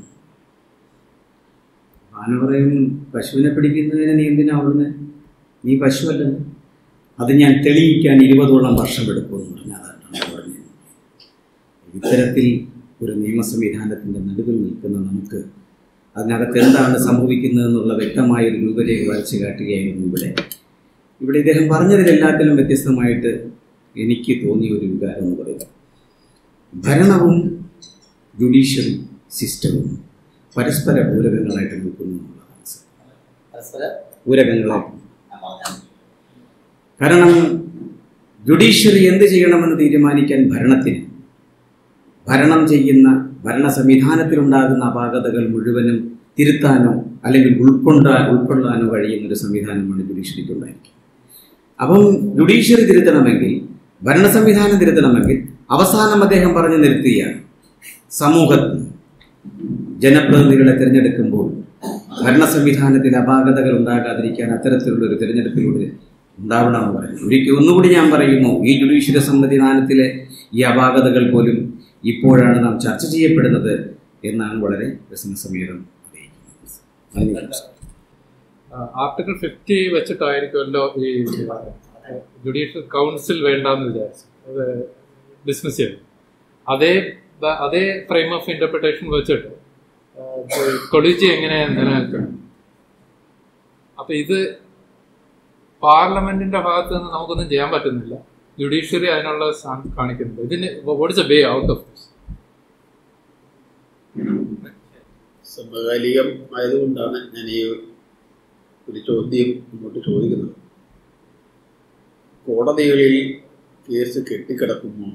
S3: ആന പറയും, പശുവിനെ പിടിക്കുന്നതിന് നീ എന്തിനാ ഓടുന്നത്? നീ പശുവല്ലല്ലോ. അത് ഞാൻ തെളിയിക്കാൻ 20ഓളം വർഷം എടുക്കുമെന്ന് പറഞ്ഞാൽ അതാണ് പറഞ്ഞത്. ഇത്തരത്തിൽ ഒരു നിയമ സംവിധാനത്തിൻ്റെ നടുവിൽ നിൽക്കുന്ന നമുക്ക് അതിനകത്ത് എന്താണ് സംഭവിക്കുന്നതെന്നുള്ള വ്യക്തമായൊരു രൂപരേഖ വരച്ചു കാട്ടുകയായിരുന്നു ഇവിടെ ഇദ്ദേഹം പറഞ്ഞതിലെല്ലാത്തിലും വ്യത്യസ്തമായിട്ട് എനിക്ക് തോന്നിയ ഒരു വികാരം എന്ന് പറയുന്നത്, ഭരണവും ജുഡീഷ്യറി സിസ്റ്റവും പരസ്പര പൂരകങ്ങളായിട്ട് നിൽക്കുന്നു എന്നുള്ളതാണ്. പൂരകങ്ങളായിട്ട്. കാരണം ജുഡീഷ്യറി എന്ത് ചെയ്യണമെന്ന് തീരുമാനിക്കാൻ ഭരണത്തിന്, ഭരണം ചെയ്യുന്ന ഭരണ സംവിധാനത്തിലുണ്ടാകുന്ന അപാകതകൾ മുഴുവനും തിരുത്താനോ അല്ലെങ്കിൽ ഉൾക്കൊള്ളാനോ കഴിയുന്നൊരു സംവിധാനമാണ് ജുഡീഷ്യറിക്കുണ്ടായിരിക്കുക. അപ്പം ജുഡീഷ്യറി തിരുത്തണമെങ്കിൽ, ഭരണ സംവിധാനം തിരുത്തണമെങ്കിൽ അവസാനം അദ്ദേഹം പറഞ്ഞു നിർത്തിയാണ്, സമൂഹത്തിൽ ജനപ്രതിനിധികളെ തിരഞ്ഞെടുക്കുമ്പോൾ ഭരണ സംവിധാനത്തിൽ അപാകതകൾ ഉണ്ടാകാതിരിക്കാൻ അത്തരത്തിലുള്ളൊരു തിരഞ്ഞെടുപ്പിലൂടെ ഉണ്ടാവണമെന്ന് പറഞ്ഞു. ഒന്നുകൂടി ഞാൻ പറയുന്നു, ഈ ജുഡീഷ്യറി സംവിധാനത്തിലെ ഈ അപാകതകൾ പോലും ഇപ്പോഴാണ് നാം ചർച്ച ചെയ്യപ്പെടുന്നത് എന്നാണ് വളരെ രസസമീരം അറിയിക്കുന്നത്.
S4: ആർട്ടിക്കിൾ 50 വെച്ചിട്ടായിരിക്കുമല്ലോ ഈ ജുഡീഷ്യൽ കൗൺസിൽ വേണ്ടെന്ന് വിചാരിച്ചു അത് ഡിസ്മിസ് ചെയ്തു. അതേ ഫ്രെയിം ഓഫ് ഇന്റർപ്രിട്ടേഷൻ വെച്ചിട്ട് കൊളീജി എങ്ങനെ നിലനിൽക്കണം? അപ്പൊ ഇത് പാർലമെന്റിന്റെ ഭാഗത്ത് നിന്ന് നമുക്കൊന്നും ചെയ്യാൻ പറ്റുന്നില്ല. ജുഡീഷ്യറി അതിനുള്ള കാണിക്കുന്നുണ്ട്. ഇതിന് what is a way out of this?
S5: സമകാലികം ആയതുകൊണ്ടാണ് ഞാൻ ഈ ഒരു ചോദ്യം മുന്നോട്ട് ചോദിക്കുന്നത്. കോടതികളിൽ കേസ് കെട്ടിക്കിടക്കുന്നു,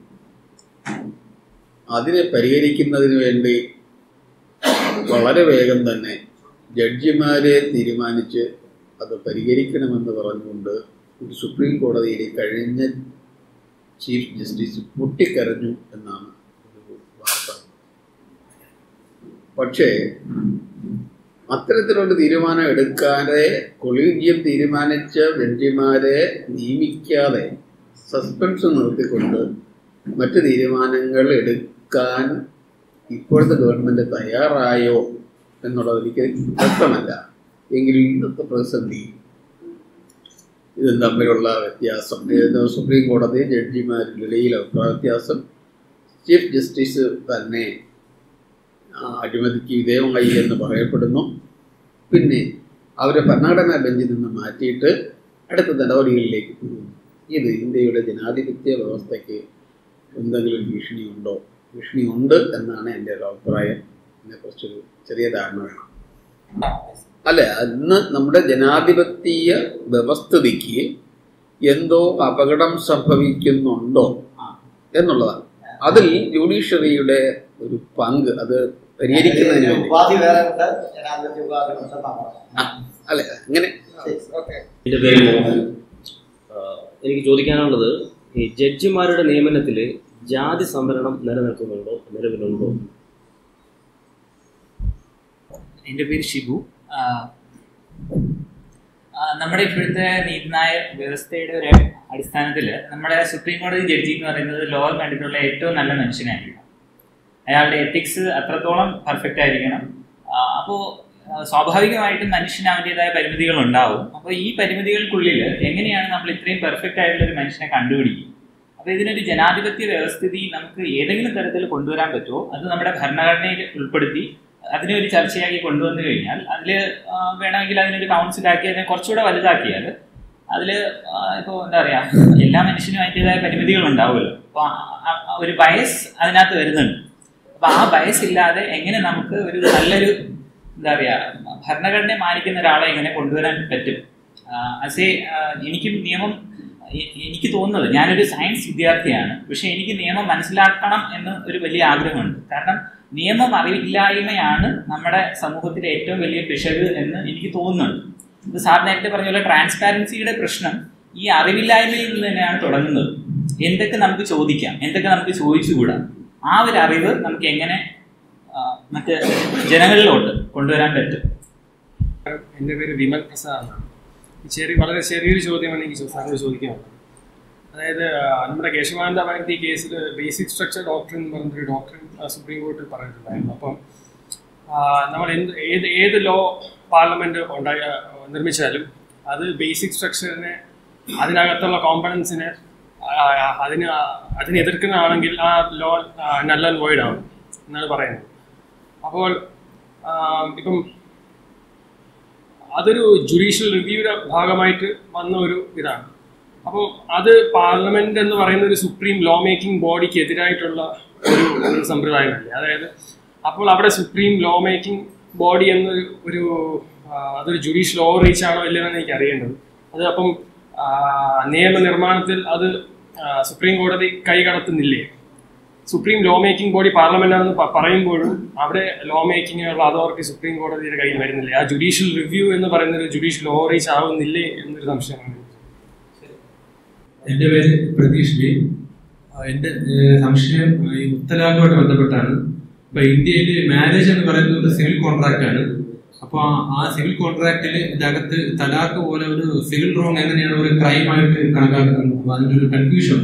S5: അതിനെ പരിഹരിക്കുന്നതിന് വേണ്ടി വളരെ വേഗം തന്നെ ജഡ്ജിമാരെ തീരുമാനിച്ച് അത് പരിഹരിക്കണമെന്ന് പറഞ്ഞുകൊണ്ട് ഒരു സുപ്രീം കോടതിയിൽ കഴിഞ്ഞ ചീഫ് ജസ്റ്റിസ് പൊട്ടിക്കരഞ്ഞു എന്നാണ് ഒരു വാർത്ത. പക്ഷേ അത്തരത്തിലുള്ള തീരുമാനം എടുക്കാതെ കൊളീജിയം തീരുമാനിച്ച ജഡ്ജിമാരെ നിയമിക്കാതെ സസ്പെൻഷൻ നിർത്തിക്കൊണ്ട് മറ്റ് തീരുമാനങ്ങൾ എടുക്കാൻ ഇപ്പോഴത്തെ ഗവൺമെൻറ് തയ്യാറായോ എന്നുള്ളത് എനിക്ക് വ്യക്തമല്ല. എങ്കിലും ഇന്നത്തെ പ്രതിസന്ധി ഇതും തമ്മിലുള്ള വ്യത്യാസം, സുപ്രീം കോടതി ജഡ്ജിമാരുടെ ഇടയിൽ അഭിപ്രായ വ്യത്യാസം, ചീഫ് ജസ്റ്റിസ് തന്നെ അഴിമതിക്ക് വിധേയമായി എന്ന് പറയപ്പെടുന്നു. പിന്നെ അവരെ ഭരണഘടനാ ബെഞ്ചിൽ നിന്ന് മാറ്റിയിട്ട് അടുത്ത നടപടികളിലേക്ക് പോകുന്നു. ഇത് ഇന്ത്യയുടെ ജനാധിപത്യ വ്യവസ്ഥയ്ക്ക് എന്തെങ്കിലും ഭീഷണി ഉണ്ട് എന്നാണ് എൻ്റെ ഒരു അഭിപ്രായം. ഇതിനെക്കുറിച്ചൊരു ചെറിയ ധാരണ വേണം. അല്ല, ഇന്ന് നമ്മുടെ ജനാധിപത്യ വ്യവസ്ഥിതിക്ക് എന്തോ അപകടം സംഭവിക്കുന്നുണ്ടോ എന്നുള്ളതാണ്. അതിൽ ജുഡീഷ്യറിയുടെ ഒരു പങ്ക് അത് പരിഹരിക്കുന്നതിന് വേണ്ടി അല്ലെ അങ്ങനെ.
S6: എൻ്റെ പേര് മോഹൻ. എനിക്ക് ചോദിക്കാനുള്ളത്, ഈ ജഡ്ജിമാരുടെ നിയമനത്തിൽ ജാതി സംവരണം നിലവിലുണ്ടോ?
S7: എൻ്റെ പേര് ഷിബു. നമ്മുടെ ഇപ്പോഴത്തെ നീതിന്യായ വ്യവസ്ഥയുടെ ഒരു അടിസ്ഥാനത്തിൽ നമ്മുടെ സുപ്രീം കോടതി ജഡ്ജി എന്ന് പറയുന്നത് ലോകം കണ്ടിട്ടുള്ള ഏറ്റവും നല്ല മനുഷ്യനായിരിക്കണം. അയാളുടെ എത്തിക്സ് അത്രത്തോളം പെർഫെക്റ്റ് ആയിരിക്കണം. അപ്പോൾ സ്വാഭാവികമായിട്ടും മനുഷ്യന് അവൻ്റെതായ പരിമിതികൾ ഉണ്ടാവും. അപ്പോൾ ഈ പരിമിതികൾക്കുള്ളിൽ എങ്ങനെയാണ് നമ്മൾ ഇത്രയും പെർഫെക്റ്റ് ആയിട്ടുള്ള ഒരു മനുഷ്യനെ കണ്ടുപിടിക്കുക? അപ്പോൾ ഇതിനൊരു ജനാധിപത്യ വ്യവസ്ഥിതി നമുക്ക് ഏതെങ്കിലും തരത്തിൽ കൊണ്ടുവരാൻ പറ്റുമോ? അത് നമ്മുടെ ഭരണഘടനയിൽ ഉൾപ്പെടുത്തി അതിനെ ഒരു ചർച്ചയാക്കി കൊണ്ടുവന്നു കഴിഞ്ഞാൽ അതിൽ വേണമെങ്കിൽ അതിനൊരു കൗൺസിലാക്കി അതിനെ കുറച്ചുകൂടെ വലുതാക്കിയാൽ അതിൽ ഇപ്പോൾ എന്താ പറയുക, എല്ലാ മനുഷ്യനും അതിൻ്റെതായ പരിമിതികൾ ഉണ്ടാവുമല്ലോ. അപ്പോൾ ഒരു ബയസ് അതിനകത്ത് വരുന്നുണ്ട്. അപ്പോൾ ആ ബയസ് ഇല്ലാതെ എങ്ങനെ നമുക്ക് ഒരു നല്ലൊരു എന്താ പറയുക ഭരണഘടനയെ മാനിക്കുന്ന ഒരാളെ എങ്ങനെ കൊണ്ടുവരാൻ പറ്റും? എനിക്ക് തോന്നുന്നത്, ഞാനൊരു സയൻസ് വിദ്യാർത്ഥിയാണ്, പക്ഷെ എനിക്ക് നിയമം മനസ്സിലാക്കണം എന്ന് ഒരു വലിയ ആഗ്രഹമുണ്ട്. കാരണം നിയമം അറിവില്ലായ്മയാണ് നമ്മുടെ സമൂഹത്തിലെ ഏറ്റവും വലിയ പിശക് എന്ന് എനിക്ക് തോന്നുന്നുണ്ട്. ഇത് സാർ നേരത്തെ പറഞ്ഞ പോലെ ട്രാൻസ്പാരൻസിയുടെ പ്രശ്നം ഈ അറിവില്ലായ്മയിൽ നിന്ന് തന്നെയാണ് തുടങ്ങുന്നത്. എന്തൊക്കെ നമുക്ക് ചോദിക്കാം, എന്തൊക്കെ നമുക്ക് ചോദിച്ചുകൂടാ, ആ ഒരു അറിവ് നമുക്ക് എങ്ങനെ മറ്റ് ജനങ്ങളിലോട്ട് കൊണ്ടുവരാൻ പറ്റും?
S8: എൻ്റെ പേര് വിമൽ പ്രസാദ് എന്നാണ്. വളരെ ചെറിയൊരു ചോദ്യമാണ് എനിക്ക് സാറിനോട് ചോദിക്കാനുള്ളത്. അതായത് നമ്മുടെ കേശവാനന്ദ ഭാരതി കേസിൽ ബേസിക് സ്ട്രക്ചർ ഡോക്ടറിൻ എന്ന് പറഞ്ഞൊരു ഡോക്ടറിൻ സുപ്രീം കോടതിയിൽ പറഞ്ഞിട്ടുണ്ടായിരുന്നു. അപ്പം നമ്മൾ ഏത് ലോ പാർലമെൻറ്റ് നിർമ്മിച്ചാലും അത് ബേസിക് സ്ട്രക്ചറിനെ, അതിനകത്തുള്ള കോമ്പണൻസിനെ അതിനെ എതിർക്കുന്നതാണെങ്കിൽ ആ ലോ നൾ ആൻഡ് വോയിഡ് ആവും എന്നാണ് പറയുന്നത്. അപ്പോൾ ഇപ്പം അതൊരു ജുഡീഷ്യൽ റിവ്യൂയുടെ ഭാഗമായിട്ട് വന്ന ഒരു ഇതാണ്. അപ്പോൾ അത് പാർലമെന്റ് എന്ന് പറയുന്ന ഒരു സുപ്രീം ലോ മേക്കിംഗ് ബോഡിക്ക് എതിരായിട്ടുള്ള ഒരു സമ്പ്രദായമല്ലേ? അതായത് അപ്പോൾ അവിടെ സുപ്രീം ലോ മേക്കിംഗ് ബോഡി എന്ന അതൊരു ജുഡീഷ്യൽ ഓവർ റീച്ച് ആണോ ഇല്ലെന്നാണ് എനിക്ക് അറിയേണ്ടത്. അത് അപ്പം നിയമനിർമ്മാണത്തിൽ അത് സുപ്രീം കോടതി കൈകടത്തുന്നില്ലേ? Supreme law making body parliament ആണെന്ന് പറയുമ്പോഴും അവിടെ ലോ മേക്കിങ്ങിനുള്ള അതോറിറ്റി സുപ്രീം കോടതിയുടെ കയ്യിൽ വരുന്നില്ലേ? ആ ജുഡീഷ്യൽ റിവ്യൂ എന്ന് പറയുന്നത് ജുഡീഷ്യൽ ഓവർ റീച്ച് ആവുന്നില്ലേ എന്നൊരു സംശയമാണ്.
S9: എൻ്റെ പേര് പ്രതീഷ് ബി. എൻ്റെ സംശയം ഈ മുത്തലാഖുമായിട്ട് ബന്ധപ്പെട്ടാണ്. ഇപ്പൊ ഇന്ത്യയിൽ മാരേജ് എന്ന് പറയുന്നത് ഒരു സിവിൽ കോൺട്രാക്ട് ആണ്. അപ്പോൾ ആ സിവിൽ കോൺട്രാക്റ്റിൽ ഇതിനകത്ത് തലാഖ് പോലെ ഒരു സിവിൽ റോങ് എങ്ങനെയാണ് ഒരു ക്രൈമായിട്ട് കണക്കാക്കുന്നത്? അപ്പോൾ അതിൻ്റെ ഒരു കൺഫ്യൂഷൻ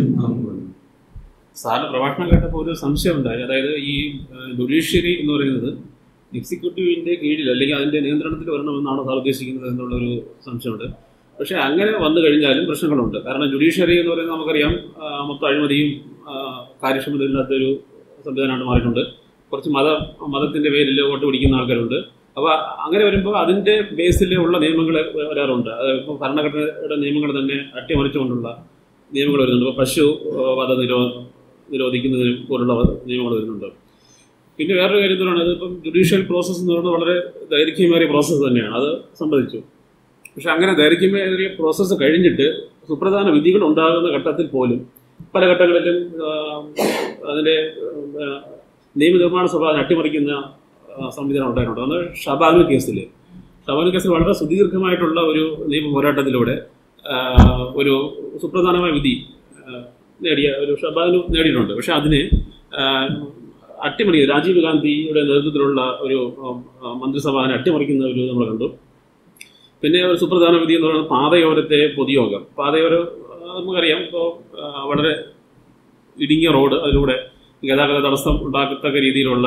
S10: സാറിന് പ്രഭാഷണം കേട്ടപ്പോൾ ഒരു സംശയം ഉണ്ടായി. അതായത് ഈ ജുഡീഷ്യറി എന്ന് പറയുന്നത് എക്സിക്യൂട്ടീവിൻ്റെ കീഴിൽ അല്ലെങ്കിൽ അതിൻ്റെ നിയന്ത്രണത്തിൽ വരണമെന്നാണോ സാർ ഉദ്ദേശിക്കുന്നത് എന്നുള്ളൊരു സംശയമുണ്ട്. പക്ഷേ അങ്ങനെ വന്നു കഴിഞ്ഞാലും പ്രശ്നങ്ങളുണ്ട്. കാരണം ജുഡീഷ്യറി എന്ന് പറയുന്നത് നമുക്കറിയാം മൊത്തം അഴിമതിയും കാര്യക്ഷമതയില്ലാത്തൊരു സംവിധാനമായിട്ട് മാറിയിട്ടുണ്ട്. കുറച്ച് മതത്തിൻ്റെ പേരിൽ വോട്ട് പിടിക്കുന്ന ആൾക്കാരുണ്ട്. അപ്പോൾ അങ്ങനെ വരുമ്പോൾ അതിൻ്റെ ബേസിൽ ഉള്ള നിയമങ്ങൾ വരാറുണ്ട്. ഇപ്പോൾ ഭരണഘടനയുടെ നിയമങ്ങൾ തന്നെ അട്ടിമറിച്ചുകൊണ്ടുള്ള നിയമങ്ങൾ വരുന്നുണ്ട്. ഇപ്പോൾ പശു വധ നിരോധിക്കുന്നതിന് പോലുള്ള നിയമങ്ങൾ വരുന്നുണ്ട്. പിന്നെ വേറൊരു കാര്യം എന്ന് പറയുന്നത് ഇപ്പം ജുഡീഷ്യൽ പ്രോസസ്സ് എന്ന് പറയുന്നത് വളരെ ദൈർഘ്യമേറിയ പ്രോസസ്സ് തന്നെയാണ്. അത് സംബന്ധിച്ചു. പക്ഷെ അങ്ങനെ ദൈർഘ്യമേറിയ പ്രോസസ്സ് കഴിഞ്ഞിട്ട് സുപ്രധാന വിധികൾ ഉണ്ടാകുന്ന ഘട്ടത്തിൽ പോലും പല ഘട്ടങ്ങളിലും അതിൻ്റെ നിയമനിർമ്മാണ സഭ അട്ടിമറിക്കുന്ന സംവിധാനം ഉണ്ടായിട്ടുണ്ട്. അന്ന് ഷബാനു കേസിൽ വളരെ സുദീർഘമായിട്ടുള്ള ഒരു നിയമ പോരാട്ടത്തിലൂടെ ഒരു സുപ്രധാനമായ വിധി നേടിയ ഒരു ഷബാനു നേടിയിട്ടുണ്ട്. പക്ഷെ അതിന് അട്ടിമറിക്കുക രാജീവ് ഗാന്ധിയുടെ നേതൃത്വത്തിലുള്ള ഒരു മന്ത്രിസഭ അതിനെ അട്ടിമറിക്കുന്ന ഒരു നമ്മൾ കണ്ടു. പിന്നെ ഒരു സുപ്രധാന വിധി എന്ന് പറയുന്നത് പാതയോരത്തെ പൊതുയോഗം. പാതയോരം നമുക്കറിയാം, ഇപ്പോൾ വളരെ ഇടുങ്ങിയ റോഡ്, അതിലൂടെ ഗതാഗത തടസ്സം ഉണ്ടാക്കത്തക്ക രീതിയിലുള്ള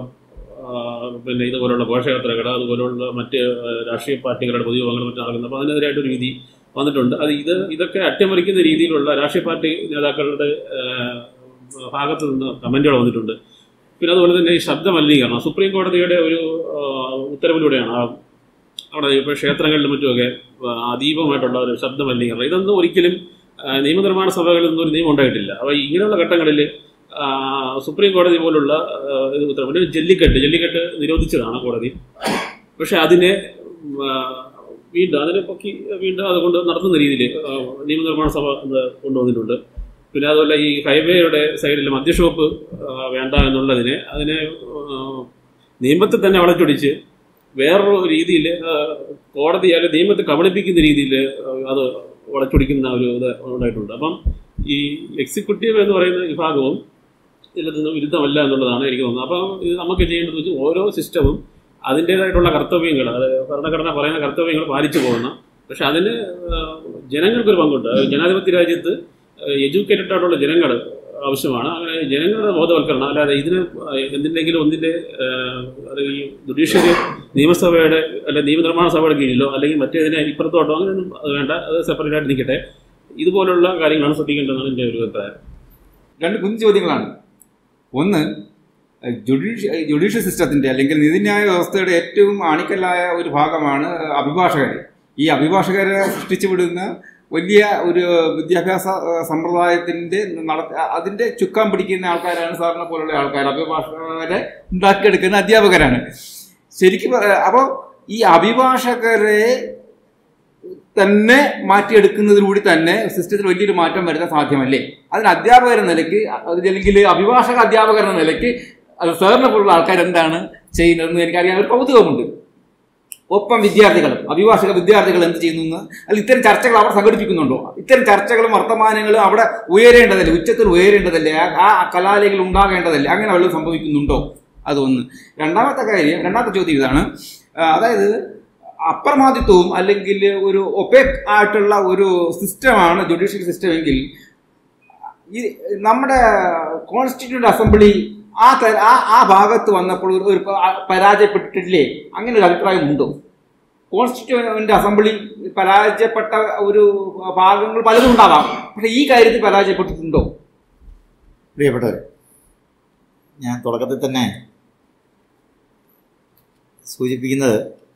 S10: പിന്നെ ഇതുപോലുള്ള ഘോഷയാത്രകൾ, അതുപോലുള്ള മറ്റ് രാഷ്ട്രീയ പാർട്ടികളുടെ പൊതുയോഗങ്ങൾ മറ്റും നടക്കുന്നത്. അപ്പോൾ അതിനെതിരായിട്ടൊരു വിധി വന്നിട്ടുണ്ട്. ഇതൊക്കെ അട്ടിമറിക്കുന്ന രീതിയിലുള്ള രാഷ്ട്രീയ പാർട്ടി നേതാക്കളുടെ ഭാഗത്തു നിന്ന് കമൻറ്റുകൾ വന്നിട്ടുണ്ട്. പിന്നെ അതുപോലെ തന്നെ ഈ ശബ്ദ മലിനീകരണം സുപ്രീം കോടതിയുടെ ഒരു ഉത്തരവിലൂടെയാണ് അവിടെ ഇപ്പോൾ ക്ഷേത്രങ്ങളിലും മറ്റുമൊക്കെ അതീവമായിട്ടുള്ള ഒരു ശബ്ദ മലിനീകരണം. ഇതൊന്നും ഒരിക്കലും നിയമനിർമ്മാണ സഭകളിൽ നിന്നും ഒരു നിയമം ഉണ്ടായിട്ടില്ല. അപ്പോൾ ഇങ്ങനെയുള്ള ഘട്ടങ്ങളിൽ സുപ്രീം കോടതി പോലുള്ള ഉത്തരവ് ജല്ലിക്കെട്ട് നിരോധിച്ചതാണ് കോടതി. പക്ഷെ അതിനെ വീണ്ടും അതുകൊണ്ട് നടത്തുന്ന രീതിയിൽ നിയമനിർമ്മാണ സഭ കൊണ്ടുവന്നിട്ടുണ്ട്. പിന്നെ അതുപോലെ ഈ ഹൈവേയുടെ സൈഡിൽ മദ്യഷോപ്പ് വേണ്ട എന്നുള്ളതിനെ അതിനെ നിയമത്തിൽ തന്നെ വളച്ചൊടിച്ച് വേറൊരു രീതിയിൽ കോടതി അല്ലെങ്കിൽ നിയമത്തെ കബളിപ്പിക്കുന്ന രീതിയിൽ അത് വളച്ചൊടിക്കുന്ന ഒരു ഇത് ഉണ്ടായിട്ടുണ്ട്. അപ്പം ഈ എക്സിക്യൂട്ടീവ് എന്ന് പറയുന്ന വിഭാഗവും ഇതിൽ നിന്ന് വിരുദ്ധമല്ല എന്നുള്ളതാണ് എനിക്ക് തോന്നുന്നത്. അപ്പം ഇത് നമുക്ക് ചെയ്യേണ്ടത് വെച്ചാൽ ഓരോ സിസ്റ്റവും അതിൻ്റേതായിട്ടുള്ള കർത്തവ്യങ്ങൾ, അത് ഭരണഘടന പറയുന്ന കർത്തവ്യങ്ങൾ പാലിച്ചു പോകുന്ന, പക്ഷെ അതിന് ജനങ്ങൾക്കൊരു പങ്കുണ്ട്. ജനാധിപത്യ രാജ്യത്ത് എഡ്യൂക്കേറ്റഡ് ആയിട്ടുള്ള ജനങ്ങൾ ആവശ്യമാണ്. അങ്ങനെ ജനങ്ങളുടെ ബോധവൽക്കരണം, അല്ലാതെ ഇതിന് എന്തിൻ്റെങ്കിലും ഒന്നിൻ്റെ അല്ലെങ്കിൽ ജുഡീഷ്യറി നിയമസഭയുടെ അല്ലെങ്കിൽ നിയമനിർമ്മാണ സഭയുടെ കീഴിലോ അല്ലെങ്കിൽ മറ്റേതിനെ ഇപ്പുറത്തോട്ടോ അങ്ങനെയൊന്നും അത് വേണ്ട, അത് സെപ്പറേറ്റ് ആയിട്ട് നിൽക്കട്ടെ. ഇതുപോലുള്ള കാര്യങ്ങളാണ് ശ്രദ്ധിക്കേണ്ടതെന്നാണ് എൻ്റെ ഒരു അഭിപ്രായം.
S11: രണ്ട് കുഞ്ഞു ചോദ്യങ്ങളാണ്. ഒന്ന്, ജുഡീഷ്യൽ സിസ്റ്റത്തിന്റെ അല്ലെങ്കിൽ നീതിന്യായ വ്യവസ്ഥയുടെ ഏറ്റവും ആണിക്കല്ലായ ഒരു ഭാഗമാണ് അഭിഭാഷകർ. ഈ അഭിഭാഷകരെ സൃഷ്ടിച്ചു വിടുന്ന വലിയ ഒരു വിദ്യാഭ്യാസ സമ്പ്രദായത്തിന്റെ അതിന്റെ ചുക്കാൻ പിടിക്കുന്ന ആൾക്കാരാണ് സാറിനെ പോലുള്ള ആൾക്കാർ. അഭിഭാഷകരെ ഉണ്ടാക്കിയെടുക്കുന്ന അധ്യാപകരാണ് ശരിക്കും. അപ്പോൾ ഈ അഭിഭാഷകരെ തന്നെ മാറ്റിയെടുക്കുന്നതിലൂടെ തന്നെ സിസ്റ്റത്തിൽ വലിയൊരു മാറ്റം വരുത്താൻ സാധ്യമല്ലേ? അതിന് അധ്യാപകർ എന്ന നിലയ്ക്ക്, അല്ലെങ്കിൽ അഭിഭാഷക അധ്യാപകർ എന്ന നിലയ്ക്ക് അത് സാറിനെ പോലുള്ള ആൾക്കാർ എന്താണ് ചെയ്യുന്നതെന്ന് എനിക്കറിയാൻ ഒരു കൗതുകമുണ്ട്. ഒപ്പം വിദ്യാർത്ഥികളും അഭിഭാഷക വിദ്യാർത്ഥികൾ എന്ത് ചെയ്യുന്നു, അല്ല ഇത്തരം ചർച്ചകൾ അവർ സംഘടിപ്പിക്കുന്നുണ്ടോ? ഇത്തരം ചർച്ചകളും വർത്തമാനങ്ങളും അവിടെ ഉയരേണ്ടതല്ലേ, ഉച്ചത്തിൽ ഉയരേണ്ടതല്ലേ, ആ കലാലയങ്ങൾ ഉണ്ടാകേണ്ടതല്ലേ? അങ്ങനെ വല്ലതും സംഭവിക്കുന്നുണ്ടോ? അതൊന്ന്. രണ്ടാമത്തെ ചോദ്യം ഇതാണ്. അതായത് അപ്രമാദിത്വവും അല്ലെങ്കിൽ ഒരു ഒപേക് ആയിട്ടുള്ള ഒരു സിസ്റ്റമാണ് ജുഡീഷ്യൽ സിസ്റ്റം എങ്കിൽ ഈ നമ്മുടെ കോൺസ്റ്റിറ്റ്യൂന്റ് അസംബ്ലി ആ ഭാഗത്ത് വന്നപ്പോൾ ഒരു പരാജയപ്പെട്ടിട്ടില്ലേ? അങ്ങനെ ഒരു അഭിപ്രായം ഉണ്ടോ? കോൺസ്റ്റിറ്റ്യൂന്റ് അസംബ്ലി പരാജയപ്പെട്ട ഒരു ഭാഗങ്ങൾ പലതും ഉണ്ടാവാം, പക്ഷെ ഈ കാര്യത്തിൽ പരാജയപ്പെട്ടിട്ടുണ്ടോ?
S1: പ്രിയപ്പെട്ടവർ, ഞാൻ തുടക്കത്തിൽ തന്നെ സൂചിപ്പിക്കുന്നത്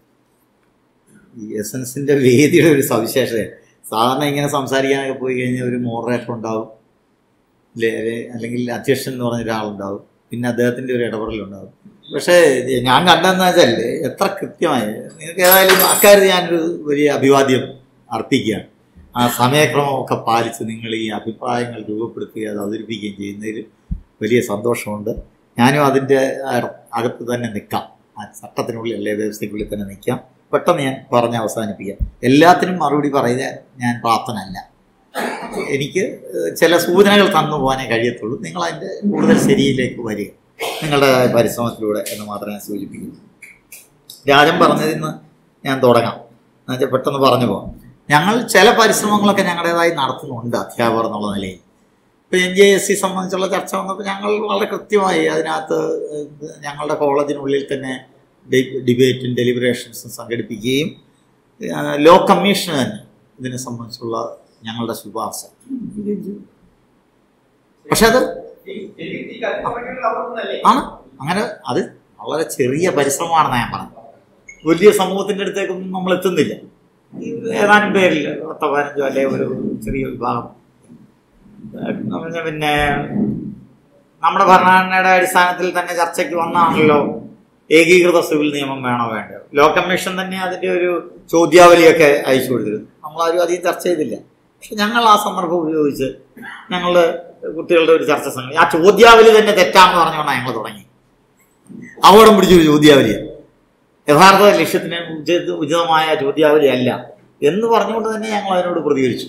S1: ഈ എസൻസിൻ്റെ വേദിയുടെ ഒരു സവിശേഷത. സാധാരണ ഇങ്ങനെ സംസാരിക്കാനൊക്കെ പോയി കഴിഞ്ഞാൽ ഒരു മോഡറേറ്റർ ഉണ്ടാവും, അല്ലെങ്കിൽ അധ്യക്ഷൻ എന്ന് പറഞ്ഞ ഒരാളുണ്ടാവും, പിന്നെ അദ്ദേഹത്തിൻ്റെ ഒരു ഇടപെടലുണ്ടാകും. പക്ഷേ ഞാൻ കണ്ടതെന്ന് വെച്ചാൽ എത്ര കൃത്യമായി, നിങ്ങൾക്ക് ഏതായാലും അക്കാര്യത്തിൽ ഞാനൊരു വലിയ അഭിവാദ്യം അർപ്പിക്കുകയാണ്. ആ സമയക്രമമൊക്കെ പാലിച്ച് നിങ്ങൾ ഈ അഭിപ്രായങ്ങൾ രൂപപ്പെടുത്തുകയും അത് അവതരിപ്പിക്കുകയും ചെയ്യുന്നതിൽ വലിയ സന്തോഷമുണ്ട്. ഞാനും അതിൻ്റെ അകത്ത് തന്നെ നിൽക്കാം, ആ ചട്ടത്തിനുള്ളിൽ അല്ലെ വ്യവസ്ഥയ്ക്കുള്ളിൽ തന്നെ നിൽക്കാം. പെട്ടെന്ന് ഞാൻ പറഞ്ഞ് അവസാനിപ്പിക്കാം. എല്ലാത്തിനും മറുപടി പറയാൻ ഞാൻ പ്രാപ്തനല്ല. എനിക്ക് ചില സൂചനകൾ തന്നു പോകാനേ കഴിയത്തുള്ളൂ. നിങ്ങളതിൻ്റെ കൂടുതൽ ശരിയിലേക്ക് വരിക നിങ്ങളുടെ പരിശ്രമത്തിലൂടെ എന്ന് മാത്രമേ ഞാൻ സൂചിപ്പിക്കുന്നു. രാജൻ പറഞ്ഞതിന്ന് ഞാൻ തുടങ്ങാം, എന്നുവെച്ചാൽ പെട്ടെന്ന് പറഞ്ഞു പോകാം. ഞങ്ങൾ ചില പരിശ്രമങ്ങളൊക്കെ ഞങ്ങളുടേതായി നടത്തുന്നുണ്ട് അധ്യാപകർ എന്നുള്ള നിലയിൽ. ഇപ്പോൾ NJSC സംബന്ധിച്ചുള്ള ചർച്ച വന്നപ്പോൾ ഞങ്ങൾ വളരെ കൃത്യമായി അതിനകത്ത് ഞങ്ങളുടെ കോളേജിനുള്ളിൽ തന്നെ ഡിബേറ്റും ഡെലിബറേഷൻസും സംഘടിപ്പിക്കുകയും ലോ കമ്മീഷന് തന്നെ ഇതിനെ സംബന്ധിച്ചുള്ള ഞങ്ങളുടെ ശുപാർശ. പക്ഷെ അത് ആണ് അങ്ങനെ, അത് വളരെ ചെറിയ പരിശ്രമമാണെന്ന് ഞാൻ പറഞ്ഞത്. വലിയ സമൂഹത്തിൻ്റെ അടുത്തേക്കൊന്നും നമ്മൾ എത്തുന്നില്ല. ഏതാനും പേരിൽ 10-15 അല്ലെ ഒരു ചെറിയ വിഭാഗം. പിന്നെ നമ്മുടെ ഭരണഘടനയുടെ അടിസ്ഥാനത്തിൽ തന്നെ ചർച്ചയ്ക്ക് വന്നാണല്ലോ ഏകീകൃത സിവിൽ നിയമം വേണോ വേണ്ടോ. ലോ കമ്മീഷൻ തന്നെ അതിൻ്റെ ഒരു ചോദ്യാവലിയൊക്കെ അയച്ചു കൊടുത്തിരുന്നു. നമ്മളാരും അധികം ചർച്ച ചെയ്തില്ല. പക്ഷെ ഞങ്ങൾ ആ സന്ദർഭം ഉപയോഗിച്ച് ഞങ്ങളുടെ കുട്ടികളുടെ ഒരു ചർച്ച സംഘടന, ആ ചോദ്യാവലി തന്നെ തെറ്റാണെന്ന് പറഞ്ഞുകൊണ്ടാണ് ഞങ്ങൾ തുടങ്ങി. അപകടം പിടിച്ചൊരു ചോദ്യാവലിയാണ്, യഥാർത്ഥ ലക്ഷ്യത്തിന് ഉചിതമായ ചോദ്യാവലി അല്ല എന്ന് പറഞ്ഞുകൊണ്ട് തന്നെ ഞങ്ങൾ അതിനോട് പ്രതികരിച്ചു.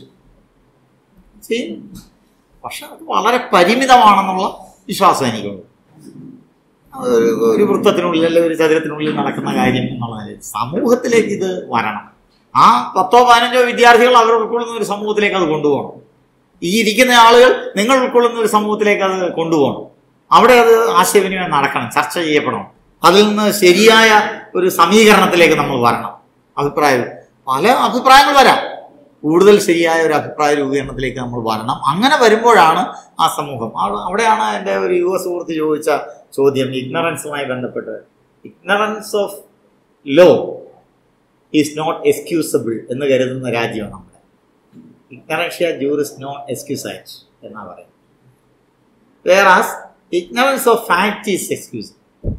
S1: പക്ഷെ അത് വളരെ പരിമിതമാണെന്നുള്ള വിശ്വാസം എനിക്കുണ്ട്. ഒരു വൃത്തത്തിനുള്ളിൽ അല്ലെങ്കിൽ ഒരു ചതുരത്തിനുള്ളിൽ നടക്കുന്ന കാര്യം എന്നുള്ള നിലയിൽ സമൂഹത്തിലേക്ക് ഇത് വരണം. ആ 10-15 വിദ്യാർത്ഥികൾ അവർ ഉൾക്കൊള്ളുന്ന ഒരു സമൂഹത്തിലേക്ക് അത് കൊണ്ടുപോകണം. ഈ ഇരിക്കുന്ന ആളുകൾ നിങ്ങൾ ഉൾക്കൊള്ളുന്ന ഒരു സമൂഹത്തിലേക്ക് അത് കൊണ്ടുപോകണം. അവിടെ അത് ആശയവിനിമയം നടക്കണം, ചർച്ച ചെയ്യപ്പെടണം. അതിൽ നിന്ന് ശരിയായ ഒരു സമീകരണത്തിലേക്ക് നമ്മൾ വരണം. പല അഭിപ്രായങ്ങൾ വരാം, കൂടുതൽ ശരിയായ ഒരു അഭിപ്രായ രൂപീകരണത്തിലേക്ക് നമ്മൾ വരണം. അങ്ങനെ വരുമ്പോഴാണ് ആ സമൂഹം, അവിടെയാണ് എൻ്റെ ഒരു യുവ സുഹൃത്ത് ചോദിച്ച ചോദ്യം ഇഗ്നറൻസുമായി ബന്ധപ്പെട്ട്. Ignorance of law is not excusable എന്ന് കരുതുന്ന രാജ്യമാണ് നമ്മുടെ. ഇഗ്നറൻഷ്യ ജൂറിസ് നോൺ എക്സ്ക്യൂസൈറ്റ് എന്നാ പറയുന്നത്. whereas ignorance of fact is excused.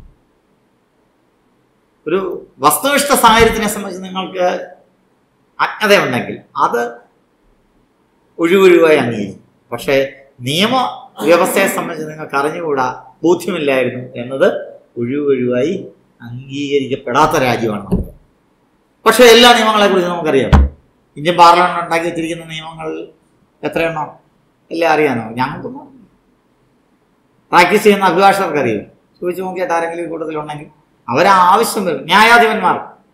S1: ഒരു വസ്തുനിഷ്ഠ സാഹചര്യത്തിനെ സംബന്ധിച്ച് നിങ്ങൾക്ക് അജ്ഞതയുണ്ടെങ്കിൽ അത് ഒഴിവൊഴിവായി അംഗീകരിക്കും. പക്ഷേ നിയമവ്യവസ്ഥയെ സംബന്ധിച്ച് നിങ്ങൾക്ക് അറിഞ്ഞുകൂടാ, ബോധ്യമില്ലായിരുന്നു എന്നത് ഒഴിവൊഴിവായി അംഗീകരിക്കപ്പെടാത്ത രാജ്യമാണ് നമുക്ക്. പക്ഷേ എല്ലാ നിയമങ്ങളെക്കുറിച്ച് നമുക്കറിയാം. ഇന്ത്യൻ പാർലമെന്റ് ഉണ്ടാക്കി വെച്ചിരിക്കുന്ന നിയമങ്ങൾ എത്രയെണ്ണം എല്ലാം അറിയാമോ? ഞങ്ങൾക്കൊന്നും പ്രാക്ടീസ് ചെയ്യുന്ന അഭിഭാഷകർക്കറിയും. ചോദിച്ചു നോക്കിയിട്ട് ആരെങ്കിലും ഈ കൂട്ടത്തിലുണ്ടെങ്കിൽ അവരാവശ്യം വരും. ന്യായാധിപന്മാർ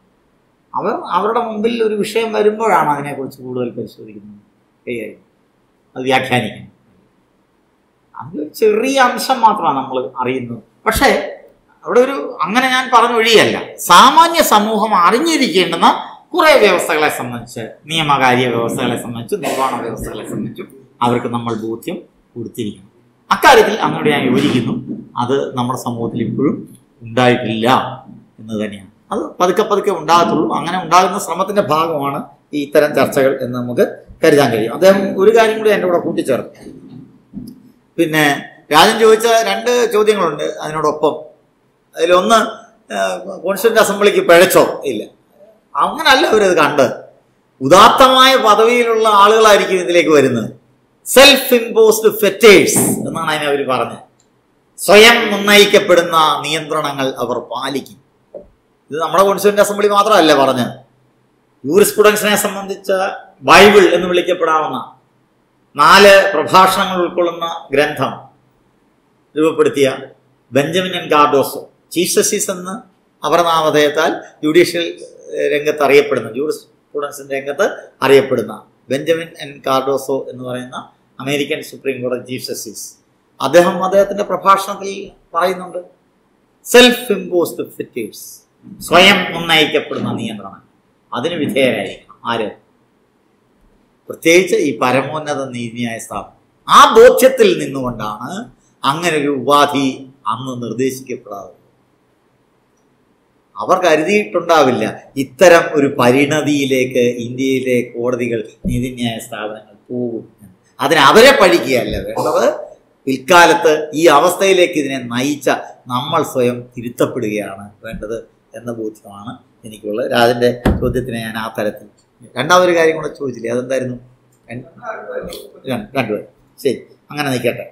S1: അവരുടെ മുമ്പിൽ ഒരു വിഷയം വരുമ്പോഴാണ് അതിനെക്കുറിച്ച് കൂടുതൽ പരിശോധിക്കുന്നത്, കൈകാര്യം, അത് വ്യാഖ്യാനിക്കുന്നത്. അതിലൊരു ചെറിയ അംശം മാത്രമാണ് നമ്മൾ അറിയുന്നത്. പക്ഷേ അവിടെ ഒരു അങ്ങനെ ഞാൻ പറഞ്ഞൊഴിയല്ല, സാമാന്യ സമൂഹം അറിഞ്ഞിരിക്കേണ്ടുന്ന കുറേ വ്യവസ്ഥകളെ സംബന്ധിച്ച്, നിയമകാര്യ വ്യവസ്ഥകളെ സംബന്ധിച്ച്, നിർവ്വഹണ വ്യവസ്ഥകളെ സംബന്ധിച്ചും അവർക്ക് നമ്മൾ ബോധ്യം കൊടുത്തിരിക്കണം. അക്കാര്യത്തിൽ അങ്ങോട്ട് ഞാൻ യോജിക്കുന്നു. അത് നമ്മുടെ സമൂഹത്തിൽ ഇപ്പോഴും ഉണ്ടായിട്ടില്ല എന്ന് തന്നെയാണ്. അത് പതുക്കെ പതുക്കെ ഉണ്ടാകത്തുള്ളൂ. അങ്ങനെ ഉണ്ടാകുന്ന ശ്രമത്തിന്റെ ഭാഗമാണ് ഈ ഇത്തരം ചർച്ചകൾ എന്ന് നമുക്ക് കരുതാൻ കഴിയും. അദ്ദേഹം ഒരു കാര്യം കൂടി എൻ്റെ കൂടെ കൂട്ടിച്ചേർത്തു. പിന്നെ രാജൻ ചോദിച്ച 2 ചോദ്യങ്ങളുണ്ട് അതിനോടൊപ്പം. അതിലൊന്ന്, കോൺസ്റ്റിറ്റ്യൂന്റ് അസംബ്ലിക്ക് പിഴച്ചോ? ഇല്ല, അങ്ങനല്ല അവരത് കണ്ട്. ഉദാത്തമായ പദവിയിലുള്ള ആളുകളായിരിക്കും ഇതിലേക്ക് വരുന്നത്. സെൽഫ് ഇമ്പോസ്ഡ് ഫെറ്റേഴ്സ് എന്നാണ് അതിനെ അവർ പറഞ്ഞത്. സ്വയം നിർണയിക്കപ്പെടുന്ന നിയന്ത്രണങ്ങൾ അവർ പാലിക്കും. ഇത് നമ്മുടെ കോൺസ്റ്റിറ്റ്യൂന്റ് അസംബ്ലി മാത്രമല്ല പറഞ്ഞത്. യൂറിസ്പ്രുഡൻസിനെ സംബന്ധിച്ച ബൈബിൾ എന്ന് വിളിക്കപ്പെടാവുന്ന 4 പ്രഭാഷണങ്ങൾ ഉൾക്കൊള്ളുന്ന ഗ്രന്ഥം രൂപപ്പെടുത്തിയ Benjamin N Cardozo, chief justice എന്ന് അപരനാമധേയത്താൽ ജുഡീഷ്യൽ രംഗത്ത് അറിയപ്പെടുന്ന, ജൂറിസ്പ്രുഡൻസിന്റെ രംഗത്ത് അറിയപ്പെടുന്ന ബെഞ്ചമിൻ എൻ കാർഡോസോ എന്ന് പറയുന്ന അമേരിക്കൻ സുപ്രീം കോടതി ചീഫ് ജസ്റ്റിസ്, അദ്ദേഹത്തിന്റെ പ്രഭാഷണത്തിൽ പറയുന്നുണ്ട്, സെൽഫ് ഇമ്പോസ്ഡ് ഫെറ്റേഴ്സ്, സ്വയം നിർണയിക്കപ്പെടുന്ന നിയന്ത്രണം, അതിന് വിധേയരായിരിക്കണം. ആര്? പ്രത്യേകിച്ച് ഈ പരമോന്നത നീതിന്യായ സ്ഥാപനം. ആ ബോധ്യത്തിൽ നിന്നുകൊണ്ടാണ് അങ്ങനെ ഒരു ഉപാധി അന്ന് നിർദ്ദേശിക്കപ്പെടാതെ. അവർ കരുതിയിട്ടുണ്ടാവില്ല ഇത്തരം ഒരു പരിണതിയിലേക്ക് ഇന്ത്യയിലെ കോടതികൾ, നീതിന്യായ സ്ഥാപനങ്ങൾ പോകും. അതിന് അവരെ പഴിക്കുകയല്ല വേണ്ടത്. പിൽക്കാലത്ത് ഈ അവസ്ഥയിലേക്ക് ഇതിനെ നയിച്ച നമ്മൾ സ്വയം തിരുത്തപ്പെടുകയാണ് വേണ്ടത് എന്ന ബോധ്യമാണ് എനിക്കുള്ളത്. രാജന്റെ ചോദ്യത്തിനെ ഞാൻ ആ തരത്തിൽ. രണ്ടാമതൊരു കാര്യം കൂടെ ചോദിച്ചില്ലേ, അതെന്തായിരുന്നു? 2 ശരി, അങ്ങനെ നിൽക്കട്ടെ.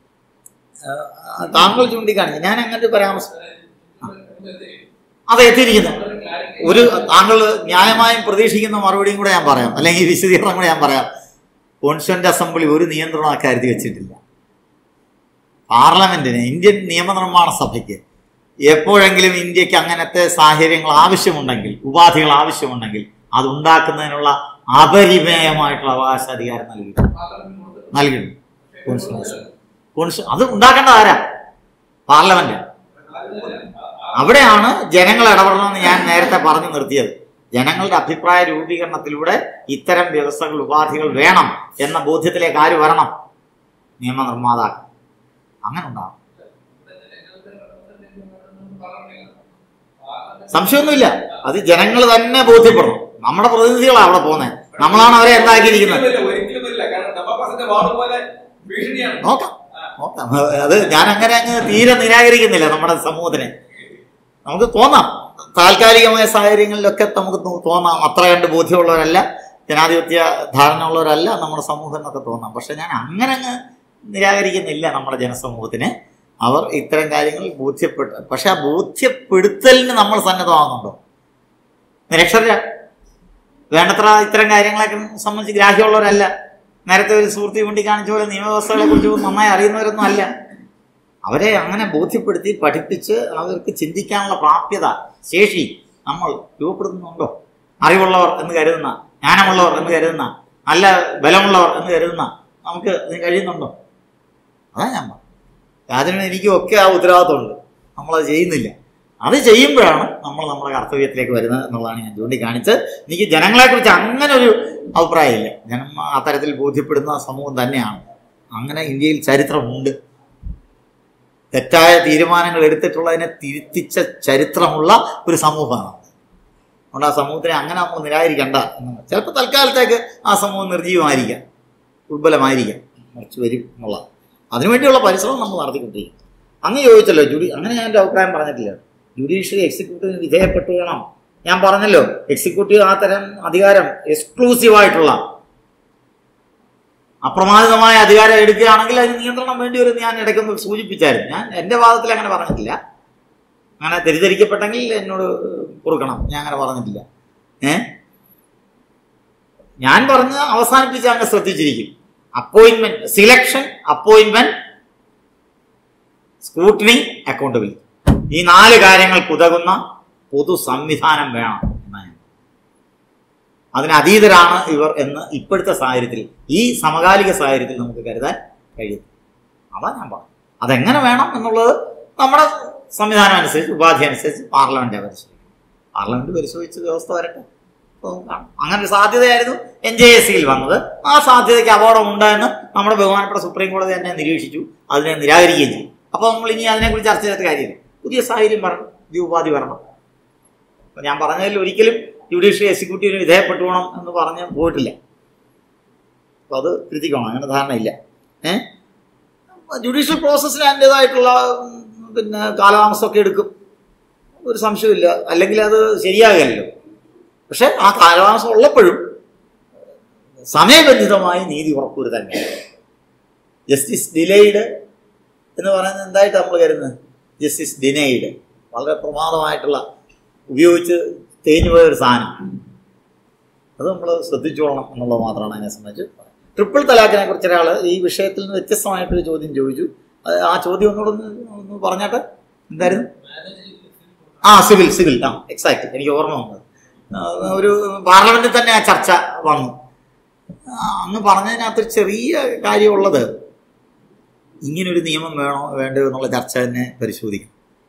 S1: താങ്കൾ ചൂണ്ടിക്കാണിച്ചു, ഞാൻ അങ്ങനത്തെ പരാമർശം അത് എത്തിയിരിക്കുന്നു. ഒരു താങ്കൾ ന്യായമായും പ്രതീക്ഷിക്കുന്ന മറുപടിയും കൂടെ ഞാൻ പറയാം, അല്ലെങ്കിൽ വിശദീകരണം കൂടെ ഞാൻ പറയാം. കോൺസ്റ്റിറ്റ്യൂന്റ് അസംബ്ലി ഒരു നിയന്ത്രണം അക്കാര്യത്തിൽ വെച്ചിട്ടില്ല. പാർലമെന്റിന്, ഇന്ത്യൻ നിയമനിർമ്മാണ സഭയ്ക്ക് എപ്പോഴെങ്കിലും ഇന്ത്യക്ക് അങ്ങനത്തെ സാഹചര്യങ്ങൾ ആവശ്യമുണ്ടെങ്കിൽ, ഉപാധികൾ ആവശ്യമുണ്ടെങ്കിൽ അതുണ്ടാക്കുന്നതിനുള്ള അപരിമേയമായിട്ടുള്ള അവകാശാധികാരം നൽകിയിട്ടുണ്ട് കോൺസ്റ്റിറ്റ്യൂഷൻ. അത് ഉണ്ടാക്കേണ്ടത് ആരാ? പാർലമെന്റ്. അവിടെയാണ് ജനങ്ങൾ ഇടപെടണമെന്ന് ഞാൻ നേരത്തെ പറഞ്ഞു നിർത്തിയത്. ജനങ്ങളുടെ അഭിപ്രായ രൂപീകരണത്തിലൂടെ ഇത്തരം വ്യവസ്ഥകൾ, ഉപാധികൾ വേണം എന്ന ബോധ്യത്തിലേക്ക് ആര് വരണം? നിയമനിർമ്മാതാക്കൾ. അങ്ങനെ ഉണ്ടാകും, സംശയമൊന്നുമില്ല. അത് ജനങ്ങൾ തന്നെ ബോധ്യപ്പെടണം. നമ്മുടെ പ്രതിനിധികളാണ് അവിടെ പോകുന്നത്, നമ്മളാണ് അവരെ എന്താക്കിയിരിക്കുന്നത്. നോക്കാം. അത് ഞാൻ അങ്ങനെ അങ്ങ് തീരെ നിരാകരിക്കുന്നില്ല. നമ്മുടെ സമൂഹത്തിനെ നമുക്ക് തോന്നാം, താൽക്കാലികമായ സാഹചര്യങ്ങളിലൊക്കെ നമുക്ക് തോന്നാം അത്ര കണ്ട് ബോധ്യമുള്ളവരല്ല, ജനാധിപത്യ ധാരണ ഉള്ളവരല്ല നമ്മുടെ സമൂഹം എന്നൊക്കെ തോന്നാം. പക്ഷെ ഞാൻ അങ്ങനെ അങ്ങ് നിരാകരിക്കുന്നില്ല നമ്മുടെ ജനസമൂഹത്തിനെ. അവർ ഇത്തരം കാര്യങ്ങൾ പക്ഷെ ആ ബോധ്യപ്പെടുത്തലിന് നമ്മൾ സന്നദ്ധമാകുന്നുണ്ടോ? നിരക്ഷര വേണ്ടത്ര ഇത്തരം കാര്യങ്ങളൊക്കെ സംബന്ധിച്ച് ഗ്രാഹ്യമുള്ളവരല്ല. നേരത്തെ ഒരു സുഹൃത്തി ചൂണ്ടിക്കാണിച്ച പോലെ നിയമവ്യവസ്ഥകളെ കുറിച്ച് നന്നായി അറിയുന്നവരൊന്നും അല്ല. അവരെ അങ്ങനെ ബോധ്യപ്പെടുത്തി പഠിപ്പിച്ച് അവർക്ക് ചിന്തിക്കാനുള്ള പ്രാപ്യത, ശേഷി നമ്മൾ രൂപപ്പെടുത്തുന്നുണ്ടോ? അറിവുള്ളവർ എന്ന് കരുതുന്ന, ജ്ഞാനമുള്ളവർ എന്ന് കരുതുന്ന, നല്ല ബലമുള്ളവർ എന്ന് കരുതുന്ന നമുക്ക് ഇതിന് കഴിയുന്നുണ്ടോ? അതാ ഞാൻ പറഞ്ഞു. രാജനും എനിക്കും ഒക്കെ ആ ഉത്തരവാദിത്തമുണ്ട്. നമ്മളത് ചെയ്യുന്നില്ല. അത് ചെയ്യുമ്പോഴാണ് നമ്മൾ നമ്മുടെ കർത്തവ്യത്തിലേക്ക് വരുന്നത് എന്നുള്ളതാണ് ഞാൻ ചൂണ്ടിക്കാണിച്ച്. എനിക്ക് ജനങ്ങളെക്കുറിച്ച് അങ്ങനെ ഒരു അഭിപ്രായമില്ല. ജനം അത്തരത്തിൽ ബോധ്യപ്പെടുന്ന സമൂഹം തന്നെയാണ്. അങ്ങനെ ഇന്ത്യയിൽ ചരിത്രമുണ്ട്. തെറ്റായ തീരുമാനങ്ങൾ എടുത്തിട്ടുള്ളതിനെ തിരുത്തിച്ച ചരിത്രമുള്ള ഒരു സമൂഹമാണ്. അതുകൊണ്ട് ആ സമൂഹത്തിനെ അങ്ങനെ നമ്മൾ നിരാകരിക്കണ്ട എന്നുള്ളത്. ചിലപ്പോൾ തൽക്കാലത്തേക്ക് ആ സമൂഹം നിർജീവമായിരിക്കാം, ദുർബലമായിരിക്കാം, മറിച്ച് വരും എന്നുള്ളത്. അതിനുവേണ്ടിയുള്ള പരിശ്രമം നമ്മൾ നടത്തിക്കൊണ്ടിരിക്കും. അങ്ങ് ചോദിച്ചല്ലോ അങ്ങനെ ഞാൻ എൻ്റെ അഭിപ്രായം പറഞ്ഞിട്ടില്ല. ജുഡീഷ്യറി എക്സിക്യൂട്ടീവിന് വിധേയപ്പെട്ടു വേണം. ഞാൻ പറഞ്ഞല്ലോ, എക്സിക്യൂട്ടീവ് ആ തരം അധികാരം എക്സ്ക്ലൂസീവായിട്ടുള്ള അപ്രമാദിതമായ അധികാരം എടുക്കുകയാണെങ്കിൽ അതിന് നിയന്ത്രണം വേണ്ടി വരും. ഞാൻ ഇടയ്ക്കൊന്ന് സൂചിപ്പിച്ചായിരുന്നു. ഞാൻ എൻ്റെ വാദത്തിൽ അങ്ങനെ പറഞ്ഞിട്ടില്ല. അങ്ങനെ തെറ്റിദ്ധരിക്കപ്പെട്ടെങ്കിൽ എന്നോട് കൊടുക്കണം. ഞാൻ അങ്ങനെ പറഞ്ഞിട്ടില്ല. ഞാൻ പറഞ്ഞ് അവസാനിപ്പിച്ച് അങ്ങ് ശ്രദ്ധിച്ചിരിക്കും. അപ്പോയിൻമെന്റ്, സിലക്ഷൻ, അപ്പോയിൻമെന്റ്, സ്ക്രൂട്ടിനി, അക്കൗണ്ടബിലിറ്റി, ഈ 4 കാര്യങ്ങൾക്ക് ഉതകുന്ന പൊതു സംവിധാനം വേണം എന്നാണ്. അതിനതീതരാണ് ഇവർ എന്ന് ഇപ്പോഴത്തെ സാഹചര്യത്തിൽ, ഈ സമകാലിക സാഹചര്യത്തിൽ നമുക്ക് കരുതാൻ കഴിയും. അതാണ് ഞാൻ പറഞ്ഞത്. അതെങ്ങനെ വേണം എന്നുള്ളത് നമ്മുടെ സംവിധാനം അനുസരിച്ച്, ഉപാധി അനുസരിച്ച് പാർലമെന്റ് പരിശോധിച്ച് വ്യവസ്ഥ വരട്ടെ. അങ്ങനെ ഒരു സാധ്യതയായിരുന്നു NJSCയിൽ വന്നത്. ആ സാധ്യതയ്ക്ക് അപകടമുണ്ട് എന്ന് നമ്മുടെ ബഹുമാനപ്പെട്ട സുപ്രീം കോടതി തന്നെ നിരീക്ഷിച്ചു. അതിനെ നിരാകരിക്കുകയും ചെയ്യും. അപ്പോൾ നമ്മൾ ഇനി അതിനെക്കുറിച്ച് ചർച്ച ചെയ്ത കാര്യമില്ല. പുതിയ സാഹചര്യം വരണം, പുതിയ ഉപാധി വരണം. അപ്പം ഞാൻ പറഞ്ഞതിൽ ഒരിക്കലും ജുഡീഷ്യറി എക്സിക്യൂട്ടീവിന് വിധേയപ്പെട്ടു വേണം എന്ന് പറഞ്ഞ് പോയിട്ടില്ല. അപ്പോൾ അത് തിരുത്തിക്കണം. അങ്ങനെ ധാരണയില്ല. ജുഡീഷ്യൽ പ്രോസസ്സിന് അതിൻ്റെതായിട്ടുള്ള കാലതാമസമൊക്കെ എടുക്കും, ഒരു സംശയമില്ല. അല്ലെങ്കിൽ അത് ശരിയാകില്ലല്ലോ. പക്ഷെ ആ കാലതാമസം ഉള്ളപ്പോഴും സമയബന്ധിതമായി നീതി ഉറപ്പുവരുത്താൻ കഴിയും. ജസ്റ്റിസ് ഡിലേയ്ഡ് എന്ന് പറയുന്നത് എന്തായിട്ട് നമ്മൾ കരുതുന്നത്? ജസ്റ്റിസ് ഡിനൈഡ്, വളരെ പ്രമാദമായിട്ടുള്ള, ഉപയോഗിച്ച് തേഞ്ഞു പോയ ഒരു സാധനം. അത് നമ്മൾ ശ്രദ്ധിച്ചോളണം എന്നുള്ളത് മാത്രമാണ് അതിനെ സംബന്ധിച്ച്. ട്രിപ്പിൾ തലാഖിനെ കുറിച്ച് ഒരാൾ ഈ വിഷയത്തിൽ നിന്ന് വ്യത്യസ്തമായിട്ടൊരു ചോദ്യം ചോദിച്ചു. ആ ചോദ്യം ഒന്ന് പറഞ്ഞാട്ടെ. എന്തായിരുന്നു? സിവിൽ. എക്സാക്ട്, എനിക്ക് ഓർമ്മ വന്നത്. ഒരു പാർലമെന്റിൽ തന്നെ ആ ചർച്ച വന്നു. അങ്ങ് പറഞ്ഞതിനകത്തൊരു ചെറിയ കാര്യമുള്ളത്, ഇങ്ങനൊരു നിയമം വേണോ വേണ്ടയോ എന്നുള്ള ചർച്ച തന്നെ പരിശോധിക്കും.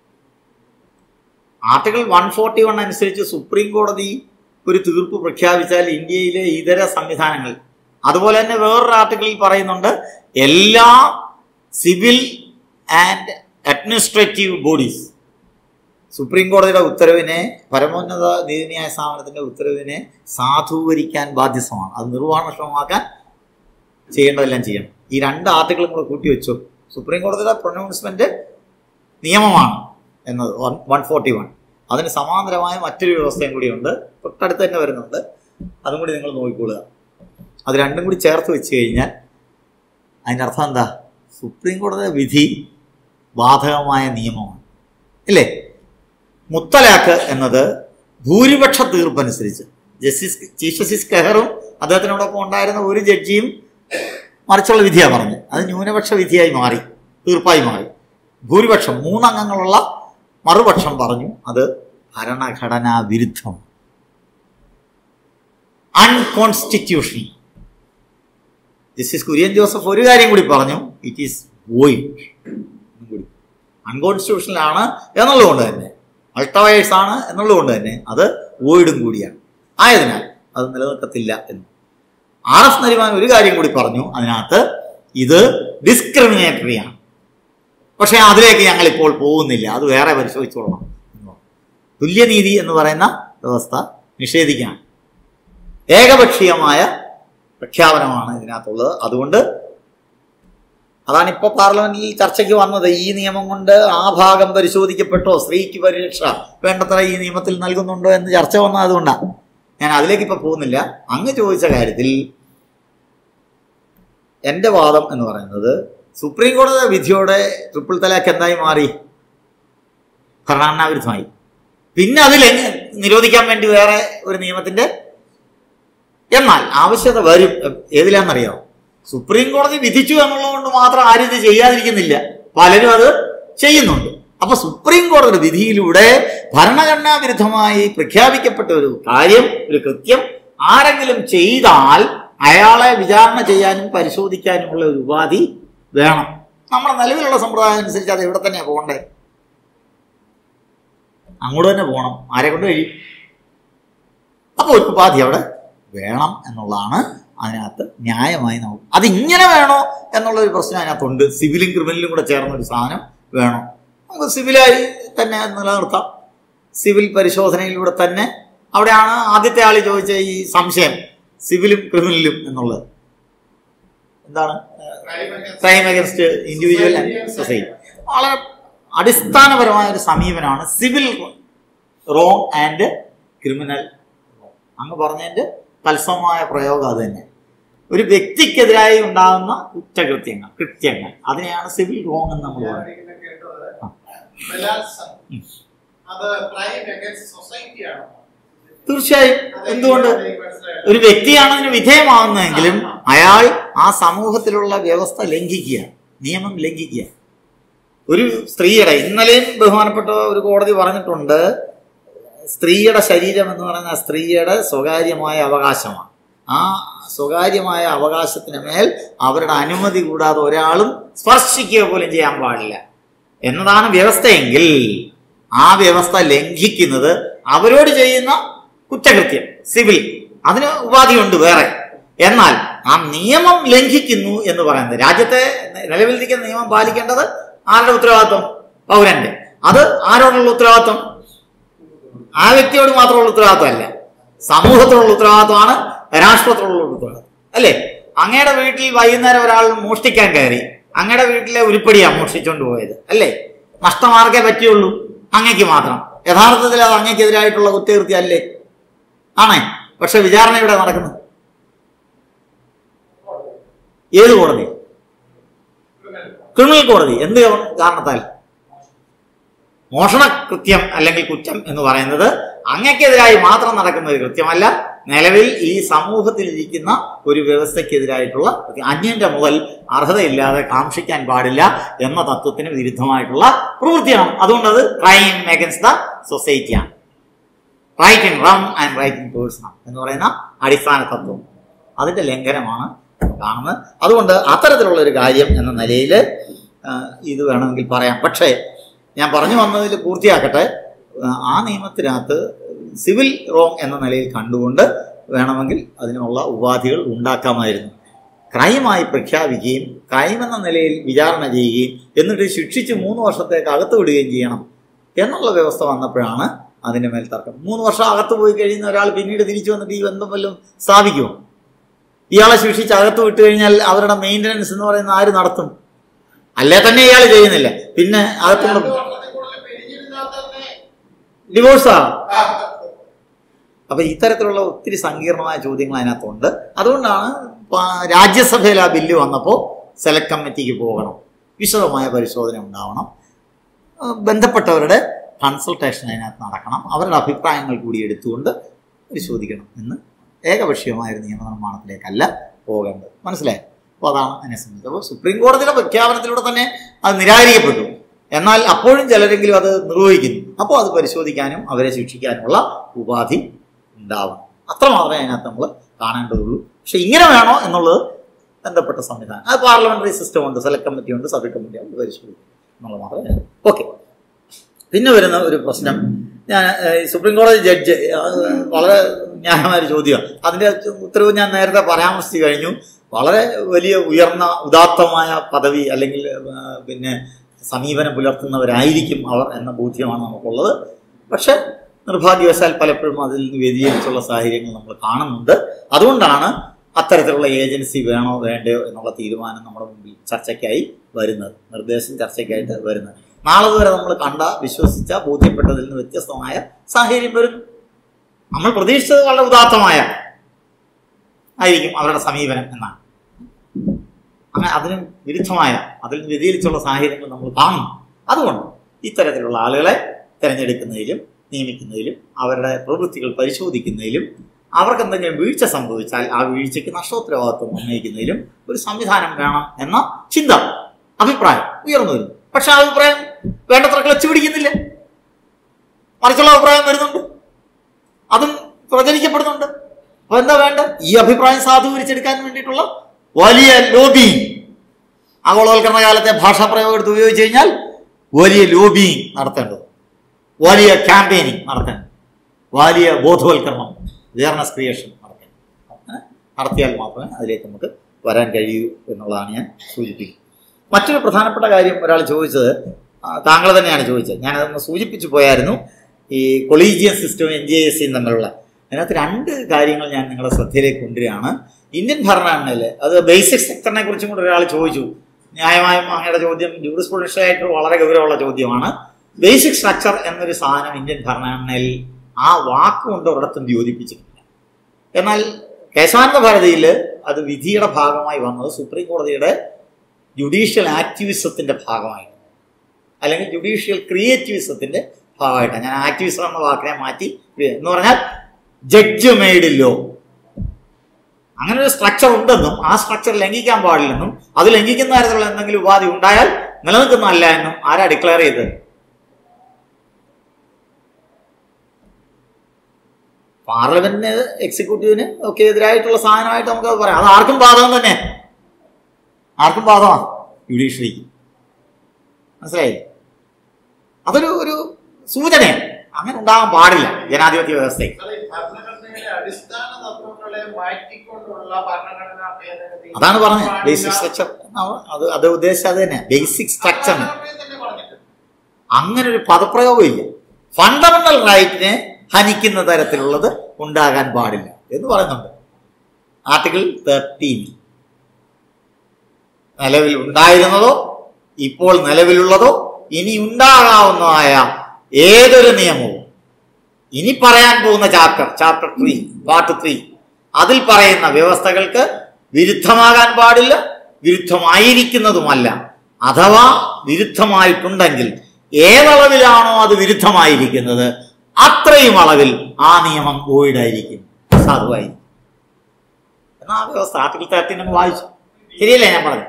S1: ആർട്ടിക്കിൾ 141 അനുസരിച്ച് സുപ്രീം കോടതി ഒരു തീർപ്പ് പ്രഖ്യാപിച്ചാൽ ഇന്ത്യയിലെ ഇതര സംവിധാനങ്ങൾ, അതുപോലെ തന്നെ വേറൊരു ആർട്ടിക്കിളിൽ പറയുന്നുണ്ട്, എല്ലാ civil and administrative bodies supreme കോടതിയുടെ ഉത്തരവിനെ, പരമോന്നത നീതിന്യായ സ്ഥാപനത്തിന്റെ ഉത്തരവിനെ സാധൂകരിക്കാൻ ബാധ്യസ്ഥമാണ്. അത് നിർവ്വഹണക്ഷമമാക്കാൻ ചെയ്യേണ്ടതെല്ലാം ചെയ്യണം. ഈ 2 ആർട്ടിക്കിളും കൂടെ കൂട്ടി വെച്ചു. സുപ്രീം കോടതിയുടെ പ്രൊനൗൺസ്മെന്റ് നിയമമാണ് എന്നത് 141. അതിന് സമാന്തരമായ മറ്റൊരു വ്യവസ്ഥയും കൂടിയുണ്ട്, തൊട്ടടുത്ത് തന്നെ വരുന്നുണ്ട്. അതും കൂടി നിങ്ങൾ നോക്കിക്കൊള്ളുക. അത് രണ്ടും കൂടി ചേർത്ത് വെച്ച് കഴിഞ്ഞാൽ അതിൻ്റെ അർത്ഥം എന്താ? സുപ്രീം കോടതി വിധി ബാധകമായ നിയമമാണ്, ഇല്ലേ? മുത്തലാഖ് എന്നത് ഭൂരിപക്ഷ തീർപ്പനുസരിച്ച് ചീഫ് ജസ്റ്റിസ് കെഹറും അദ്ദേഹത്തിനോടൊപ്പം ഉണ്ടായിരുന്ന ഒരു ജഡ്ജിയും മറിച്ചുള്ള വിധിയാണ് പറഞ്ഞത്. അത് ന്യൂനപക്ഷ വിധിയായി മാറി, തീർപ്പായി മാറി. ഭൂരിപക്ഷം 3 അംഗങ്ങളുള്ള മറുപക്ഷം പറഞ്ഞു അത് ഭരണഘടനാ വിരുദ്ധം, അൺകോൺസ്റ്റിറ്റ്യൂഷണൽ. ജസ്റ്റിസ് കുര്യൻ ജോസഫ് ഒരു കാര്യം കൂടി പറഞ്ഞു, ഇറ്റ് ഈസ് വോയിഡ്. അൺകോൺസ്റ്റിറ്റ്യൂഷണൽ ആണ് എന്നുള്ളതുകൊണ്ട് തന്നെ, അൾട്ടവയേഴ്സ് ആണ് എന്നുള്ളതുകൊണ്ട് തന്നെ അത് വോയിഡും കൂടിയാണ്. ആയതിനാൽ അത് നിലനിൽക്കത്തില്ല എന്ന് RF നരിമാൻ ഒരു കാര്യം കൂടി പറഞ്ഞു അതിനകത്ത്, ഇത് ഡിസ്ക്രിമിനേറ്ററി ആണ്. പക്ഷെ അതിലേക്ക് ഞങ്ങൾ ഇപ്പോൾ പോകുന്നില്ല, അത് വേറെ പരിശോധിച്ചോളണം. തുല്യനീതി എന്ന് പറയുന്ന വ്യവസ്ഥ നിഷേധിക്കാൻ ഏകപക്ഷീയമായ പ്രഖ്യാപനമാണ് ഇതിനകത്തുള്ളത്. അതുകൊണ്ട് അതാണ് ഇപ്പോൾ പാർലമെന്റിൽ ചർച്ചയ്ക്ക് വന്നത്. ഈ നിയമം കൊണ്ട് ആ ഭാഗം പരിശോധിക്കപ്പെട്ടോ, സ്ത്രീക്ക് പരിരക്ഷ വേണ്ടത്ര ഈ നിയമത്തിൽ നൽകുന്നുണ്ടോ എന്ന് ചർച്ച വന്നത് അതുകൊണ്ടാണ്. ഞാൻ അതിലേക്ക് ഇപ്പം പോകുന്നില്ല. അങ്ങ് ചോദിച്ച കാര്യത്തിൽ എൻ്റെ വാദം എന്ന് പറയുന്നത്, സുപ്രീം കോടതി വിധിയോടെ ട്രിപ്പിൾ തലാഖ് എന്തായി മാറി? ഭരണഘടനാ വിരുദ്ധമായി. പിന്നെ അതിൽ നിരോധിക്കാൻ വേണ്ടി വേറെ ഒരു നിയമത്തിന്റെ, എന്നാൽ ആവശ്യത വരും. ഏതിലാണെന്നറിയാമോ? സുപ്രീം കോടതി വിധിച്ചു എന്നുള്ളതുകൊണ്ട് മാത്രം ആരും ഇത് ചെയ്യാതിരിക്കുന്നില്ല, പലരും അത് ചെയ്യുന്നുണ്ട്. അപ്പൊ സുപ്രീം കോടതി വിധിയിലൂടെ ഭരണഘടനാ വിരുദ്ധമായി പ്രഖ്യാപിക്കപ്പെട്ട ഒരു കാര്യം, ഒരു കൃത്യം ആരെങ്കിലും ചെയ്താൽ അയാളെ വിചാരണ ചെയ്യാനും പരിശോധിക്കാനുമുള്ള ഒരു ഉപാധി വേണം. നമ്മുടെ നിലവിലുള്ള സമ്പ്രദായം അനുസരിച്ച് അത് ഇവിടെ തന്നെയാണ് പോകണ്ടേ? അങ്ങോട്ട് തന്നെ പോകണം. ആരെ കൊണ്ട് കഴിയും? അപ്പോൾ ഒരു ഉപാധി അവിടെ വേണം എന്നുള്ളതാണ് അതിനകത്ത് ന്യായമായി നമുക്ക്. അതിങ്ങനെ വേണോ എന്നുള്ളൊരു പ്രശ്നം അതിനകത്തുണ്ട്. സിവിലും ക്രിമിനലും കൂടെ ചേർന്നൊരു സാധനം വേണോ? നമുക്ക് സിവിലായി തന്നെ നിലനിർത്താം. സിവിൽ പരിശോധനയിലൂടെ തന്നെ. അവിടെയാണ് ആദ്യത്തെ ആൾ ചോദിച്ച ഈ സംശയം, സിവിലും ക്രിമിനലും എന്നുള്ളത്. എന്താണ് crime against individual and society. വളരെ അടിസ്ഥാനപരമായ ഒരു സമീപനമാണ് civil wrong and criminal wrong. അങ്ങ് പറഞ്ഞതിന്റെ തത്സമമായ പ്രയോഗം അത് തന്നെ. ഒരു വ്യക്തിക്കെതിരായി ഉണ്ടാകുന്ന കൃത്യങ്ങൾ അതിനെയാണ് സിവിൽ റോങ് എന്ന് നമ്മൾ പറയുന്നത്. തീർച്ചയായും. എന്തുകൊണ്ട്? ഒരു വ്യക്തിയാണ് അതിന് വിധേയമാകുന്നതെങ്കിലും അയാൾ ആ സമൂഹത്തിലുള്ള വ്യവസ്ഥ ലംഘിക്കുക, നിയമം ലംഘിക്കുക. ഒരു സ്ത്രീയുടെ, ഇന്നലെയും ബഹുമാനപ്പെട്ട ഒരു കോടതി പറഞ്ഞിട്ടുണ്ട്, സ്ത്രീയുടെ ശരീരം എന്ന് പറയുന്ന സ്ത്രീയുടെ സ്വകാര്യമായ അവകാശമാണ്. ആ സ്വകാര്യമായ അവകാശത്തിന് മേൽ അവരുടെ അനുമതി കൂടാതെ ഒരാളും സ്പർശിക്കുക പോലും ചെയ്യാൻ പാടില്ല എന്നതാണ് വ്യവസ്ഥയെങ്കിൽ ആ വ്യവസ്ഥ ലംഘിക്കുന്നത് അവരോട് ചെയ്യുന്ന കുറ്റകൃത്യം സിവിൽ, അതിന് ഉപാധിയുണ്ട് വേറെ. എന്നാൽ ആ നിയമം ലംഘിക്കുന്നു എന്ന് പറയുന്നത്, രാജ്യത്തെ നിലവിലിരിക്കുന്ന നിയമം പാലിക്കേണ്ടത് ആരുടെ ഉത്തരവാദിത്വം? പൗരന്റെ. അത് ആരോടുള്ള ഉത്തരവാദിത്വം? ആ വ്യക്തിയോട് മാത്രമുള്ള ഉത്തരവാദിത്വമല്ല, സമൂഹത്തോടുള്ള ഉത്തരവാദിത്വമാണ്, രാഷ്ട്രത്തോടുള്ള ഉത്തരവാദിത്വം അല്ലേ? അങ്ങയുടെ വീട്ടിൽ വൈകുന്നേരം ഒരാൾ മോഷ്ടിക്കാൻ കയറി, അങ്ങയുടെ വീട്ടിലെ ഉരുപ്പടിയാണ് മോഷ്ടിച്ചുകൊണ്ട് പോയത് അല്ലേ? നഷ്ടമാർക്കേ പറ്റിയുള്ളൂ, അങ്ങയ്ക്ക് മാത്രം. യഥാർത്ഥത്തിൽ അത് അങ്ങയ്ക്കെതിരായിട്ടുള്ള കുറ്റകൃത്യം അല്ലേ? ആണേ. പക്ഷെ വിചാരണ ഇവിടെ നടക്കുന്നത് ഏത് കോടതി? ക്രിമിനൽ കോടതി. എന്ത് കാരണത്താൽ? മോഷണ കൃത്യം അല്ലെങ്കിൽ കുറ്റം എന്ന് പറയുന്നത് അങ്ങയ്ക്കെതിരായി മാത്രം നടക്കുന്ന ഒരു കൃത്യമല്ല, നിലവിൽ ഈ സമൂഹത്തിലിരിക്കുന്ന ഒരു വ്യവസ്ഥയ്ക്കെതിരായിട്ടുള്ള അന്യന്റെ മുതൽ അർഹതയില്ലാതെ കാക്ഷിക്കാൻ പാടില്ല എന്ന തത്വത്തിന് വിരുദ്ധമായിട്ടുള്ള പ്രവൃത്തിയാണ്. അതുകൊണ്ട് അത് ക്രൈം അഗൻസ്റ്റ് ദ സൊസൈറ്റിയാണ്. Right in rem and right in person എന്ന് പറയുന്ന അടിസ്ഥാന തത്വം, അതിന്റെ ലംഘനമാണ് കാണുന്നത്. അതുകൊണ്ട് അത്തരത്തിലുള്ള ഒരു കാര്യം എന്ന നിലയിൽ ഇത് വേണമെങ്കിൽ പറയാം. പക്ഷേ ഞാൻ പറഞ്ഞു വന്നതിൽ പൂർത്തിയാക്കട്ടെ. ആ നിയമത്തിനകത്ത് സിവിൽ റോങ് എന്ന നിലയിൽ കണ്ടുകൊണ്ട് വേണമെങ്കിൽ അതിനുള്ള ഉപാധികൾ ഉണ്ടാക്കാമായിരുന്നു. ക്രൈമായി പ്രഖ്യാപിക്കുകയും ക്രൈം എന്ന നിലയിൽ വിചാരണ ചെയ്യുകയും എന്നിട്ട് ശിക്ഷിച്ച് 3 വർഷത്തേക്ക് അകത്ത് വിടുകയും ചെയ്യണം എന്നുള്ള വ്യവസ്ഥ വന്നപ്പോഴാണ് അതിൻ്റെ മേൽ തർക്കം. 3 വർഷം അകത്ത് പോയി കഴിയുന്ന ഒരാൾ പിന്നീട് തിരിച്ചു വന്നിട്ട് ഈ ബന്ധം വല്ലതും സ്ഥാപിക്കുമോ? ഇയാളെ ശിക്ഷിച്ച് അകത്ത് വിട്ടു കഴിഞ്ഞാൽ അവരുടെ മെയിൻ്റനൻസ് എന്ന് പറയുന്ന ആര് നടത്തും? അല്ലേ തന്നെ ഇയാൾ ചെയ്യുന്നില്ല, പിന്നെ അകത്തുള്ള ഡിവോഴ്സാ. അപ്പൊ ഇത്തരത്തിലുള്ള ഒത്തിരി സങ്കീർണമായ ചോദ്യങ്ങൾ അതിനകത്തുണ്ട്. അതുകൊണ്ടാണ് രാജ്യസഭയിൽ ആ ബില്ല് വന്നപ്പോൾ സെലക്ട് കമ്മിറ്റിക്ക് പോകണം, വിശദമായ പരിശോധന ഉണ്ടാവണം, ബന്ധപ്പെട്ടവരുടെ കൺസൾട്ടേഷൻ അതിനകത്ത് നടക്കണം, അവരുടെ അഭിപ്രായങ്ങൾ കൂടി എടുത്തുകൊണ്ട് പരിശോധിക്കണം എന്ന് ഏകപക്ഷീയമായ ഒരു നിയമനിർമ്മാണത്തിലേക്കല്ല പോകേണ്ടത്. മനസ്സിലായി? അപ്പോൾ അതാണ് അതിനെ സംബന്ധിച്ചത്. അപ്പോൾ സുപ്രീം കോടതിയുടെ പ്രഖ്യാപനത്തിലൂടെ തന്നെ അത് നിരാകരിക്കപ്പെട്ടു. എന്നാൽ അപ്പോഴും ചിലരെങ്കിലും അത് നിർവഹിക്കുന്നു. അപ്പോൾ അത് പരിശോധിക്കാനും അവരെ ശിക്ഷിക്കാനുമുള്ള ഉപാധി ഉണ്ടാവണം. അത്രമാത്രമേ അതിനകത്ത് നമ്മൾ കാണേണ്ടതുള്ളൂ. പക്ഷെ ഇങ്ങനെ വേണോ എന്നുള്ളത് ബന്ധപ്പെട്ട സംവിധാനം, അത് പാർലമെന്ററി സിസ്റ്റം ഉണ്ട്, സെലക്ട് കമ്മിറ്റി ഉണ്ട്, സബ് കമ്മിറ്റി ഉണ്ട്, പരിശോധിക്കും എന്നുള്ളത് മാത്രമേ. ഓക്കെ. പിന്നെ വരുന്ന ഒരു പ്രശ്നം, ഞാൻ സുപ്രീം കോടതി ജഡ്ജ് വളരെ ന്യായമായ ചോദ്യമാണ്. അതിൻ്റെ ഉത്തരവ് ഞാൻ നേരത്തെ പരാമർശിച്ചു കഴിഞ്ഞു. വളരെ വലിയ ഉയർന്ന ഉദാത്തമായ പദവി അല്ലെങ്കിൽ പിന്നെ സമീപനം പുലർത്തുന്നവരായിരിക്കും അവർ എന്ന ബോധ്യമാണ് നമുക്കുള്ളത്. പക്ഷെ നിർഭാഗ്യവശാൽ പലപ്പോഴും അതിൽ നിന്ന് വ്യതിചലിച്ചുള്ള സാഹചര്യങ്ങൾ നമ്മൾ കാണുന്നുണ്ട്. അതുകൊണ്ടാണ് അത്തരത്തിലുള്ള ഏജൻസി വേണോ വേണ്ടയോ എന്നുള്ള തീരുമാനം നമ്മുടെ മുമ്പിൽ ചർച്ചയ്ക്കായി വരുന്നത്, നിർദ്ദേശം ചർച്ചയ്ക്കായിട്ട് വരുന്നത്. നാളെ വരെ നമ്മൾ കണ്ട, വിശ്വസിച്ച, ബോധ്യപ്പെട്ടതിൽ നിന്ന് വ്യത്യസ്തമായ സാഹചര്യം വരുന്നു. നമ്മൾ പ്രതീക്ഷിച്ചത് വളരെ ഉദാത്തമായ ആയിരിക്കും അവരുടെ സമീപനം എന്നാണ്. അങ്ങനെ അതിന് വിരുദ്ധമായ, അതിൽ നിന്ന് വ്യതിചലിച്ചുള്ള സാഹചര്യങ്ങൾ നമ്മൾ കാണുന്നു. അതുകൊണ്ട് ഇത്തരത്തിലുള്ള ആളുകളെ തിരഞ്ഞെടുക്കുന്നതിലും നിയമിക്കുന്നതിലും അവരുടെ പ്രവൃത്തികൾ പരിശോധിക്കുന്നതിലും അവർക്ക് എന്തെങ്കിലും വീഴ്ച സംഭവിച്ചാൽ ആ വീഴ്ചയ്ക്ക് നഷ്ടോത്തരവാദിത്വം ഉന്നയിക്കുന്നതിലും ഒരു സംവിധാനം വേണം എന്ന ചിന്ത, അഭിപ്രായം ഉയർന്നു വരുന്നു. പക്ഷെ ആ അഭിപ്രായം വേണ്ടത്ര ക്ലച്ച് പിടിക്കുന്നില്ല. മറിച്ചുള്ള അഭിപ്രായം വരുന്നുണ്ട്, അതും പ്രചരിക്കപ്പെടുന്നുണ്ട്. അപ്പൊ എന്താ വേണ്ട? ഈ അഭിപ്രായം സാധൂകരിച്ചെടുക്കാൻ വേണ്ടിയിട്ടുള്ള വലിയ ലോബിയിങ്, ആഗോളവൽക്കരണ കാലത്തെ ഭാഷാ പ്രയോഗം എടുത്ത് ഉപയോഗിച്ച് കഴിഞ്ഞാൽ വലിയ ലോബിയിങ് നടത്തേണ്ടത്, വലിയ ക്യാമ്പയിനിങ് നടത്തേണ്ടത്, വലിയ ബോധവൽക്കരണം, അവയർനെസ് ക്രിയേഷൻ നടത്തിയാൽ മാത്രമേ അതിലേക്ക് നമുക്ക് വരാൻ കഴിയൂ എന്നുള്ളതാണ് ഞാൻ സൂചിപ്പിക്കുന്നത്. മറ്റൊരു പ്രധാനപ്പെട്ട കാര്യം ഒരാൾ ചോദിച്ചത്, താങ്കൾ തന്നെയാണ് ചോദിച്ചത്, ഞാനതൊന്ന് സൂചിപ്പിച്ചു പോയായിരുന്നു. ഈ കൊളീജിയൻ സിസ്റ്റവും NJSCയും തമ്മിലുള്ള അതിനകത്ത് 2 കാര്യങ്ങൾ ഞാൻ നിങ്ങളുടെ ശ്രദ്ധയിലേക്ക് കൊണ്ടുവരികയാണ്. ഇന്ത്യൻ ഭരണഘടനയിൽ അത് ബേസിക് സ്ട്രക്ചറിനെ കുറിച്ചും കൂടെ ഒരാൾ ചോദിച്ചു. ന്യായമായും അങ്ങയുടെ ചോദ്യം ജൂറിസ്പ്രുഡൻഷ്യൽ ആയിട്ട് വളരെ ഗൗരവമുള്ള ചോദ്യമാണ്. ബേസിക് സ്ട്രക്ചർ എന്നൊരു സാധനം ഇന്ത്യൻ ഭരണഘടനയിൽ ആ വാക്കുകൊണ്ട് ഒരിടത്തും യോജിപ്പിച്ചിട്ടില്ല. എന്നാൽ കേശവാനന്ദ ഭാരതിയിൽ അത് വിധിയുടെ ഭാഗമായി വന്നത് സുപ്രീം കോടതിയുടെ ജുഡീഷ്യൽ ആക്ടിവിസത്തിന്റെ ഭാഗമായിട്ട്, അല്ലെങ്കിൽ ജുഡീഷ്യൽ ക്രിയേറ്റിവിസത്തിന്റെ ഭാഗമായിട്ടാണ്. ഞാൻ ആക്ടിവിസം എന്ന വാക്കിനെ മാറ്റി എന്ന് പറഞ്ഞാൽ ജഡ്ജ് മെയ്ഡ് ലോ. അങ്ങനെ ഒരു സ്ട്രക്ചർ ഉണ്ടെന്നും ആ സ്ട്രക്ചർ ലംഘിക്കാൻ പാടില്ലെന്നും അത് ലംഘിക്കുന്ന തരത്തിലുള്ള എന്തെങ്കിലും ഉപാധി ഉണ്ടായാൽ നിലനിൽക്കുന്നതല്ല എന്നും ആരാ ഡിക്ലെയർ ചെയ്തത്? പാർലമെന്റിന് എക്സിക്യൂട്ടീവിന് ഒക്കെ എതിരായിട്ടുള്ള സാധനമായിട്ട് നമുക്കത് പറയാം. അത് ആർക്കും ബാധകം തന്നെ, ആർക്കും ബാധകമാണ്, ജുഡീഷ്യറിക്ക്. മനസ്സിലായി? അതൊരു ഒരു സൂചനയാണ്. അങ്ങനെ ഉണ്ടാകാൻ പാടില്ല ജനാധിപത്യ വ്യവസ്ഥയ്ക്ക്. അതാണ് പറഞ്ഞത് ബേസിക് സ്ട്രക്ചർ. അത് ഉദ്ദേശിച്ചത് അത് തന്നെ, ബേസിക് സ്ട്രക്ചർ. അങ്ങനെ ഒരു പദപ്രയോഗം ഇല്ല. ഫണ്ടമെന്റൽ റൈറ്റിനെ ഹനിക്കുന്ന തരത്തിലുള്ളത് ഉണ്ടാകാൻ പാടില്ല എന്ന് പറയുന്നുണ്ട് ആർട്ടിക്കിൾ 13. നിലവിൽ ഉണ്ടായിരുന്നതോ ഇപ്പോൾ നിലവിലുള്ളതോ ഇനി ഉണ്ടാകാവുന്നതായ ഏതൊരു നിയമവും, ഇനി പറയാൻ പോകുന്ന ചാപ്റ്റർ 3 പാർട്ട് 3 അതിൽ പറയുന്ന വ്യവസ്ഥകൾക്ക് വിരുദ്ധമാകാൻ പാടില്ല, വിരുദ്ധമായിരിക്കുന്നതുമല്ല. അഥവാ വിരുദ്ധമായിട്ടുണ്ടെങ്കിൽ ഏതളവിലാണോ അത് വിരുദ്ധമായിരിക്കുന്നത് അത്രയും അളവിൽ ആ നിയമം വോയിഡായിരിക്കും, സാധുവായിരിക്കും. എന്നാ ആ വ്യവസ്ഥ ആർട്ടിക്കിൾ 13 വായിച്ചു. ശരിയല്ലേ ഞാൻ പറഞ്ഞു?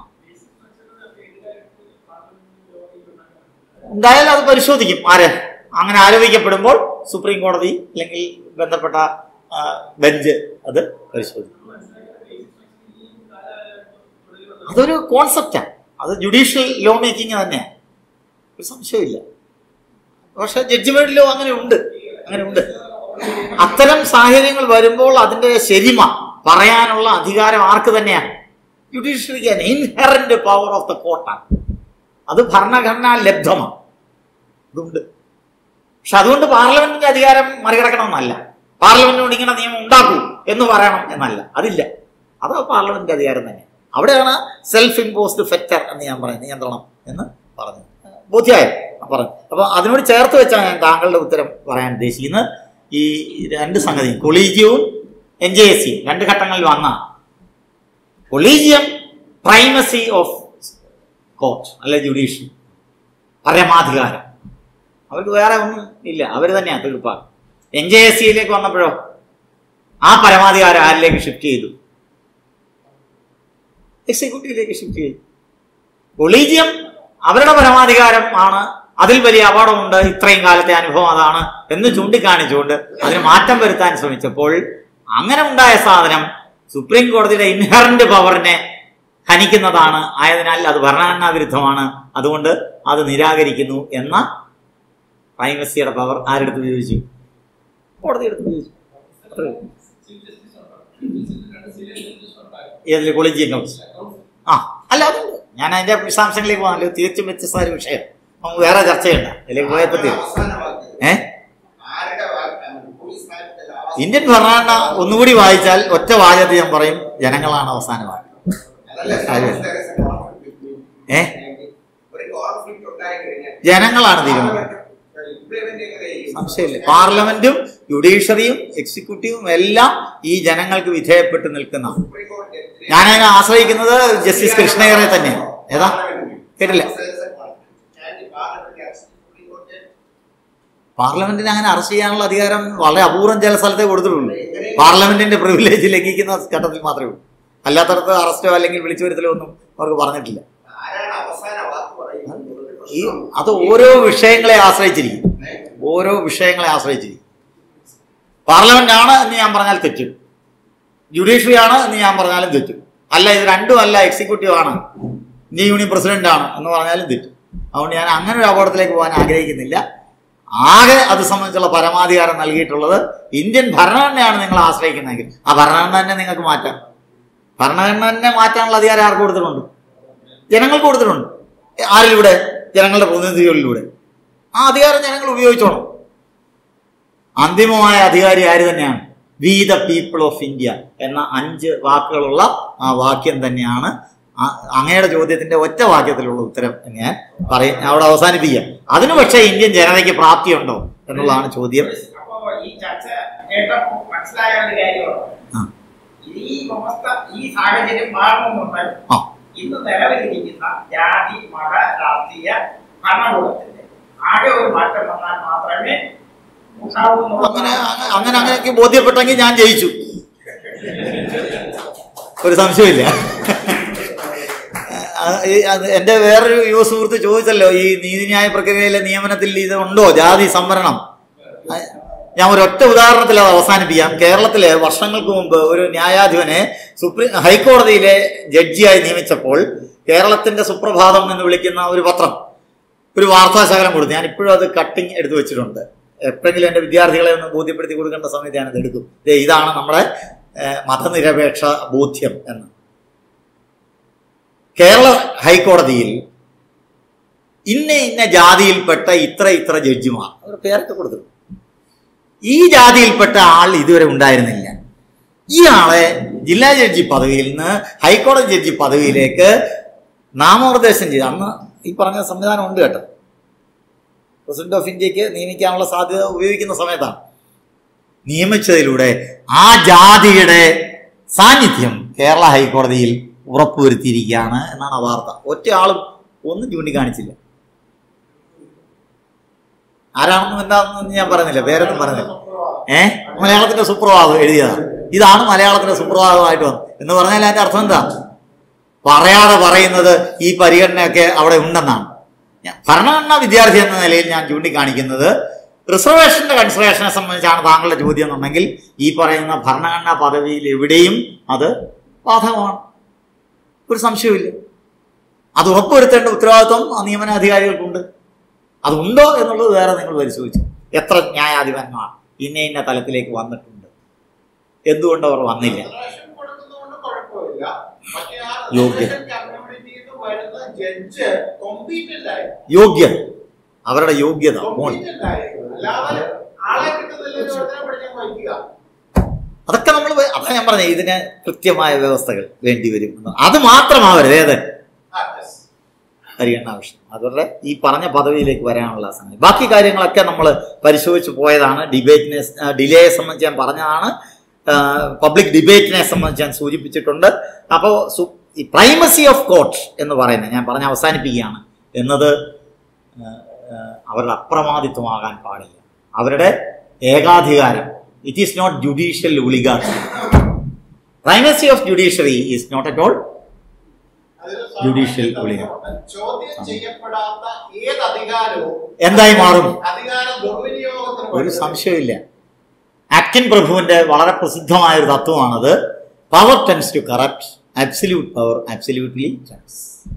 S1: ഉണ്ടായാൽ അത് പരിശോധിക്കും. ആര് അങ്ങനെ ആരോപിക്കപ്പെടുമ്പോൾ സുപ്രീം കോടതി അല്ലെങ്കിൽ ബന്ധപ്പെട്ട ബെഞ്ച് അത് പരിശോധിക്കും. അതൊരു കോൺസെപ്റ്റാണ്, അത് ജുഡീഷ്യൽ ലോ മേക്കിംഗ് തന്നെയാണ്, ഒരു സംശയമില്ല. പക്ഷെ ജഡ്ജ്മെന്റ് ലോ അങ്ങനെ ഉണ്ട്. അത്തരം സാഹചര്യങ്ങൾ വരുമ്പോൾ അതിന്റെ ശരിമ പറയാനുള്ള അധികാരം ആർക്ക് തന്നെയാണ്? ജുഡീഷ്യറിക്ക്. ഇൻഹെറന്റ് പവർ ഓഫ് ദ കോർട്ടാണ്. അത് ഭരണഘടനാ ലബ്ധമാണ്, അതുണ്ട്. പക്ഷെ അതുകൊണ്ട് പാർലമെന്റിന്റെ അധികാരം മറികടക്കണമെന്നല്ല, പാർലമെന്റിനോട് ഇങ്ങനെ നിയമം ഉണ്ടാക്കൂ എന്ന് പറയണം എന്നല്ല, അതില്ല. അത് പാർലമെന്റിന്റെ അധികാരം തന്നെ. അവിടെയാണ് സെൽഫ് ഇമ്പോസ്ഡ് ഫെറ്റർ എന്ന് ഞാൻ പറയുന്നത്, നിയന്ത്രണം എന്ന് പറഞ്ഞു. ബോധ്യമായോ? പറഞ്ഞു. അപ്പൊ അതിനോട് ചേർത്ത് വെച്ചാണ് ഞാൻ താങ്കളുടെ ഉത്തരം പറയാൻ ഉദ്ദേശിക്കുന്നത്. ഈ രണ്ട് സംഗതിയും, കൊളീജിയവും NJSC 2 ഘട്ടങ്ങളിൽ വന്ന കൊളീജിയം പ്രൈമസി ഓഫ് കോർട്ട് അല്ലെ ജുഡീഷ്യൽ, പരമാധികാരം, അവർക്ക് വേറെ ഒന്നും ഇല്ല, അവർ തന്നെയാണ് തീർപ്പാക്കുക. NJSCയിലേക്ക് വന്നപ്പോഴോ ആ പരമാധികാരം ആരിലേക്ക് ഷിഫ്റ്റ് ചെയ്തു? എക്സിക്യൂട്ടീവിലേക്ക് ഷിഫ്റ്റ് ചെയ്തു. കൊളീജിയം അവരുടെ പരമാധികാരം ആണ്, അതിൽ വലിയ അപകടമുണ്ട്, ഇത്രയും കാലത്തെ അനുഭവം അതാണ് എന്ന് ചൂണ്ടിക്കാണിച്ചുകൊണ്ട് അതിന് മാറ്റം വരുത്താൻ ശ്രമിച്ചപ്പോൾ അങ്ങനെ ഉണ്ടായ സാധനം സുപ്രീം കോടതിയുടെ ഇൻഹെറന്റ് പവറിനെ ഹനിക്കുന്നതാണ്, ആയതിനാൽ അത് ഭരണഘടനാ വിരുദ്ധമാണ്, അതുകൊണ്ട് അത് നിരാകരിക്കുന്നു എന്ന പ്രൈമസിയുടെ പവർ ആരെടുത്ത് ഉപയോഗിച്ചു? കോടതി എടുത്ത് ഉപയോഗിച്ചു. ഏതിൽ? Collegium council. അല്ല, അതുണ്ട്. ഞാൻ അതിന്റെ വിശദാംശങ്ങളിലേക്ക് പോകാനല്ലോ, തീർച്ചും വ്യത്യസ്ത ഒരു വിഷയം, നമുക്ക് വേറെ ചർച്ചയുണ്ട് അതിലേക്ക് പോയപ്പോ. ഇന്ത്യൻ ഭരണഘടന ഒന്നുകൂടി വായിച്ചാൽ ഒറ്റ വാചകത്തിൽ ഞാൻ പറയും, ജനങ്ങളാണ് അവസാനമാണ്. ജനങ്ങളാണ് തീരുമാനം, സംശയമില്ല. പാർലമെന്റും ജുഡീഷ്യറിയും എക്സിക്യൂട്ടീവും എല്ലാം ഈ ജനങ്ങൾക്ക് വിധേയപ്പെട്ട് നിൽക്കുന്ന. ഞാനതിനെ ആശ്രയിക്കുന്നത് ജസ്റ്റിസ് കൃഷ്ണയ്യരെ തന്നെയാണ്. ഏതാ? കേട്ടില്ല. പാർലമെന്റിന് അങ്ങനെ അറസ്റ്റ് ചെയ്യാനുള്ള അധികാരം വളരെ അപൂർവം ചില സ്ഥലത്തേ കൊടുത്തിട്ടുള്ളൂ. പാർലമെന്റിന്റെ പ്രിവിലേജ് ലംഘിക്കുന്ന ഘട്ടത്തിൽ മാത്രമേ ഉള്ളൂ. അല്ലാത്തടത്ത് അറസ്റ്റോ അല്ലെങ്കിൽ വിളിച്ചു വരുത്തലോ ഒന്നും അവർക്ക് പറഞ്ഞിട്ടില്ല. അത് ഓരോ വിഷയങ്ങളെ ആശ്രയിച്ചിരിക്കും, പാർലമെന്റ് ആണ് എന്ന് ഞാൻ പറഞ്ഞാൽ തെറ്റും, ജുഡീഷ്യറി ആണ് എന്ന് ഞാൻ പറഞ്ഞാലും തെറ്റും. അല്ല, ഇത് രണ്ടും അല്ല, എക്സിക്യൂട്ടീവ് ആണ്, ഇന്ത്യൻ യൂണിയൻ പ്രസിഡന്റ് ആണ് എന്ന് പറഞ്ഞാലും തെറ്റും. അതുകൊണ്ട് ഞാൻ അങ്ങനെ ഒരു അപകടത്തിലേക്ക് പോകാൻ ആഗ്രഹിക്കുന്നില്ല. ആകെ അത് സംബന്ധിച്ചുള്ള പരമാധികാരം നൽകിയിട്ടുള്ളത് ഇന്ത്യൻ ഭരണഘടനയാണ് നിങ്ങൾ ആശ്രയിക്കുന്നതെങ്കിൽ ആ ഭരണഘടന തന്നെ നിങ്ങൾക്ക് മാറ്റാം. ഭരണഘടന തന്നെ മാറ്റാനുള്ള അധികാരം ആർക്ക് കൊടുത്തിട്ടുണ്ട്? ജനങ്ങൾക്ക് കൊടുത്തിട്ടുണ്ട്. ആരിലൂടെ? ജനങ്ങളുടെ പ്രതിനിധികളിലൂടെ. ആ അധികാരം ജനങ്ങൾ ഉപയോഗിച്ചോണം. അന്തിമമായ അധികാരി ആര് തന്നെയാണ്? We the people of India എന്ന 5 വാക്കുകളുള്ള ആ വാക്യം തന്നെയാണ് അങ്ങയുടെ ചോദ്യത്തിന്റെ ഒറ്റ വാക്യത്തിലുള്ള ഉത്തരം ഞാൻ അവിടെ അവസാനിപ്പിക്കാം. അതിന് പക്ഷേ ഇന്ത്യൻ ജനതയ്ക്ക് പ്രാപ്തിയുണ്ടോ എന്നുള്ളതാണ് ചോദ്യം.
S12: ഈ ചർച്ച കേട്ടപ്പോൾ മനസ്സിലായ ഒരു കാര്യമാണ്, ഈ വ്യവസ്ഥ ഈ സാഹചര്യം മാറണമെന്നുണ്ടെങ്കിൽ ഇന്ന് നിലവിലിരിക്കുന്ന ജാതി മത രാഷ്ട്രീയ ഭരണകൂടത്തിന്റെ ആകെ ഒരു മാറ്റം വന്നാൽ മാത്രമേ
S1: അങ്ങനെയൊക്കെ ബോധ്യപ്പെട്ടെങ്കിൽ ഞാൻ ജയിച്ചു, ഒരു സംശയമില്ല. എന്റെ വേറൊരു യുവ സുഹൃത്ത് ചോദിച്ചല്ലോ, ഈ നീതിന്യായ പ്രക്രിയയിലെ നിയമനത്തിൽ ഇത് ഉണ്ടോ ജാതി സംവരണം? ഞാൻ ഒരൊറ്റ ഉദാഹരണത്തിൽ അത് അവസാനിപ്പിക്കാം. കേരളത്തിലെ വർഷങ്ങൾക്ക് മുമ്പ് ഒരു ന്യായാധിപനെ ഹൈക്കോടതിയിലെ ജഡ്ജിയായി നിയമിച്ചപ്പോൾ കേരളത്തിന്റെ സുപ്രഭാതം എന്ന് വിളിക്കുന്ന ഒരു പത്രം ഒരു വാർത്താശകലം കൊടുത്തു. ഞാൻ ഇപ്പോഴും അത് കട്ടിങ് എടുത്തു വെച്ചിട്ടുണ്ട്. എപ്പോഴെങ്കിലും എൻ്റെ വിദ്യാർത്ഥികളെ ഒന്ന് ബോധ്യപ്പെടുത്തി കൊടുക്കേണ്ട സമയത്ത് ഞാനത് എടുക്കും. ഇതാണ് നമ്മുടെ മതനിരപേക്ഷ ബോധ്യം എന്ന്. കേരള ഹൈക്കോടതിയിൽ ഇന്ന ജാതിയിൽപ്പെട്ട ഇത്ര ജഡ്ജിമാർ അവർ പേരൊക്കെ കൊടുത്തു. ഈ ജാതിയിൽപ്പെട്ട ആൾ ഇതുവരെ ഉണ്ടായിരുന്നില്ല. ഈ ആളെ ജില്ലാ ജഡ്ജി പദവിയിൽ നിന്ന് ഹൈക്കോടതി ജഡ്ജി പദവിയിലേക്ക് നാമനിർദ്ദേശം ചെയ്ത്, അന്ന് ഈ പറഞ്ഞ സംവിധാനം ഉണ്ട് കേട്ടോ, പ്രസിഡന്റ് ഓഫ് ഇന്ത്യക്ക് നിയമിക്കാനുള്ള സാധ്യത ഉപയോഗിക്കുന്ന സമയത്താണ് നിയമിച്ചതിലൂടെ ആ ജാതിയുടെ സാന്നിധ്യം കേരള ഹൈക്കോടതിയിൽ ഉറപ്പുവരുത്തിയിരിക്കുകയാണ് എന്നാണ് ആ വാർത്ത. ഒറ്റ ആളും ഒന്നും ചൂണ്ടിക്കാണിച്ചില്ല. ആരാണെന്നും എന്താണെന്ന് ഞാൻ പറയുന്നില്ല, പേരൊന്നും പറയുന്നില്ല. മലയാളത്തിന്റെ സുപ്രഭാതം എഴുതിയതാണ്. ഇതാണ് മലയാളത്തിന്റെ സുപ്രഭാതമായിട്ട് വന്നത് എന്ന് പറഞ്ഞാൽ അതിന്റെ അർത്ഥം എന്താ? പറയാതെ പറയുന്നത് ഈ പരിഗണനയൊക്കെ അവിടെ ഉണ്ടെന്നാണ്. ഭരണഘടനാ വിദ്യാർത്ഥി എന്ന നിലയിൽ ഞാൻ ചൂണ്ടിക്കാണിക്കുന്നത് റിസർവേഷന്റെ കൺസിഡറേഷനെ സംബന്ധിച്ചാണ് താങ്കളുടെ ചോദ്യം എന്നുണ്ടെങ്കിൽ ഈ പറയുന്ന ഭരണഘടനാ പദവിയിൽ എവിടെയും അത് ബാധകമാണ്, ഒരു സംശയവുമില്ല. അത് ഉറപ്പുവരുത്തേണ്ട ഉത്തരവാദിത്വം നിയമനാധികാരികൾക്കുണ്ട്. അതുണ്ടോ എന്നുള്ളത് വേറെ നിങ്ങൾ പരിശോധിച്ചു. എത്ര ന്യായാധിപന്മാർ ഇന്ന തലത്തിലേക്ക് വന്നിട്ടുണ്ട്, എന്തുകൊണ്ട് അവർ വന്നില്ല? യോഗ്യത, അവരുടെ യോഗ്യത അതൊക്കെ നമ്മൾ അതാ ഞാൻ പറഞ്ഞ ഇതിന് കൃത്യമായ വ്യവസ്ഥകൾ വേണ്ടിവരും. അത് മാത്രമാവരുത് ഏത് പരിഗണന ആവശ്യം, അവരുടെ ഈ പറഞ്ഞ പദവിയിലേക്ക് വരാനുള്ള സമയം. ബാക്കി കാര്യങ്ങളൊക്കെ നമ്മൾ പരിശോധിച്ച് പോയതാണ്. ഡിലേയെ സംബന്ധിച്ച് ഞാൻ പറഞ്ഞതാണ്, പബ്ലിക് ഡിബേറ്റിനെ സംബന്ധിച്ച് ഞാൻ സൂചിപ്പിച്ചിട്ടുണ്ട്. അപ്പോൾ ഈ പ്രൈമസി ഓഫ് കോർട്ട് എന്ന് പറയുന്നത് ഞാൻ പറഞ്ഞ് അവസാനിപ്പിക്കുകയാണ് എന്നത് അവരുടെ അപ്രമാദിത്വമാകാൻ പാടില്ല. അവരുടെ ഏകാധികാരം, it is not judicial oligarchy. Primacy of judiciary is not at all judicial oligarchy. എന്തായി മാറും? ഒരു സംശയമില്ല. ആക്ടിൻ പ്രഭുവിന്റെ വളരെ പ്രസിദ്ധമായ ഒരു തത്വമാണത്. Power tends to corrupt, absolute power absolutely tends.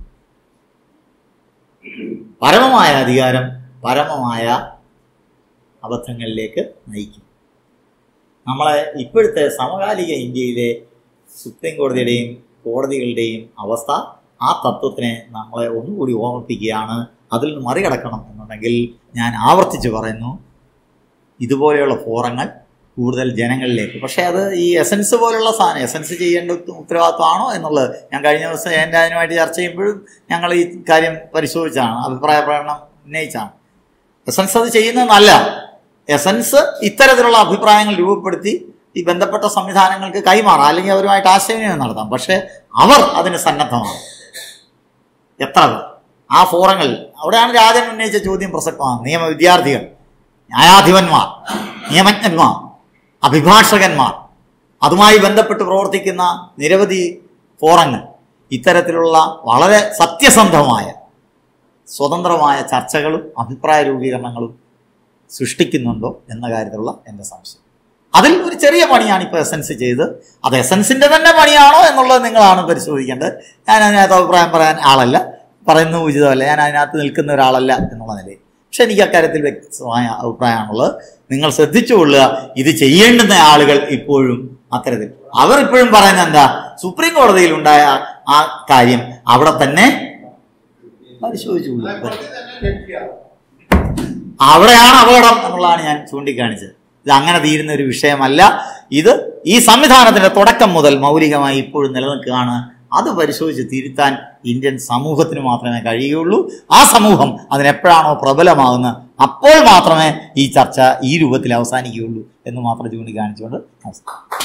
S1: പരമമായ അധികാരം പരമമായ അബദ്ധങ്ങളിലേക്ക് നയിക്കും. നമ്മളെ ഇപ്പോഴത്തെ സമകാലിക ഇന്ത്യയിലെ സുപ്രീം കോടതിയുടെയും കോടതികളുടെയും അവസ്ഥ ആ തത്വത്തിനെ നമ്മളെ ഒന്നുകൂടി ഓർമ്മിപ്പിക്കുകയാണ്. അതിൽ നിന്ന് മറികടക്കണം എന്നുണ്ടെങ്കിൽ ഞാൻ ആവർത്തിച്ച് പറയുന്നു, ഇതുപോലെയുള്ള ഫോറങ്ങൾ കൂടുതൽ ജനങ്ങളിലേക്ക്. പക്ഷേ അത് ഈ എസൻസ് പോലുള്ള സാധനം എസൻസ് ചെയ്യേണ്ട ഉത്തരവാദിത്വമാണോ എന്നുള്ളത് ഞാൻ കഴിഞ്ഞ ദിവസം എൻ്റെ അതിനുമായിട്ട് ചർച്ച ചെയ്യുമ്പോഴും ഞങ്ങൾ ഈ കാര്യം പരിശോധിച്ചാണ്, അഭിപ്രായ പ്രകടനം ഉന്നയിച്ചാണ്. എസൻസ് അത് ചെയ്യുന്നതല്ല. എസൻസ് ഇത്തരത്തിലുള്ള അഭിപ്രായങ്ങൾ രൂപപ്പെടുത്തി ഈ ബന്ധപ്പെട്ട സംവിധാനങ്ങൾക്ക് കൈമാറാം, അല്ലെങ്കിൽ അവരുമായിട്ട് ആശയവിനിമയം നടത്താം. പക്ഷെ അവർ അതിന് സന്നദ്ധമാണ്. എത്ര ആ ഫോറങ്ങൾ, അവിടെയാണ് രാജൻ ഉന്നയിച്ച ചോദ്യം പ്രസക്തമാണ്. നിയമ വിദ്യാർത്ഥികൾ, ന്യായാധിപന്മാർ, നിയമജ്ഞന്മാർ, അഭിഭാഷകന്മാർ, അതുമായി ബന്ധപ്പെട്ട് പ്രവർത്തിക്കുന്ന നിരവധി ഫോറങ്ങൾ ഇത്തരത്തിലുള്ള വളരെ സത്യസന്ധമായ സ്വതന്ത്രമായ ചർച്ചകളും അഭിപ്രായ രൂപീകരണങ്ങളും സൃഷ്ടിക്കുന്നുണ്ടോ എന്ന കാര്യത്തിലുള്ള എൻ്റെ സംശയം. അതിൽ ഒരു ചെറിയ പണിയാണ് ഇപ്പോൾ എസൻസ് ചെയ്ത്. അത് എസൻസിൻ്റെ തന്നെ പണിയാണോ എന്നുള്ളത് നിങ്ങളാണ് പരിശോധിക്കേണ്ടത്. ഞാൻ അതിനകത്ത് അഭിപ്രായം പറയാൻ ആളല്ല, പറയുന്നത് ഉചിതമല്ല, ഞാൻ അതിനകത്ത് നിൽക്കുന്ന ഒരാളല്ല എന്നുള്ള നിലയിൽ. പക്ഷെ എനിക്ക് അക്കാര്യത്തിൽ വ്യക്തമായ അഭിപ്രായമാണുള്ളത്. നിങ്ങൾ ശ്രദ്ധിച്ചുകൊള്ളുക, ഇത് ചെയ്യേണ്ടുന്ന ആളുകൾ ഇപ്പോഴും അത്തരത്തിൽ അവർ ഇപ്പോഴും പറയുന്നത് എന്താ, സുപ്രീം കോടതിയിൽ ഉണ്ടായ ആ കാര്യം അവിടെ തന്നെ പരിശോധിച്ചുകൊള്ളുക. അവിടെയാണ് അപകടം എന്നുള്ളതാണ് ഞാൻ ചൂണ്ടിക്കാണിച്ചത്. ഇത് അങ്ങനെ തീരുന്ന ഒരു വിഷയമല്ല. ഇത് ഈ സംവിധാനത്തിന്റെ തുടക്കം മുതൽ മൗലികമായി ഇപ്പോഴും നിലനിൽക്കുകയാണ്. അത് പരിശോധിച്ച് തിരുത്താൻ ഇന്ത്യൻ സമൂഹത്തിന് മാത്രമേ കഴിയുകയുള്ളൂ. ആ സമൂഹം അതിനെപ്പോഴാണോ പ്രബലമാകുന്നത് അപ്പോൾ മാത്രമേ ഈ ചർച്ച ഈ രൂപത്തിൽ അവസാനിക്കുകയുള്ളൂ എന്ന് മാത്രം ചൂണ്ടിക്കാണിച്ചുകൊണ്ട് നമസ്കാരം.